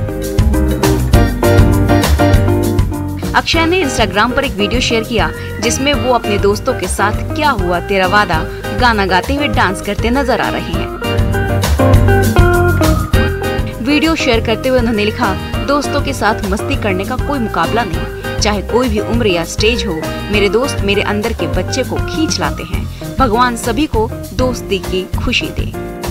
अक्षय ने इंस्टाग्राम पर एक वीडियो शेयर किया जिसमें वो अपने दोस्तों के साथ क्या हुआ तेरा वादा गाना गाते हुए डांस करते नजर आ रहे हैं। वीडियो शेयर करते हुए उन्होंने लिखा, दोस्तों के साथ मस्ती करने का कोई मुकाबला नहीं, चाहे कोई भी उम्र या स्टेज हो, मेरे दोस्त मेरे अंदर के बच्चे को खींच लाते हैं। भगवान सभी को दोस्ती की खुशी दे।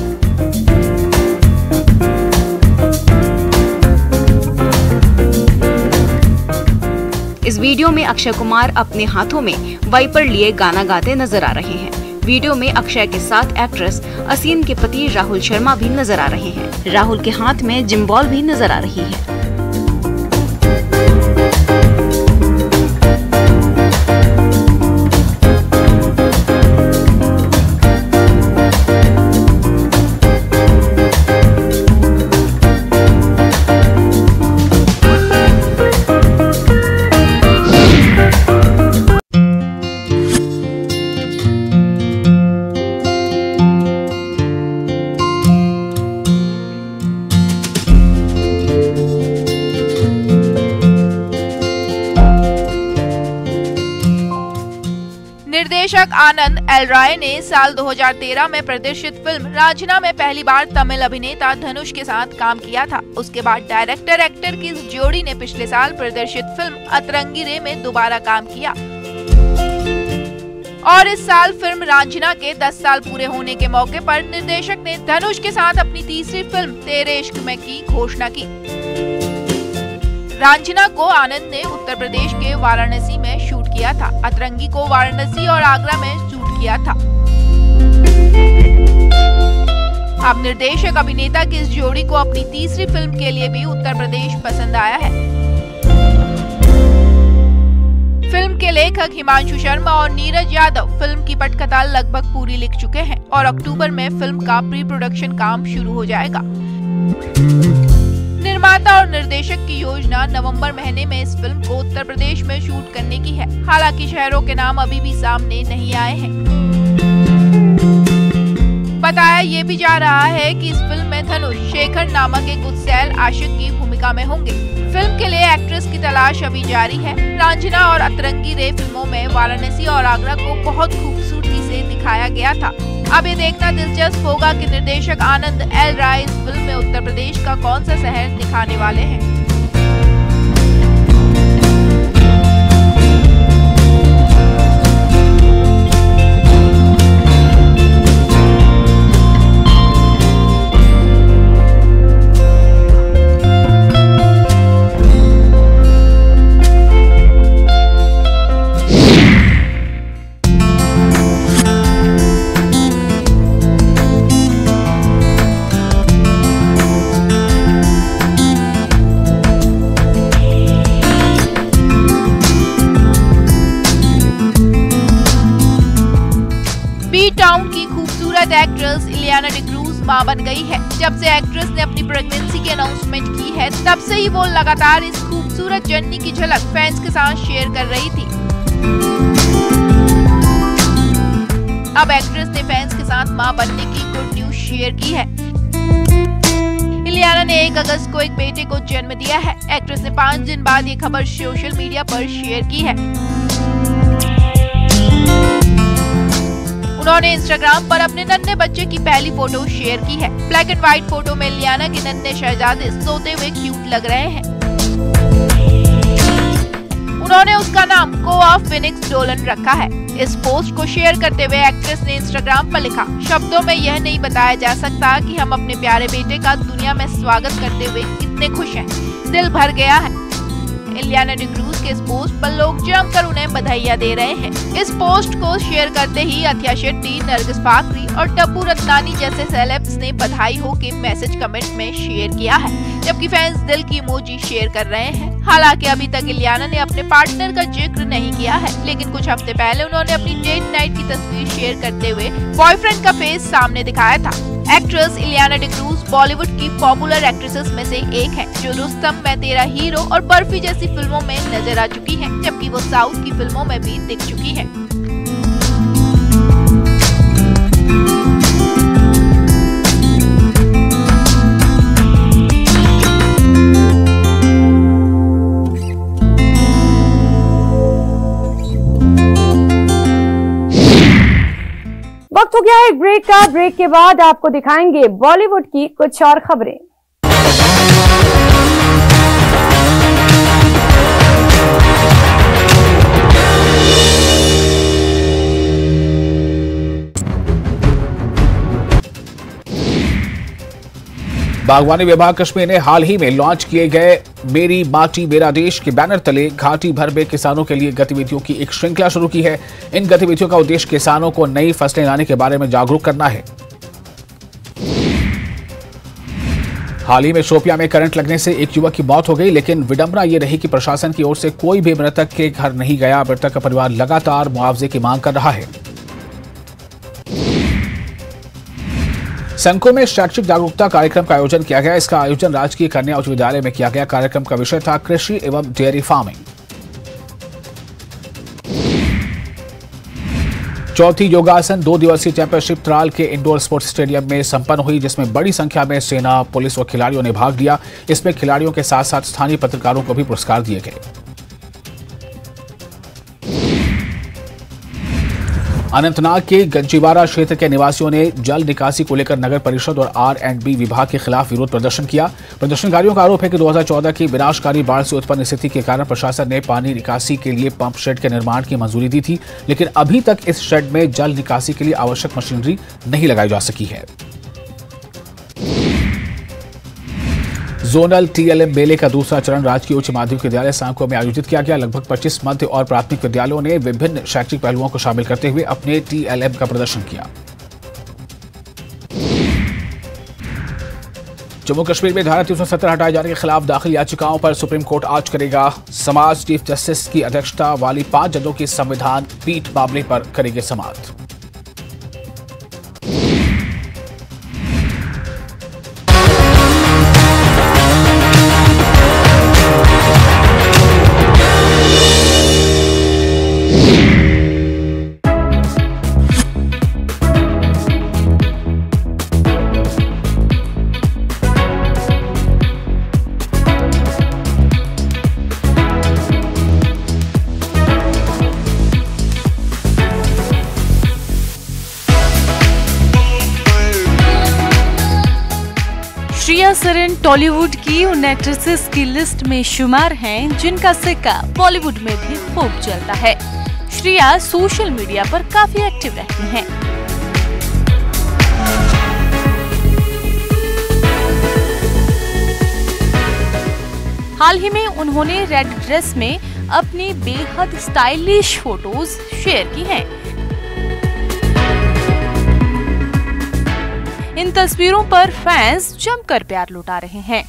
इस वीडियो में अक्षय कुमार अपने हाथों में वाइपर लिए गाना गाते नजर आ रहे हैं। वीडियो में अक्षय के साथ एक्ट्रेस असीन के पति राहुल शर्मा भी नजर आ रहे हैं। राहुल के हाथ में जिम बॉल भी नजर आ रही है। निर्देशक आनंद एल राय ने साल दो हज़ार तेरह में प्रदर्शित फिल्म रांझना में पहली बार तमिल अभिनेता धनुष के साथ काम किया था। उसके बाद डायरेक्टर एक्टर की इस जोड़ी ने पिछले साल प्रदर्शित फिल्म अतरंगी रे में दोबारा काम किया और इस साल फिल्म रांझना के दस साल पूरे होने के मौके पर निर्देशक ने धनुष के साथ अपनी तीसरी फिल्म तेरे इश्क में की घोषणा की। रांझना को आनंद ने उत्तर प्रदेश के वाराणसी में शूट किया था। अतरंगी को वाराणसी और आगरा में शूट किया था। अब निर्देशक अभिनेता की इस जोड़ी को अपनी तीसरी फिल्म के लिए भी उत्तर प्रदेश पसंद आया है। फिल्म के लेखक हिमांशु शर्मा और नीरज यादव फिल्म की पटकथा लगभग पूरी लिख चुके हैं और अक्टूबर में फिल्म का प्री प्रोडक्शन काम शुरू हो जाएगा। निर्माता और निर्देशक की योजना नवंबर महीने में इस फिल्म को उत्तर प्रदेश में शूट करने की है। हालांकि शहरों के नाम अभी भी सामने नहीं आए हैं। बताया ये भी जा रहा है कि इस फिल्म में धनुष शेखर नामक एक उत्सैल आशिक की भूमिका में होंगे। फिल्म के लिए एक्ट्रेस की तलाश अभी जारी है। रांझना और अतरंगी रे फिल्मों में वाराणसी और आगरा को बहुत खूबसूरती से दिखाया गया था। अब ये देखना दिलचस्प होगा कि निर्देशक आनंद एल राय इस फिल्म में उत्तर प्रदेश का कौन सा शहर दिखाने वाले हैं। टाउन की खूबसूरत एक्ट्रेस इलियाना डिक्रूज मां बन गई है। जब से एक्ट्रेस ने अपनी प्रेगनेंसी की अनाउंसमेंट की है तब से ही वो लगातार इस खूबसूरत जर्नी की झलक फैंस के साथ शेयर कर रही थी। अब एक्ट्रेस ने फैंस के साथ मां बनने की गुड न्यूज शेयर की है। इलियाना ने एक अगस्त को एक बेटे को जन्म दिया है। एक्ट्रेस ने पाँच दिन बाद ये खबर सोशल मीडिया पर शेयर की है। उन्होंने इंस्टाग्राम पर अपने नन्हे बच्चे की पहली फोटो शेयर की है। ब्लैक एंड व्हाइट फोटो में इलियाना के नन्हे शहजादे सोते हुए क्यूट लग रहे हैं। उन्होंने उसका नाम कोआ फिनिक्स डोलन रखा है। इस पोस्ट को शेयर करते हुए एक्ट्रेस ने इंस्टाग्राम पर लिखा, शब्दों में यह नहीं बताया जा सकता कि हम अपने प्यारे बेटे का दुनिया में स्वागत करते हुए कितने खुश हैं। दिल भर गया है। इलियाना डिक्रूज के इस पोस्ट पर लोग जमकर उन्हें बधाइयां दे रहे हैं। इस पोस्ट को शेयर करते ही अथिया शेट्टी, नरगिस फाकरी और टप्पू रत्नानी जैसे सेलेब्स ने बधाई हो के मैसेज कमेंट में शेयर किया है, जबकि फैंस दिल की इमोजी शेयर कर रहे हैं। हालांकि अभी तक इलियाना ने अपने पार्टनर का जिक्र नहीं किया है, लेकिन कुछ हफ्ते पहले उन्होंने अपनी डेट नाइट की तस्वीर शेयर करते हुए बॉयफ्रेंड का फेस सामने दिखाया था। एक्ट्रेस इलियाना डिक्रूज बॉलीवुड की पॉपुलर एक्ट्रेसेस में से एक है, जो रुस्तम, मैं तेरा हीरो और बर्फी जैसी फिल्मों में नजर आ चुकी हैं, जबकि वो साउथ की फिल्मों में भी दिख चुकी हैं। वक्त हो गया है ब्रेक का। ब्रेक के बाद आपको दिखाएंगे बॉलीवुड की कुछ और खबरें। बागवानी विभाग कश्मीर ने हाल ही में लॉन्च किए गए मेरी माटी मेरा देश के बैनर तले घाटी भर में किसानों के लिए गतिविधियों की एक श्रृंखला शुरू की है। इन गतिविधियों का उद्देश्य किसानों को नई फसलें लाने के बारे में जागरूक करना है। हाल ही में शोपियां में करंट लगने से एक युवक की मौत हो गई, लेकिन विडंबना ये रही कि प्रशासन की ओर से कोई भी मृतक के घर नहीं गया। मृतक का परिवार लगातार मुआवजे की मांग कर रहा है। संको में शैक्षिक जागरूकता कार्यक्रम का आयोजन किया गया। इसका आयोजन राजकीय कन्या उच्च विद्यालय में किया गया। कार्यक्रम का विषय था कृषि एवं डेयरी फार्मिंग। चौथी योगासन दो दिवसीय चैंपियनशिप त्राल के इंडोर स्पोर्ट्स स्टेडियम में संपन्न हुई, जिसमें बड़ी संख्या में सेना, पुलिस और खिलाड़ियों ने भाग लिया। इसमें खिलाड़ियों के साथ साथ स्थानीय पत्रकारों को भी पुरस्कार दिए गए। अनंतनाग के गंजीवारा क्षेत्र के निवासियों ने जल निकासी को लेकर नगर परिषद और आर एंड बी विभाग के खिलाफ विरोध प्रदर्शन किया। प्रदर्शनकारियों का आरोप है कि दो हज़ार चौदह की विनाशकारी बाढ़ से उत्पन्न स्थिति के कारण प्रशासन ने पानी निकासी के लिए पंप शेड के निर्माण की मंजूरी दी थी, लेकिन अभी तक इस शेड में जल निकासी के लिए आवश्यक मशीनरी नहीं लगाई जा सकी है। जोनल टीएलएम मेले का दूसरा चरण राजकीय उच्च माध्यमिक विद्यालय सांको में आयोजित किया गया। लगभग पच्चीस मध्य और प्राथमिक विद्यालयों ने विभिन्न शैक्षिक पहलुओं को शामिल करते हुए अपने टीएलएम का प्रदर्शन किया। जम्मू कश्मीर में धारा तीन सौ सत्तर हटाए जाने के खिलाफ दाखिल याचिकाओं पर सुप्रीम कोर्ट आज करेगा समाज। चीफ जस्टिस की अध्यक्षता वाली पांच जजों की संविधान पीठ मामले पर करेगी समाअत। श्रेया सरन टॉलीवुड की उन एक्ट्रेसेस की लिस्ट में शुमार हैं जिनका सिक्का बॉलीवुड में भी खूब चलता है। श्रेया सोशल मीडिया पर काफी एक्टिव रहती हैं। हाल ही में उन्होंने रेड ड्रेस में अपनी बेहद स्टाइलिश फोटोज शेयर की हैं। इन तस्वीरों पर फैंस जमकर प्यार लुटा रहे हैं।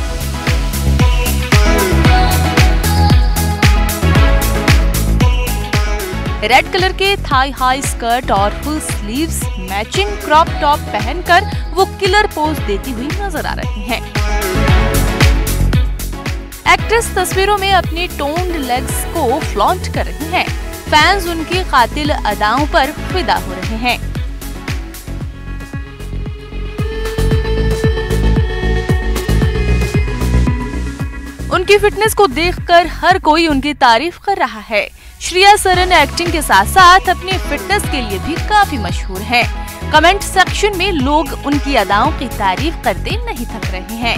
रेड कलर के थाई हाई स्कर्ट और full sleeves matching crop top पहनकर वो किलर पोज देती हुई नजर आ रही हैं। एक्ट्रेस तस्वीरों में अपनी टोन्ड लेग्स को फ्लॉन्ट कर रही हैं। फैंस उनकी कातिल अदाओं पर फिदा हो रहे हैं। उनकी फिटनेस को देखकर हर कोई उनकी तारीफ कर रहा है। श्रेया सरन एक्टिंग के साथ साथ अपनी फिटनेस के लिए भी काफी मशहूर हैं। कमेंट सेक्शन में लोग उनकी अदाओं की तारीफ करते नहीं थक रहे हैं।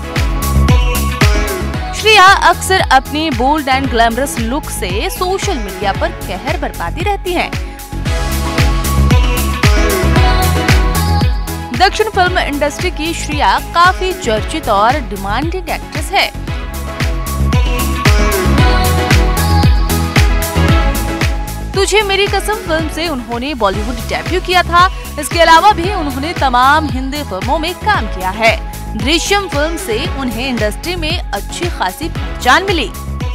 श्रेया अक्सर अपनी बोल्ड एंड ग्लैमरस लुक से सोशल मीडिया पर कहर बरपाती रहती हैं। दक्षिण फिल्म इंडस्ट्री की श्रेया काफी चर्चित और डिमांडिंग एक्ट्रेस है। तुझे मेरी कसम फिल्म से उन्होंने बॉलीवुड डेब्यू किया था। इसके अलावा भी उन्होंने तमाम हिंदी फिल्मों में काम किया है। दृश्यम फिल्म से उन्हें इंडस्ट्री में अच्छी खासी पहचान मिली।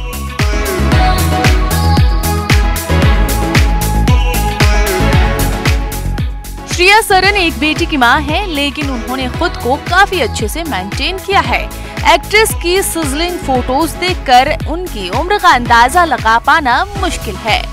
श्रेया सरन एक बेटी की मां है, लेकिन उन्होंने खुद को काफी अच्छे से मेंटेन किया है। एक्ट्रेस की सिजलिंग फोटोज देखकर उनकी उम्र का अंदाजा लगा पाना मुश्किल है।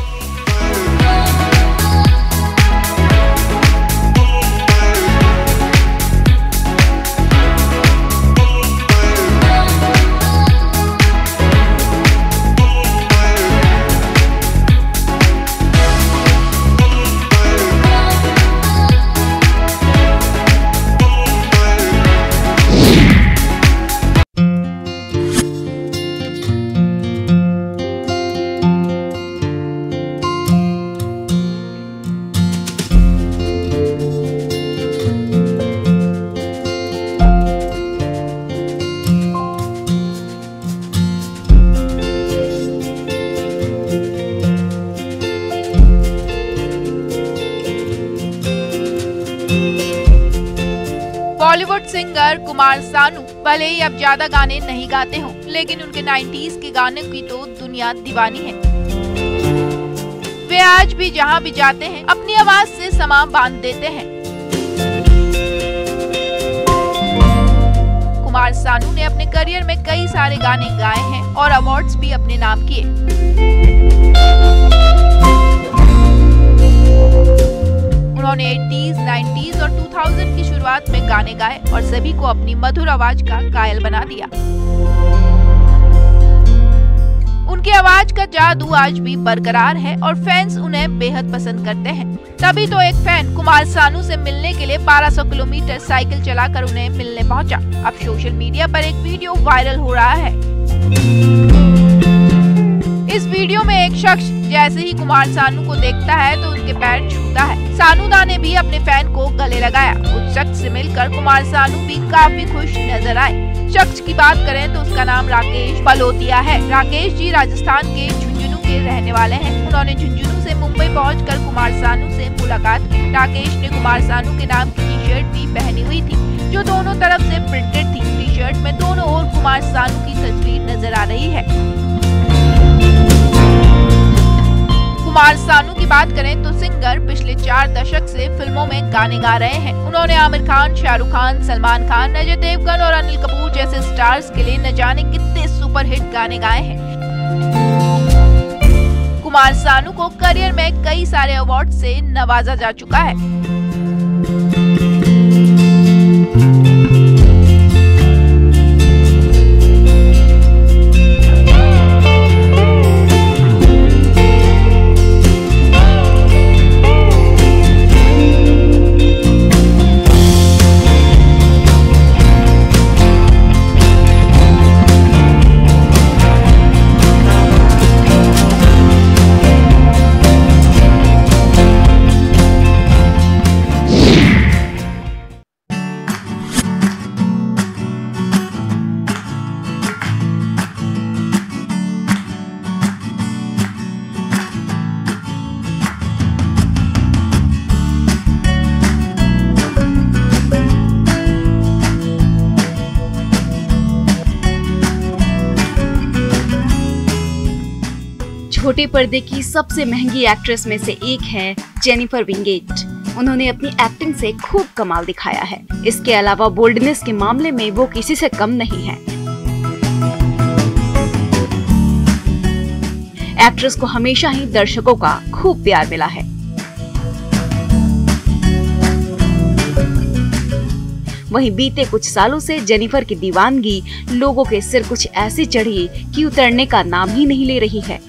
बॉलीवुड सिंगर कुमार सानू भले ही अब ज्यादा गाने नहीं गाते हों, लेकिन उनके नाइंटीज़ के गाने की तो दुनिया दीवानी है। वे आज भी जहां भी जाते हैं अपनी आवाज से समा बांध देते हैं। कुमार सानू ने अपने करियर में कई सारे गाने गाए हैं और अवार्ड्स भी अपने नाम किए। उन्होंने एटीज़, नाइंटीज़ और टू थाउज़ेंड की शुरुआत में गाने गाए और सभी को अपनी मधुर आवाज का कायल बना दिया। उनकी आवाज का का जादू आज भी बरकरार है और फैंस उन्हें बेहद पसंद करते हैं। तभी तो एक फैन कुमार सानू से मिलने के लिए बारह सौ किलोमीटर साइकिल चलाकर उन्हें मिलने पहुंचा। अब सोशल मीडिया पर एक वीडियो वायरल हो रहा है। इस वीडियो में एक शख्स जैसे ही कुमार सानू को देखता है तो उनके पैर छूता है। सानूदा ने भी अपने फैन को गले लगाया। उस शख्स से मिलकर कुमार सानू भी काफी खुश नजर आए। शख्स की बात करें तो उसका नाम राकेश बलोतिया है। राकेश जी राजस्थान के झुंझुनू के रहने वाले हैं। उन्होंने झुंझुनू से मुंबई पहुंचकर कुमार सानू से मुलाकात की। राकेश ने कुमार सानू के नाम की टी शर्ट भी पहनी हुई थी जो दोनों तरफ से प्रिंटेड थी। टी शर्ट में दोनों ओर कुमार सानू की तस्वीर नजर आ रही है। कुमार सानू की बात करें तो सिंगर पिछले चार दशक से फिल्मों में गाने गा रहे हैं। उन्होंने आमिर खान, शाहरुख खान, सलमान खान, अजय देवगन और अनिल कपूर जैसे स्टार्स के लिए न जाने कितने सुपरहिट गाने गाए हैं। कुमार सानू को करियर में कई सारे अवार्ड से नवाजा जा चुका है। छोटे पर्दे की सबसे महंगी एक्ट्रेस में से एक है जेनिफर विंगेट। उन्होंने अपनी एक्टिंग से खूब कमाल दिखाया है। इसके अलावा बोल्डनेस के मामले में वो किसी से कम नहीं है। एक्ट्रेस को हमेशा ही दर्शकों का खूब प्यार मिला है। वहीं बीते कुछ सालों से जेनिफर की दीवानगी लोगों के सिर कुछ ऐसी चढ़ी कि उतरने का नाम ही नहीं ले रही है।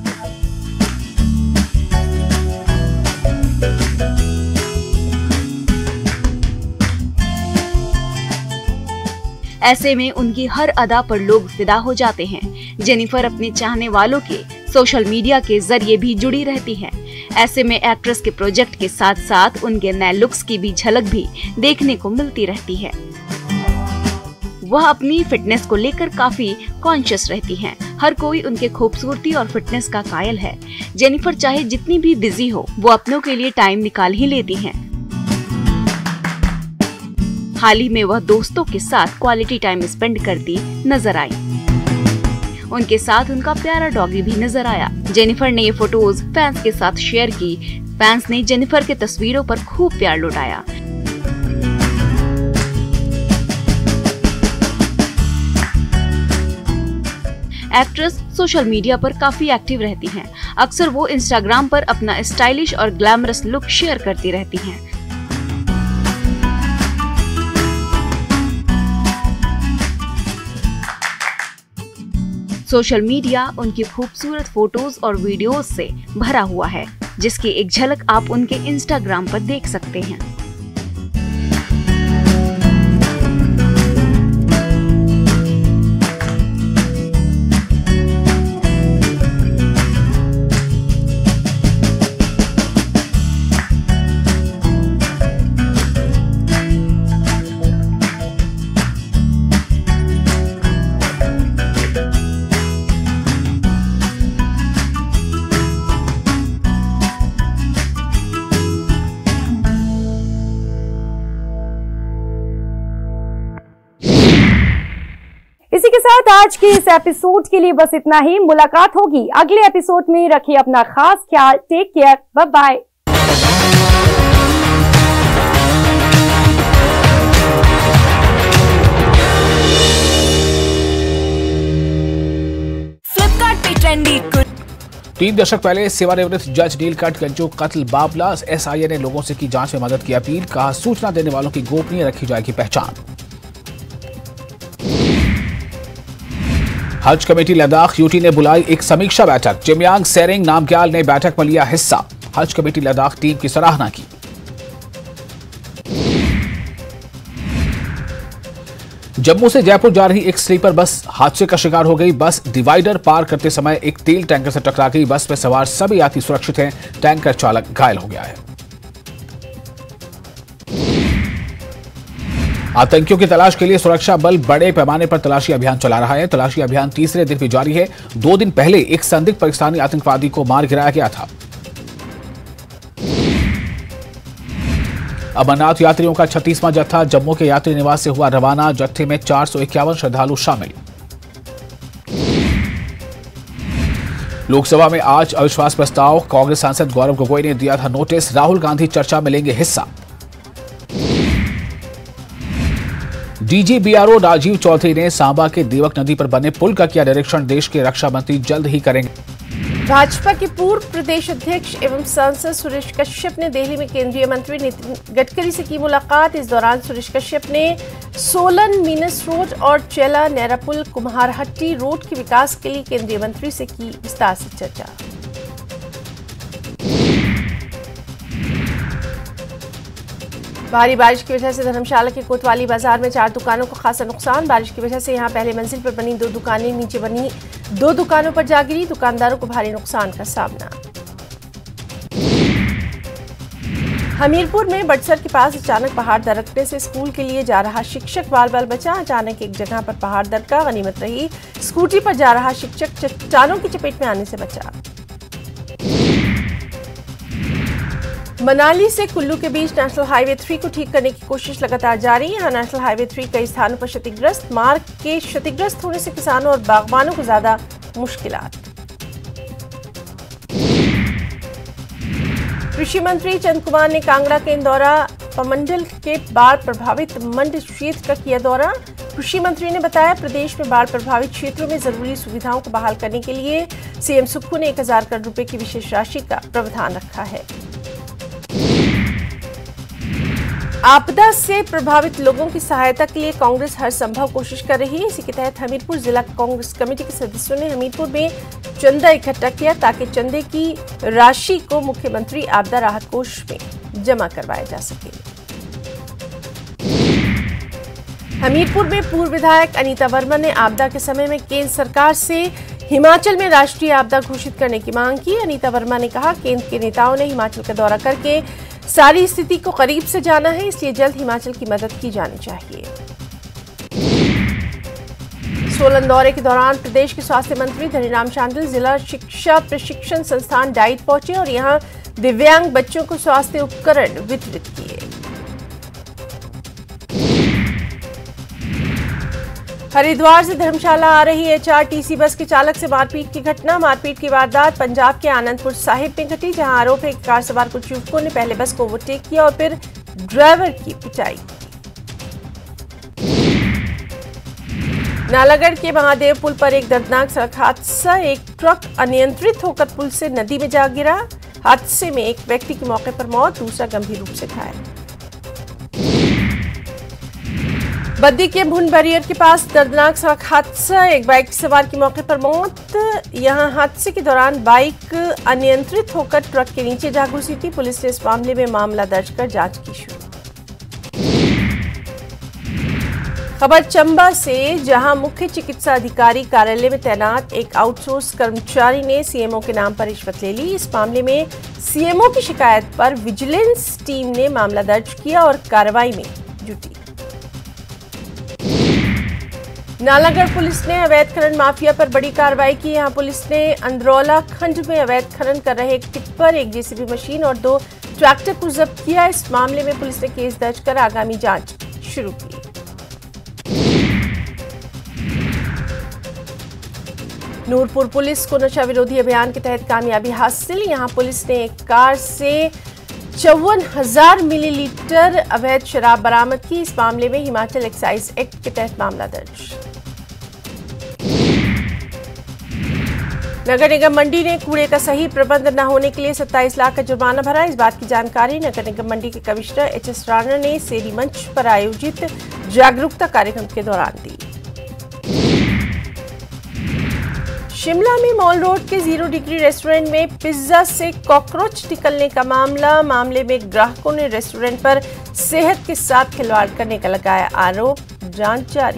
ऐसे में उनकी हर अदा पर लोग फिदा हो जाते हैं। जेनिफर अपने चाहने वालों के सोशल मीडिया के जरिए भी जुड़ी रहती है। ऐसे में एक्ट्रेस के प्रोजेक्ट के साथ साथ उनके नए लुक्स की भी झलक भी देखने को मिलती रहती है। वह अपनी फिटनेस को लेकर काफी कॉन्शियस रहती हैं। हर कोई उनके खूबसूरती और फिटनेस का कायल है। जेनिफर चाहे जितनी भी बिजी हो, वो अपनों के लिए टाइम निकाल ही लेती हैं। हाल ही में वह दोस्तों के साथ क्वालिटी टाइम स्पेंड करती नजर आई। उनके साथ उनका प्यारा डॉगी भी नजर आया। जेनिफर ने ये फोटोज फैंस के साथ शेयर की। फैंस ने जेनिफर के तस्वीरों पर खूब प्यार लुटाया। एक्ट्रेस सोशल मीडिया पर काफी एक्टिव रहती हैं। अक्सर वो इंस्टाग्राम पर अपना स्टाइलिश और ग्लैमरस लुक शेयर करती रहती हैं। सोशल मीडिया उनकी खूबसूरत फोटोज और वीडियोस से भरा हुआ है, जिसकी एक झलक आप उनके इंस्टाग्राम पर देख सकते हैं। इसी के साथ आज के इस एपिसोड के लिए बस इतना ही। मुलाकात होगी अगले एपिसोड में। रखिए अपना खास ख्याल। Take care. Bye bye. Flipkart पे ट्रेंडी तीन दशक पहले सेवानिवृत्त जज नीलकंठ गंजू कत्ल मामला, एसआईए ने लोगों से की जांच में मदद की अपील। कहा सूचना देने वालों की गोपनीय रखी जाएगी पहचान। हज कमेटी लद्दाख यूटी ने बुलाई एक समीक्षा बैठक। चिमयांग सेरिंग नामग्याल ने बैठक में लिया हिस्सा। हज कमेटी लद्दाख टीम की सराहना की। जम्मू से जयपुर जा रही एक स्लीपर बस हादसे का शिकार हो गई। बस डिवाइडर पार करते समय एक तेल टैंकर से टकरा गई। बस में सवार सभी यात्री सुरक्षित हैं। टैंकर चालक घायल हो गया है। आतंकियों की तलाश के लिए सुरक्षा बल बड़े पैमाने पर तलाशी अभियान चला रहा है। तलाशी अभियान तीसरे दिन भी जारी है। दो दिन पहले एक संदिग्ध पाकिस्तानी आतंकवादी को मार गिराया गया था। अमरनाथ यात्रियों का छत्तीसवां जत्था जम्मू के यात्री निवास से हुआ रवाना। जत्थे में चार सौ इक्यावन श्रद्धालु शामिल। लोकसभा में आज अविश्वास प्रस्ताव। कांग्रेस सांसद गौरव गोगोई ने दिया था नोटिस। राहुल गांधी चर्चा में लेंगे हिस्सा। डीजी बीआरओ राजीव चौधरी ने सांबा के देवक नदी पर बने पुल का किया निरीक्षण। देश के रक्षा मंत्री जल्द ही करेंगे। भाजपा के पूर्व प्रदेश अध्यक्ष एवं सांसद सुरेश कश्यप ने दिल्ली में केंद्रीय मंत्री नितिन गडकरी से की मुलाकात। इस दौरान सुरेश कश्यप ने सोलन मीनस रोड और चेला नेरापुल कुम्हारहट्टी रोड के विकास के लिए केंद्रीय मंत्री से की विस्तार से चर्चा। भारी बारिश की वजह से धर्मशाला के कोतवाली बाजार में चार दुकानों को खासा नुकसान। बारिश की वजह से यहां पहले मंजिल पर बनी दो दुकानें नीचे बनी दो दुकानों पर जा गिरी। दुकानदारों को भारी नुकसान का सामना। हमीरपुर में बड़सर के पास अचानक पहाड़ दरकने से स्कूल के लिए जा रहा शिक्षक बाल बाल बचा। अचानक एक जगह पर पहाड़ दरका, गनीमत रही स्कूटी पर जा रहा शिक्षक चट्टानों की चपेट में आने से बचा। मनाली से कुल्लू के बीच नेशनल हाईवे थ्री को ठीक करने की कोशिश लगातार जारी है। यहाँ नेशनल हाईवे थ्री कई स्थानों पर क्षतिग्रस्त। मार्ग के क्षतिग्रस्त होने से किसानों और बागबानों को ज्यादा मुश्किलात। कृषि मंत्री चंद कुमार ने कांगड़ा के इंदौरा पमंडल के बाढ़ प्रभावित मंड क्षेत्र का किया दौरा। कृषि मंत्री ने बताया प्रदेश में बाढ़ प्रभावित क्षेत्रों में जरूरी सुविधाओं को बहाल करने के लिए सीएम सुक्खू ने एक हजार करोड़ रुपए की विशेष राशि का प्रावधान रखा है। आपदा से प्रभावित लोगों की सहायता के लिए कांग्रेस हर संभव कोशिश कर रही है। इसी के तहत हमीरपुर जिला कांग्रेस कमेटी के सदस्यों ने हमीरपुर में चंदा इकट्ठा किया ताकि चंदे की राशि को मुख्यमंत्री आपदा राहत कोष में जमा करवाया जा सके। हमीरपुर में पूर्व विधायक अनीता वर्मा ने आपदा के समय में केंद्र सरकार से हिमाचल में राष्ट्रीय आपदा घोषित करने की मांग की। अनीता वर्मा ने कहा केंद्र के नेताओं ने हिमाचल का दौरा करके सारी स्थिति को करीब से जाना है, इसलिए जल्द हिमाचल की मदद की जानी चाहिए। सोलन दौरे के दौरान प्रदेश के स्वास्थ्य मंत्री धनीराम शांडिल जिला शिक्षा प्रशिक्षण संस्थान डाइट पहुंचे और यहां दिव्यांग बच्चों को स्वास्थ्य उपकरण वितरित किए। हरिद्वार से धर्मशाला आ रही एचआरटीसी बस के चालक से मारपीट की घटना। मारपीट की वारदात पंजाब के आनंदपुर साहिब में घटी, जहां आरोप है कि कार सवार कुछ युवकों ने पहले बस को ओवरटेक किया और फिर ड्राइवर की पिटाई की। नालागढ़ के महादेव पुल पर एक दर्दनाक सड़क हादसा। एक ट्रक अनियंत्रित होकर पुल से नदी में जा गिरा। हादसे में एक व्यक्ति की मौके पर मौत, दूसरा गंभीर रूप से घायल। बद्दी के भुन बैरियर के पास दर्दनाक सड़क हादसा। एक बाइक सवार की मौके पर मौत। यहां हादसे के दौरान बाइक अनियंत्रित होकर ट्रक के नीचे जा घुसी थी। पुलिस ने इस मामले में मामला दर्ज कर जांच की शुरू। खबर चंबा से, जहां मुख्य चिकित्सा अधिकारी कार्यालय में तैनात एक आउटसोर्स कर्मचारी ने सीएमओ के नाम पर रिश्वत ले ली। इस मामले में सीएमओ की शिकायत पर विजिलेंस टीम ने मामला दर्ज किया और कार्रवाई में जुटी। नालागढ़ पुलिस ने अवैध खनन माफिया पर बड़ी कार्रवाई की। यहां पुलिस ने अंदरौला खंड में अवैध खनन कर रहे एक टिप्पर, एक जेसीबी मशीन और दो ट्रैक्टर को जब्त किया। इस मामले में पुलिस ने केस दर्ज कर आगामी जांच शुरू की। नूरपुर पुलिस को नशा विरोधी अभियान के तहत कामयाबी हासिल। यहां पुलिस ने एक कार से चौवन हजार मिलीलीटर अवैध शराब बरामद की। इस मामले में हिमाचल एक्साइज एक्ट के तहत मामला दर्ज। नगर निगम मंडी ने कूड़े का सही प्रबंध न होने के लिए सत्ताईस लाख का जुर्माना भरा। इस बात की जानकारी नगर निगम मंडी के कमिश्नर एच एस राणा ने सेरी मंच पर आयोजित जागरूकता कार्यक्रम के दौरान दी। शिमला में मॉल रोड के जीरो डिग्री रेस्टोरेंट में पिज्जा से कॉकरोच निकलने का मामला मामले में ग्राहकों ने रेस्टोरेंट पर सेहत के साथ खिलवाड़ करने का लगाया आरोप, जांच जारी।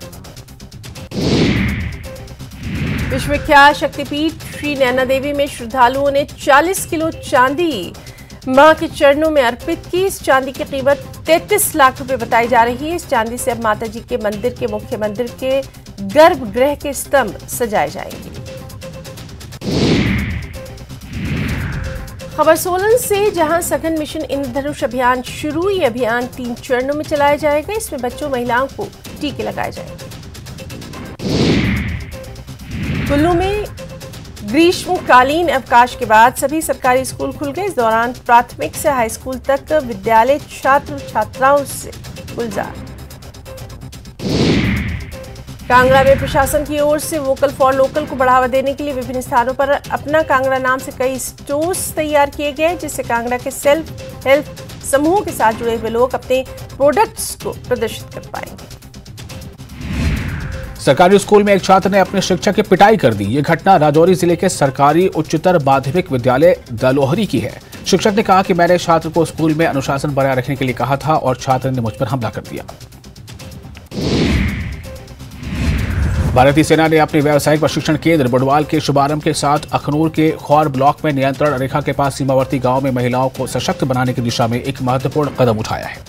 विश्वविख्यात शक्तिपीठ श्री नैना देवी में श्रद्धालुओं ने चालीस किलो चांदी मां के चरणों में अर्पित की। इस चांदी की कीमत तैंतीस लाख रुपए बताई जा रही है। इस चांदी से अब माता जी के मंदिर के मुख्य मंदिर के गर्भगृह के स्तंभ सजाए जाएंगे। खबर सोलन से, जहां सघन मिशन इंद्रधनुष अभियान शुरू। ये अभियान तीन चरणों में चलाया जाएगा। इसमें बच्चों महिलाओं को टीके लगाए जाएंगे। कुल्लू में ग्रीष्मकालीन अवकाश के बाद सभी सरकारी स्कूल खुल गए। इस दौरान प्राथमिक से हाई स्कूल तक विद्यालय छात्र छात्राओं से गुलजार। कांगड़ा में प्रशासन की ओर से वोकल फॉर लोकल को बढ़ावा देने के लिए विभिन्न स्थानों पर अपना कांगड़ा नाम से कई स्टोर्स तैयार किए गए, जिससे कांगड़ा के सेल्फ हेल्प समूहों के साथ जुड़े हुए लोग अपने प्रोडक्ट्स को प्रदर्शित कर पाएंगे। सरकारी स्कूल में एक छात्र ने अपने शिक्षक की पिटाई कर दी। ये घटना राजौरी जिले के सरकारी उच्चतर माध्यमिक विद्यालय दलोहरी की है। शिक्षक ने कहा कि मैंने छात्र को स्कूल में अनुशासन बनाए रखने के लिए कहा था और छात्र ने मुझ पर हमला कर दिया। भारतीय सेना ने अपने व्यावसायिक प्रशिक्षण केंद्र बुडवाल के शुभारंभ के साथ अखनूर के खौर ब्लॉक में नियंत्रण रेखा के पास सीमावर्ती गांव में महिलाओं को सशक्त बनाने की दिशा में एक महत्वपूर्ण कदम उठाया है।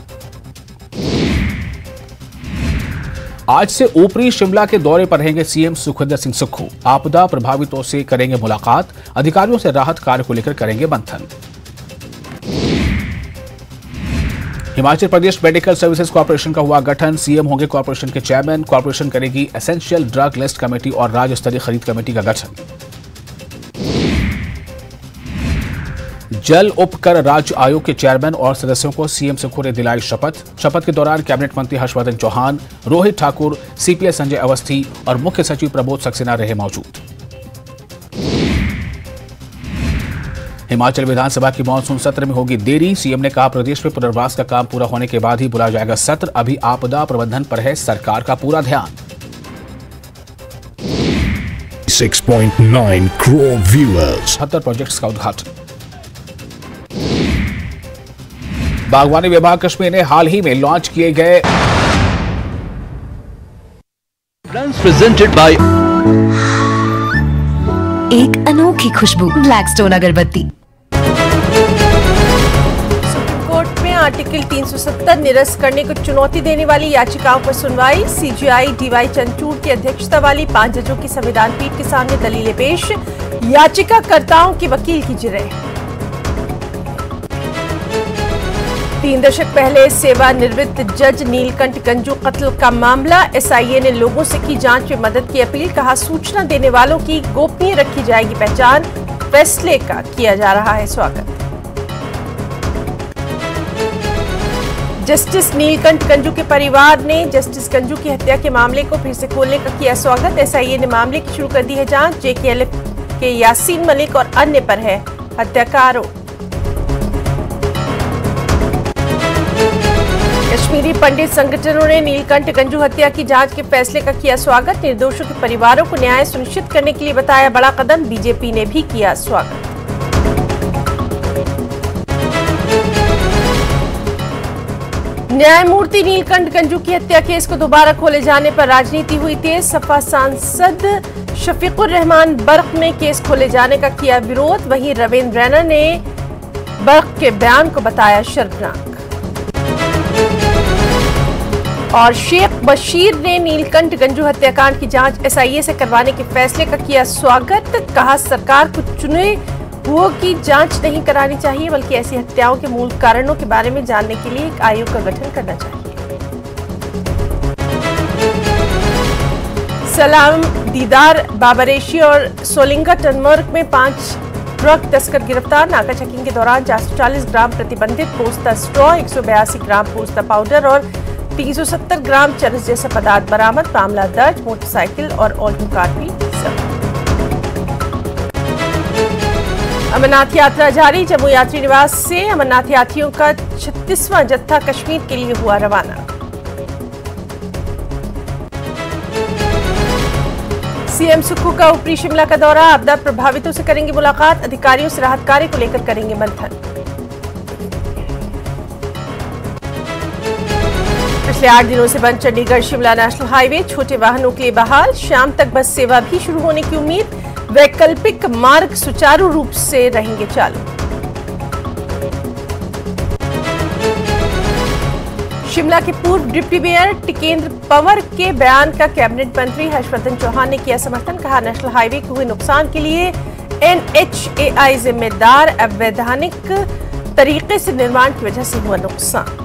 आज से ऊपरी शिमला के दौरे पर रहेंगे सीएम सुखविंदर सिंह सुक्खू। आपदा प्रभावितों से करेंगे मुलाकात, अधिकारियों से राहत कार्य को लेकर करेंगे मंथन। Himachal Pradesh medical services corporation का हुआ गठन। सीएम होंगे कॉर्पोरेशन के चेयरमैन। कॉर्पोरेशन करेगी एसेंशियल ड्रग लिस्ट कमेटी और राज्य स्तरीय खरीद कमेटी का गठन। जल उपकर राज्य आयोग के चेयरमैन और सदस्यों को सीएम सुक्खू ने दिलाई शपथ। शपथ के दौरान कैबिनेट मंत्री हर्षवर्धन चौहान, रोहित ठाकुर, सीपीएस संजय अवस्थी और मुख्य सचिव प्रबोध सक्सेना रहे मौजूद। हिमाचल विधानसभा की मानसून सत्र में होगी देरी। सीएम ने कहा प्रदेश में पुनर्वास का काम पूरा होने के बाद ही बुलाया जाएगा सत्र। अभी आपदा प्रबंधन पर है सरकार का पूरा ध्यान। छह पॉइंट नौ करोड़ व्यूअर्स। सत्तर प्रोजेक्ट्स का उद्घाटन। बागवानी विभाग कश्मीर ने हाल ही में लॉन्च किए गए प्रेजेंटेड बाय एक अनोखी खुशबू ब्लैकस्टोन अगरबत्ती। सुप्रीम कोर्ट में आर्टिकल तीन सौ सत्तर निरस्त करने को चुनौती देने वाली याचिकाओं पर सुनवाई। सीजेआई डीवाई चंद्रचूड़ की अध्यक्षता वाली पांच जजों की संविधान पीठ के सामने दलीलें पेश। याचिकाकर्ताओं के वकील की जिरह। तीन दशक पहले सेवानिवृत्त जज नीलकंठ गंजू कत्ल का मामला। एसआईए ने लोगों से की जांच में मदद की अपील। कहा सूचना देने वालों की गोपनीय रखी जाएगी पहचान। फैसले का किया जा रहा है स्वागत। जस्टिस नीलकंठ गंजू के परिवार ने जस्टिस गंजू की हत्या के मामले को फिर से खोलने का किया स्वागत। एसआईए ने मामले की शुरू कर दी है जांच। जेकेएलएफ के यासीन मलिक और अन्य पर है हत्या का आरोप। कश्मीरी पंडित संगठनों ने नीलकंठ गंजू हत्या की जांच के फैसले का किया स्वागत। निर्दोषों के परिवारों को न्याय सुनिश्चित करने के लिए बताया बड़ा कदम। बीजेपी ने भी किया स्वागत। न्यायमूर्ति नीलकंठ गंजू की हत्या केस को दोबारा खोले जाने पर राजनीति हुई तेज। सपा सांसद शफीकुर रहमान बर्क ने केस खोले जाने का किया विरोध। वहीं रविंद्र रैना ने बर्क के बयान को बताया शर्मनाक। और शेख बशीर ने नीलकंठ गंजू हत्याकांड की जांच एसआईए से करवाने के फैसले का किया स्वागत। कहा सरकार को चुने हुओं की जांच नहीं करानी चाहिए, बल्कि ऐसी हत्याओं के मूल कारणों के बारे में जानने के लिए एक आयोग का गठन करना चाहिए। सलाम दीदार, बाबरेशी और सोलिंगा टनमर्ग में पांच ड्रग तस्कर गिरफ्तार। नाका चेकिंग के दौरान चार सौ चालीस ग्राम प्रतिबंधित पोस्ता स्ट्रॉ, एक सौ बयासी ग्राम पोस्ता पाउडर और तीन सौ सत्तर ग्राम चरस जैसा पदार्थ बरामद। मामला दर्ज। मोटरसाइकिल और ऑल्टो कार भी जब्त। अमरनाथ यात्रा जारी। जम्मू यात्री निवास से अमरनाथ यात्रियों का छत्तीसवां जत्था कश्मीर के लिए हुआ रवाना। सीएम सुक्खू का ऊपरी शिमला का दौरा, आपदा प्रभावितों से करेंगे मुलाकात, अधिकारियों से राहत कार्य को लेकर करेंगे मंथन। पिछले आठ दिनों से बंद चंडीगढ़ शिमला नेशनल हाईवे, छोटे वाहनों के लिए बहाल, शाम तक बस सेवा भी शुरू होने की उम्मीद, वैकल्पिक मार्ग सुचारू रूप से रहेंगे चालू। शिमला के पूर्व डिप्टी मेयर टिकेंद्र पंवर के बयान का कैबिनेट मंत्री हर्षवर्धन चौहान ने किया समर्थन, कहा नेशनल हाईवे के हुए नुकसान के लिए एनएचएआई जिम्मेदार, अवैधानिक तरीके से निर्माण की वजह से हुआ नुकसान।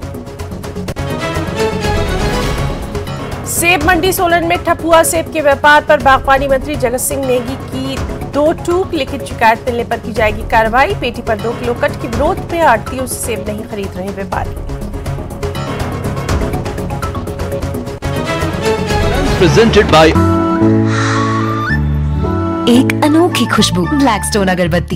सेब मंडी सोलन में ठप हुआ सेब के व्यापार पर बागवानी मंत्री जगत सिंह नेगी की दो टूक, लिखित शिकायत मिलने पर की जाएगी कार्रवाई। पेटी पर दो किलो कट के विरोध में आड़तियों से सेब नहीं खरीद रहे व्यापारी। Presented by एक अनोखी खुशबू, ब्लैकस्टोन अगरबत्ती।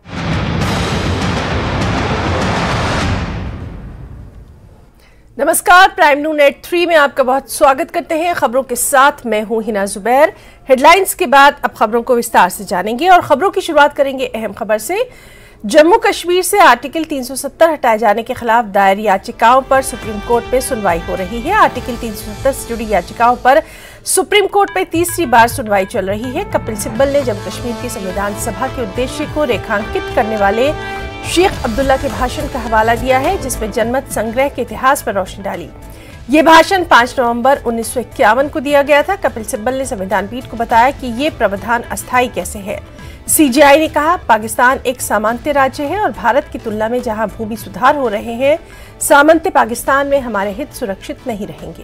नमस्कार, प्राइम न्यूज़ नेट थ्री में आपका बहुत स्वागत करते हैं। खबरों के साथ मैं हूं हिना जुबैर। हेडलाइंस के बाद अब खबरों को विस्तार से जानेंगे और खबरों की शुरुआत करेंगे अहम खबर से। जम्मू कश्मीर से आर्टिकल तीन सौ सत्तर हटाए जाने के खिलाफ दायर याचिकाओं पर सुप्रीम कोर्ट में सुनवाई हो रही है। आर्टिकल तीन सौ सत्तर से जुड़ी याचिकाओं पर सुप्रीम कोर्ट में तीसरी बार सुनवाई चल रही है। कपिल सिब्बल ने जम्मू कश्मीर की संविधान सभा के उद्देश्य को रेखांकित करने वाले शेख अब्दुल्ला के भाषण का हवाला दिया है, जिसमें जनमत संग्रह के इतिहास पर रोशनी डाली। ये भाषण पाँच नवंबर उन्नीस सौ इक्यावन को दिया गया था। कपिल सिब्बल ने संविधान पीठ को बताया कि ये प्रावधान अस्थायी कैसे है। सीजेआई ने कहा, पाकिस्तान एक सामंती राज्य है और भारत की तुलना में जहां भूमि सुधार हो रहे हैं, सामंती पाकिस्तान में हमारे हित सुरक्षित नहीं रहेंगे।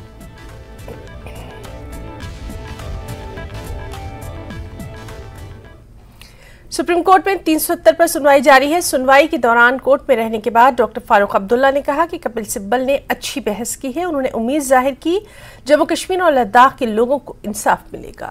सुप्रीम कोर्ट में तीन सौ सत्तर पर सुनवाई जारी है। सुनवाई के दौरान कोर्ट में रहने के बाद डॉक्टर फारूक अब्दुल्ला ने कहा कि कपिल सिब्बल ने अच्छी बहस की है। उन्होंने उम्मीद जाहिर की जम्मू कश्मीर और लद्दाख के लोगों को इंसाफ मिलेगा।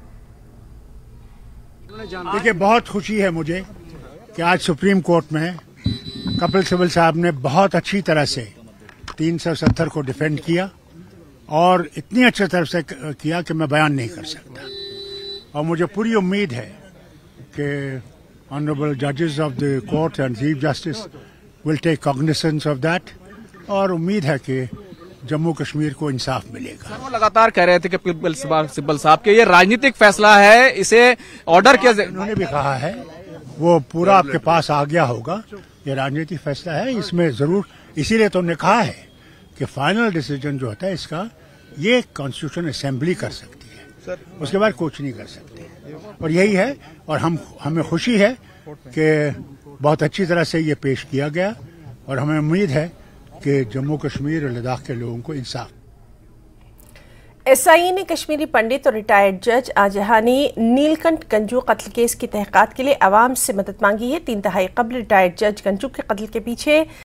देखिए, बहुत खुशी है मुझे कि आज सुप्रीम कोर्ट में कपिल सिब्बल साहब ने बहुत अच्छी तरह से तीन सौ सत्तर को डिफेंड किया और इतनी अच्छी तरह से किया कि मैं बयान नहीं कर सकता। और मुझे पूरी उम्मीद है कि ऑनरेबल जजेस of the court and chief justice will take cognizance of that, और उम्मीद है कि जम्मू कश्मीर को इंसाफ मिलेगा। वो लगातार कह रहे थे कि कपिल सिब्बल साहब के ये राजनीतिक फैसला है, इसे ऑर्डर किया। उन्होंने भी कहा है, वो पूरा आपके पास आ गया होगा, ये राजनीतिक फैसला है, इसमें जरूर, इसीलिए तो उन्होंने कहा है कि फाइनल डिसीजन जो होता है इसका, ये कॉन्स्टिट्यूशन असेंबली कर सकती है, उसके बाद कुछ नहीं कर सकते। और यही है, और हम हमें खुशी है कि बहुत अच्छी तरह से ये पेश किया गया और हमें उम्मीद है कि जम्मू कश्मीर और लद्दाख के लोगों को इंसाफ। एसआईए ने कश्मीरी पंडित और रिटायर्ड जज आजहानी नीलकंठ गंजू कत्ल केस की तहकीकात के लिए आवाम से मदद मांगी है। तीन दहाई कबल रिटायर्ड जज गंजू के कत्ल के पीछे